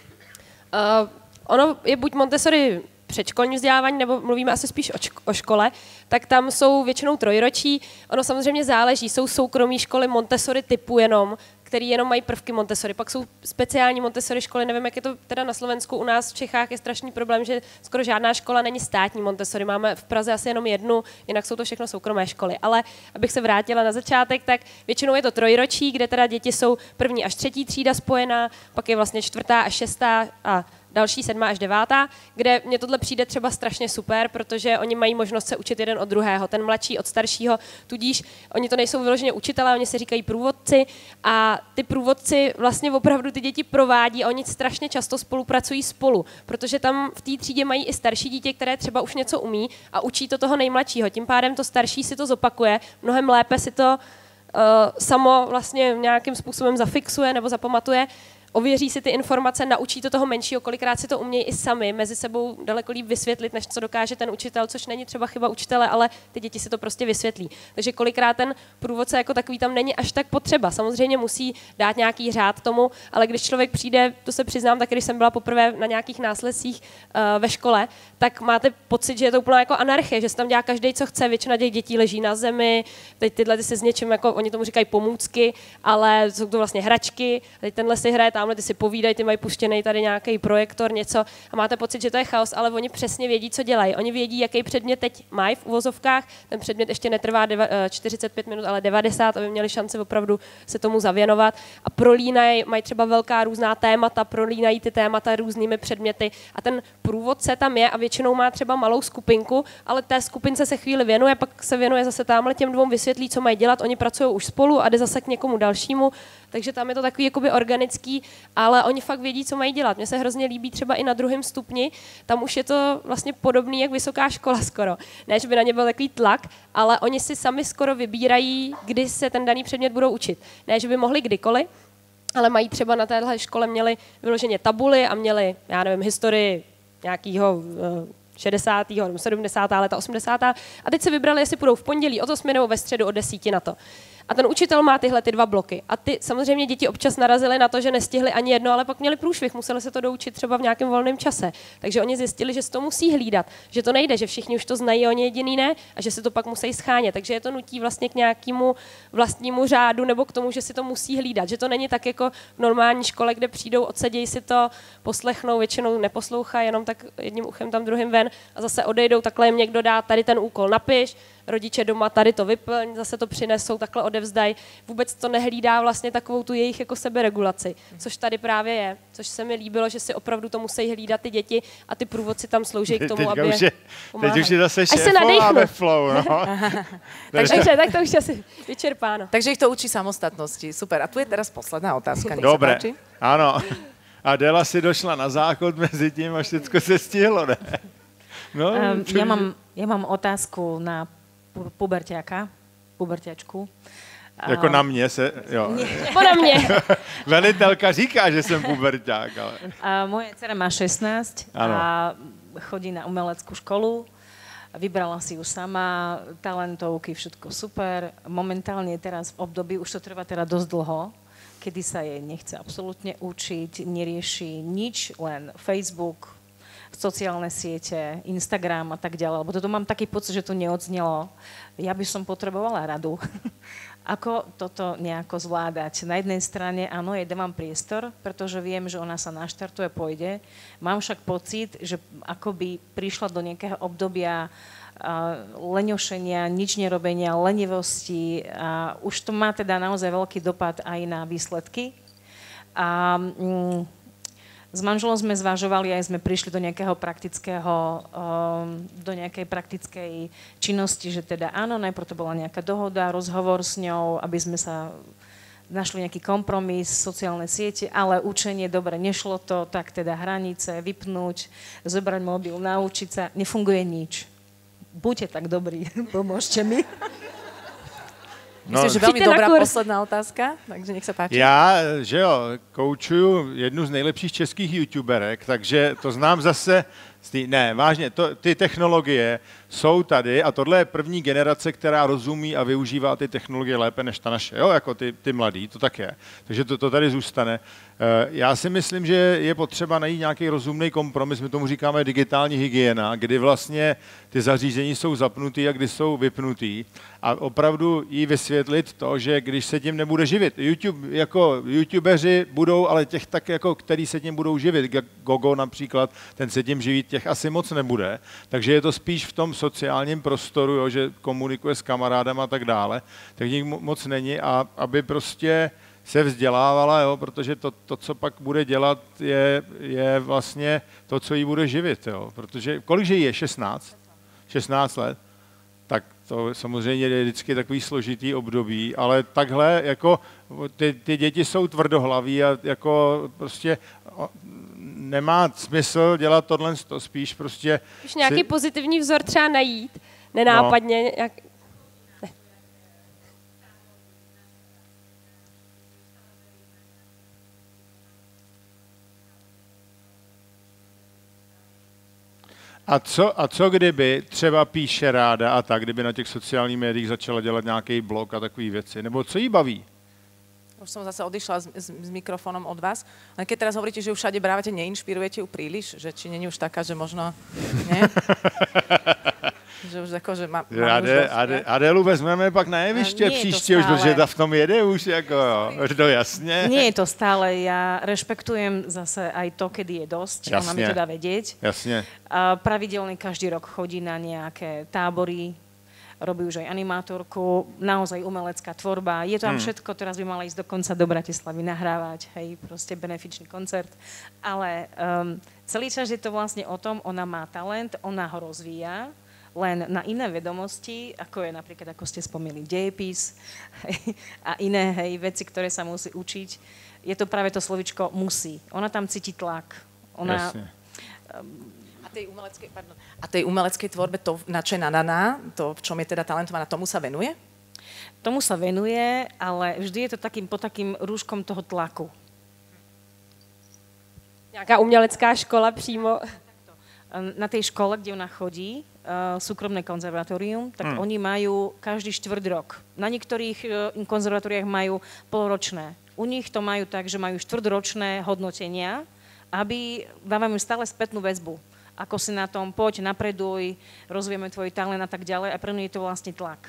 Uh, ono je buď Montessori předškolní vzdělávání, nebo mluvíme asi spíš o, ško- o škole, tak tam jsou většinou trojročí. Ono samozřejmě záleží, jsou soukromí školy Montessori typu jenom, který jenom mají prvky Montessori. Pak jsou speciální Montessori školy, nevím, jak je to teda na Slovensku, u nás v Čechách je strašný problém, že skoro žádná škola není státní Montessori. Máme v Praze asi jenom jednu, jinak jsou to všechno soukromé školy. Ale abych se vrátila na začátek, tak většinou je to trojročí, kde teda děti jsou první až třetí třída spojená, pak je vlastně čtvrtá až šestá a další sedmá až devátá, kde mně tohle přijde třeba strašně super, protože oni mají možnost se učit jeden od druhého, ten mladší od staršího, tudíž oni to nejsou vyloženě učitelé, oni se říkají průvodci a ty průvodci vlastně opravdu ty děti provádí a oni strašně často spolupracují spolu, protože tam v té třídě mají i starší dítě, které třeba už něco umí a učí to toho nejmladšího, tím pádem to starší si to zopakuje, mnohem lépe si to uh, samo vlastně nějakým způsobem zafixuje nebo zapamatuje, ověří si ty informace, naučí to toho menšího, kolikrát si to umějí i sami, mezi sebou daleko líp vysvětlit, než co dokáže ten učitel, což není třeba chyba učitele, ale ty děti si to prostě vysvětlí. Takže kolikrát ten průvodce jako takový tam není až tak potřeba. Samozřejmě musí dát nějaký řád tomu, ale když člověk přijde, to se přiznám, tak když jsem byla poprvé na nějakých následzích uh, ve škole, tak máte pocit, že je to úplně jako anarchie, že se tam dělá každý, co chce, většina těch dětí leží na zemi, teď tyhle ty se s něčím, jako oni tomu říkají pomůcky, ale jsou to vlastně hračky, teď tenhle si hraje, tamhle ty si povídají, ty mají puštěný tady nějaký projektor, něco a máte pocit, že to je chaos, ale oni přesně vědí, co dělají. Oni vědí, jaký předmět teď mají v uvozovkách. Ten předmět ještě netrvá deva, čtyřicet pět minut, ale devadesát, aby měli šanci opravdu se tomu zavěnovat. A prolínají, mají třeba velká různá témata, prolínají ty témata různými předměty. A ten průvodce tam je a většinou má třeba malou skupinku, ale té skupince se chvíli věnuje, pak se věnuje zase tamhle těm dvou, vysvětlí, co mají dělat. Oni pracují už spolu a jde zase k někomu dalšímu. Takže tam je to takový jakoby organický ale oni fakt vědí, co mají dělat. Mně se hrozně líbí třeba i na druhém stupni, tam už je to vlastně podobný jak vysoká škola skoro. Ne, že by na ně byl takový tlak, ale oni si sami skoro vybírají, kdy se ten daný předmět budou učit. Ne, že by mohli kdykoliv, ale mají třeba na téhle škole měli vyloženě tabuly a měli, já nevím, historii nějakého šedesátého nebo sedmdesátého leta, osmdesátého a teď se vybrali, jestli půjdou v pondělí od osmi nebo ve středu od desíti na to. A ten učitel má tyhle ty dva bloky. A ty samozřejmě děti občas narazily na to, že nestihli ani jedno, ale pak měli průšvih, museli se to doučit třeba v nějakém volném čase. Takže oni zjistili, že se to musí hlídat, že to nejde, že všichni už to znají, oni jediný ne, a že se to pak musí schánět. Takže je to nutí vlastně k nějakému vlastnímu řádu nebo k tomu, že si to musí hlídat. Že to není tak jako v normální škole, kde přijdou, odsedějí si to, poslechnou, většinou neposlouchají, jenom tak jedním uchem tam druhým ven a zase odejdou, takhle jim někdo dá tady ten úkol napiš, rodiče doma tady to vyplň, zase to přinesou, takhle odevzdají. Vůbec to nehlídá vlastně takovou tu jejich jako seberegulaci, což tady právě je, což se mi líbilo, že si opravdu to musí hlídat ty děti a ty průvodci tam slouží k tomu, Teďka aby už je, teď už je zase šéfová ve flow, no. takže, takže tak to už asi vyčerpáno. Takže ich to učí samostatnosti. Super. A tu je teraz posledná otázka. Nech Dobre, sa páči. áno. Adela si došla na záchod mezi tím a všetko se stihlo, ne? No, um, ja, mám, ja mám otázku na pu- puberťáka, puberťačku. Jako na mě se, jo. Poda mě. Velitelka říká, že jsem puberťák, ale... A moje dcera má šestnásť ano. a chodí na umeleckú školu. Vybrala si ju sama, talentovky, všetko super. Momentálne je teraz v období, už to trvá teda dosť dlho, kedy sa jej nechce absolútne učiť, nerieši nič, len Facebook, sociálne siete, Instagram a tak ďalej. Lebo toto mám taký pocit, že to neodznelo. Ja by som potrebovala radu. Ako toto nejako zvládať? Na jednej strane, áno, jej dávam priestor, pretože viem, že ona sa naštartuje, pôjde. Mám však pocit, že akoby prišla do nejakého obdobia leňošenia, nič nerobenia, lenivosti a už to má teda naozaj veľký dopad aj na výsledky. A mm, s manželom sme zvažovali, aj sme prišli do nejakého praktického, um, do nejakej praktickej činnosti, že teda áno, najprv to bola nejaká dohoda, rozhovor s ňou, aby sme sa našli nejaký kompromis, sociálne siete, ale učenie, dobre, nešlo to, tak teda hranice, vypnúť, zobrať mobil, naučiť sa, nefunguje nič. Buďte tak dobrí, pomôžte mi. No, myslím, že veľmi dobrá posledná otázka, takže nech sa páči. Já, že jo, koučuju jednu z nejlepších českých youtuberek, takže to znám zase, ne, vážně, to, ty technologie jsou tady a tohle je první generace, která rozumí a využívá ty technologie lépe než ta naše, jo, jako ty, ty mladí, to tak je. Takže to, to tady zůstane. Já si myslím, že je potřeba najít nějaký rozumný kompromis, my tomu říkáme digitální hygiena, kdy vlastně ty zařízení jsou zapnutý a kdy jsou vypnutý a opravdu jí vysvětlit to, že když se tím nebude živit, YouTube, jako youtubeři budou, ale těch tak jako, který se tím budou živit, Gogo například, ten se tím živit těch asi moc nebude, takže je to spíš v tom sociálním prostoru, jo, že komunikuje s kamarádem a tak dále, tak nich moc není a aby prostě se vzdělávala, jo, protože to, to, co pak bude dělat, je, je vlastně to, co jí bude živit, jo, protože kolik jí je? šestnáct? šestnáct let? Tak to samozřejmě je vždycky takový složitý období, ale takhle jako ty, ty děti jsou tvrdohlaví a jako prostě nemá smysl dělat tohle, to spíš prostě... Už nějaký si... pozitivní vzor třeba najít, nenápadně, no. jak... Ne. A co, a co kdyby třeba píše ráda a tak, kdyby na těch sociálních médiích začala dělat nějaký blog a takové věci? Nebo co jí baví? Už som zase odišla s, s, s mikrofónom od vás. Len keď teraz hovoríte, že ju všade brávate, neinšpirujete ju príliš? Že či není už taká, že možno... Nie? že už ako, že má, má Ade, už Ade, Adelu vezmeme pak na jeviště příště už, protože ta v tom jede už, jako jo, to jasně. Nie je to stále, ja rešpektujem zase aj to, kedy je dosť, a máme teda vedieť. Jasne. A pravidelne každý rok chodí na nejaké tábory, robí už aj animátorku, naozaj umelecká tvorba. Je to tam hmm. všetko, teraz by mala ísť dokonca do Bratislavy nahrávať, hej, proste benefičný koncert. Ale um, celý čas je to vlastne o tom, ona má talent, ona ho rozvíja, len na iné vedomosti, ako je napríklad, ako ste spomínali, dejepis hej, a iné hej, veci, ktoré sa musí učiť. je to práve to slovičko musí. Ona tam cíti tlak. Ona... Jasne. A tej umeleckej, pardon, a tej umeleckej tvorbe, to, na čo je nadaná, to, v čom je teda talentovaná, tomu sa venuje? Tomu sa venuje, ale vždy je to takým, pod takým rúškom toho tlaku. Nějaká umělecká škola přímo. Na tej škole, kde ona chodí, uh, súkromné konzervatórium, tak Hmm. oni majú každý štvrť rok. Na niektorých uh, konzervatóriách majú polročné. U nich to majú tak, že majú štvrťročné hodnotenia, aby dávajú stále spätnú väzbu. Ako si na tom, poď, napreduj, rozvíjeme tvoj talent a tak ďalej. A pre mňa je to vlastne tlak.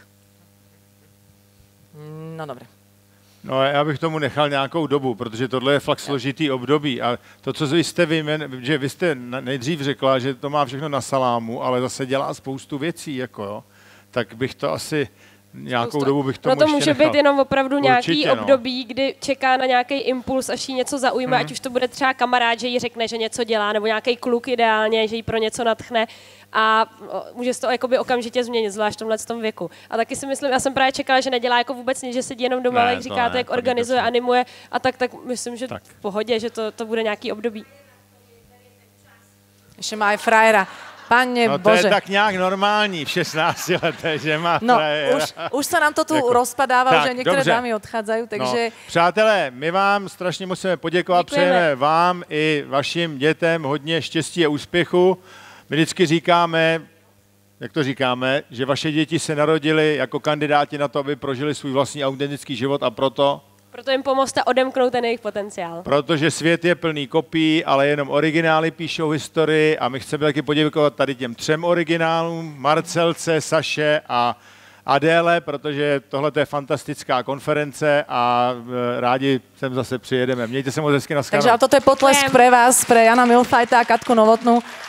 No dobre. No já bych tomu nechal nějakou dobu, protože tohle je fakt složitý období a to, co vy jste vyjmen, že vy jste nejdřív řekla, že to má všechno na salámu, ale zase dělá spoustu věcí, jako jo, tak bych to asi nějakou dobu bych tomu No to ještě může nechal. být jenom opravdu nějaký Určitě, no. období, kdy čeká na nějaký impuls, až jí něco zaujme, Mhm. ať už to bude třeba kamarád, že jí řekne, že něco dělá, nebo nějaký kluk ideálně, že jí pro něco natchne a o, může se to jakoby okamžitě změnit, zvlášť v tomhle tom věku. A taky si myslím, já jsem právě čekala, že nedělá jako vůbec nic, že sedí jenom doma, Ne, ale jak to říkáte, ne, jak to organizuje, vůbec ne. animuje a tak, tak myslím, že Tak. v pohodě, že to, to bude nějaký období. Ešte má aj frajera. Pane No to Bože. je tak nějak normální v šestnácti letech, že má No, frajera. už, už sa nám to tu Jako- rozpadáva, Tak, že niektoré dobře. dámy odchádzajú, takže... No, přátelé, my vám strašně musíme poděkovat, Děkujeme. přejeme vám i vašim dětem hodně štěstí a úspěchu. My vždycky říkáme, jak to říkáme, že vaše děti se narodily jako kandidáti na to, aby prožili svůj vlastní autentický život a proto, Proto jim pomozte odemknout ten jejich potenciál. protože svět je plný kopií, ale jenom originály píšou historii a my chceme taky poděkovat tady těm třem originálům, Marcelce, Saše a Adéle, protože tohle je fantastická konference a e, rádi sem zase přijedeme. Mějte se moc hezky, na Takže ale toto je potlesk pre vás, pre Jana Milfajta a Katku Novotnú.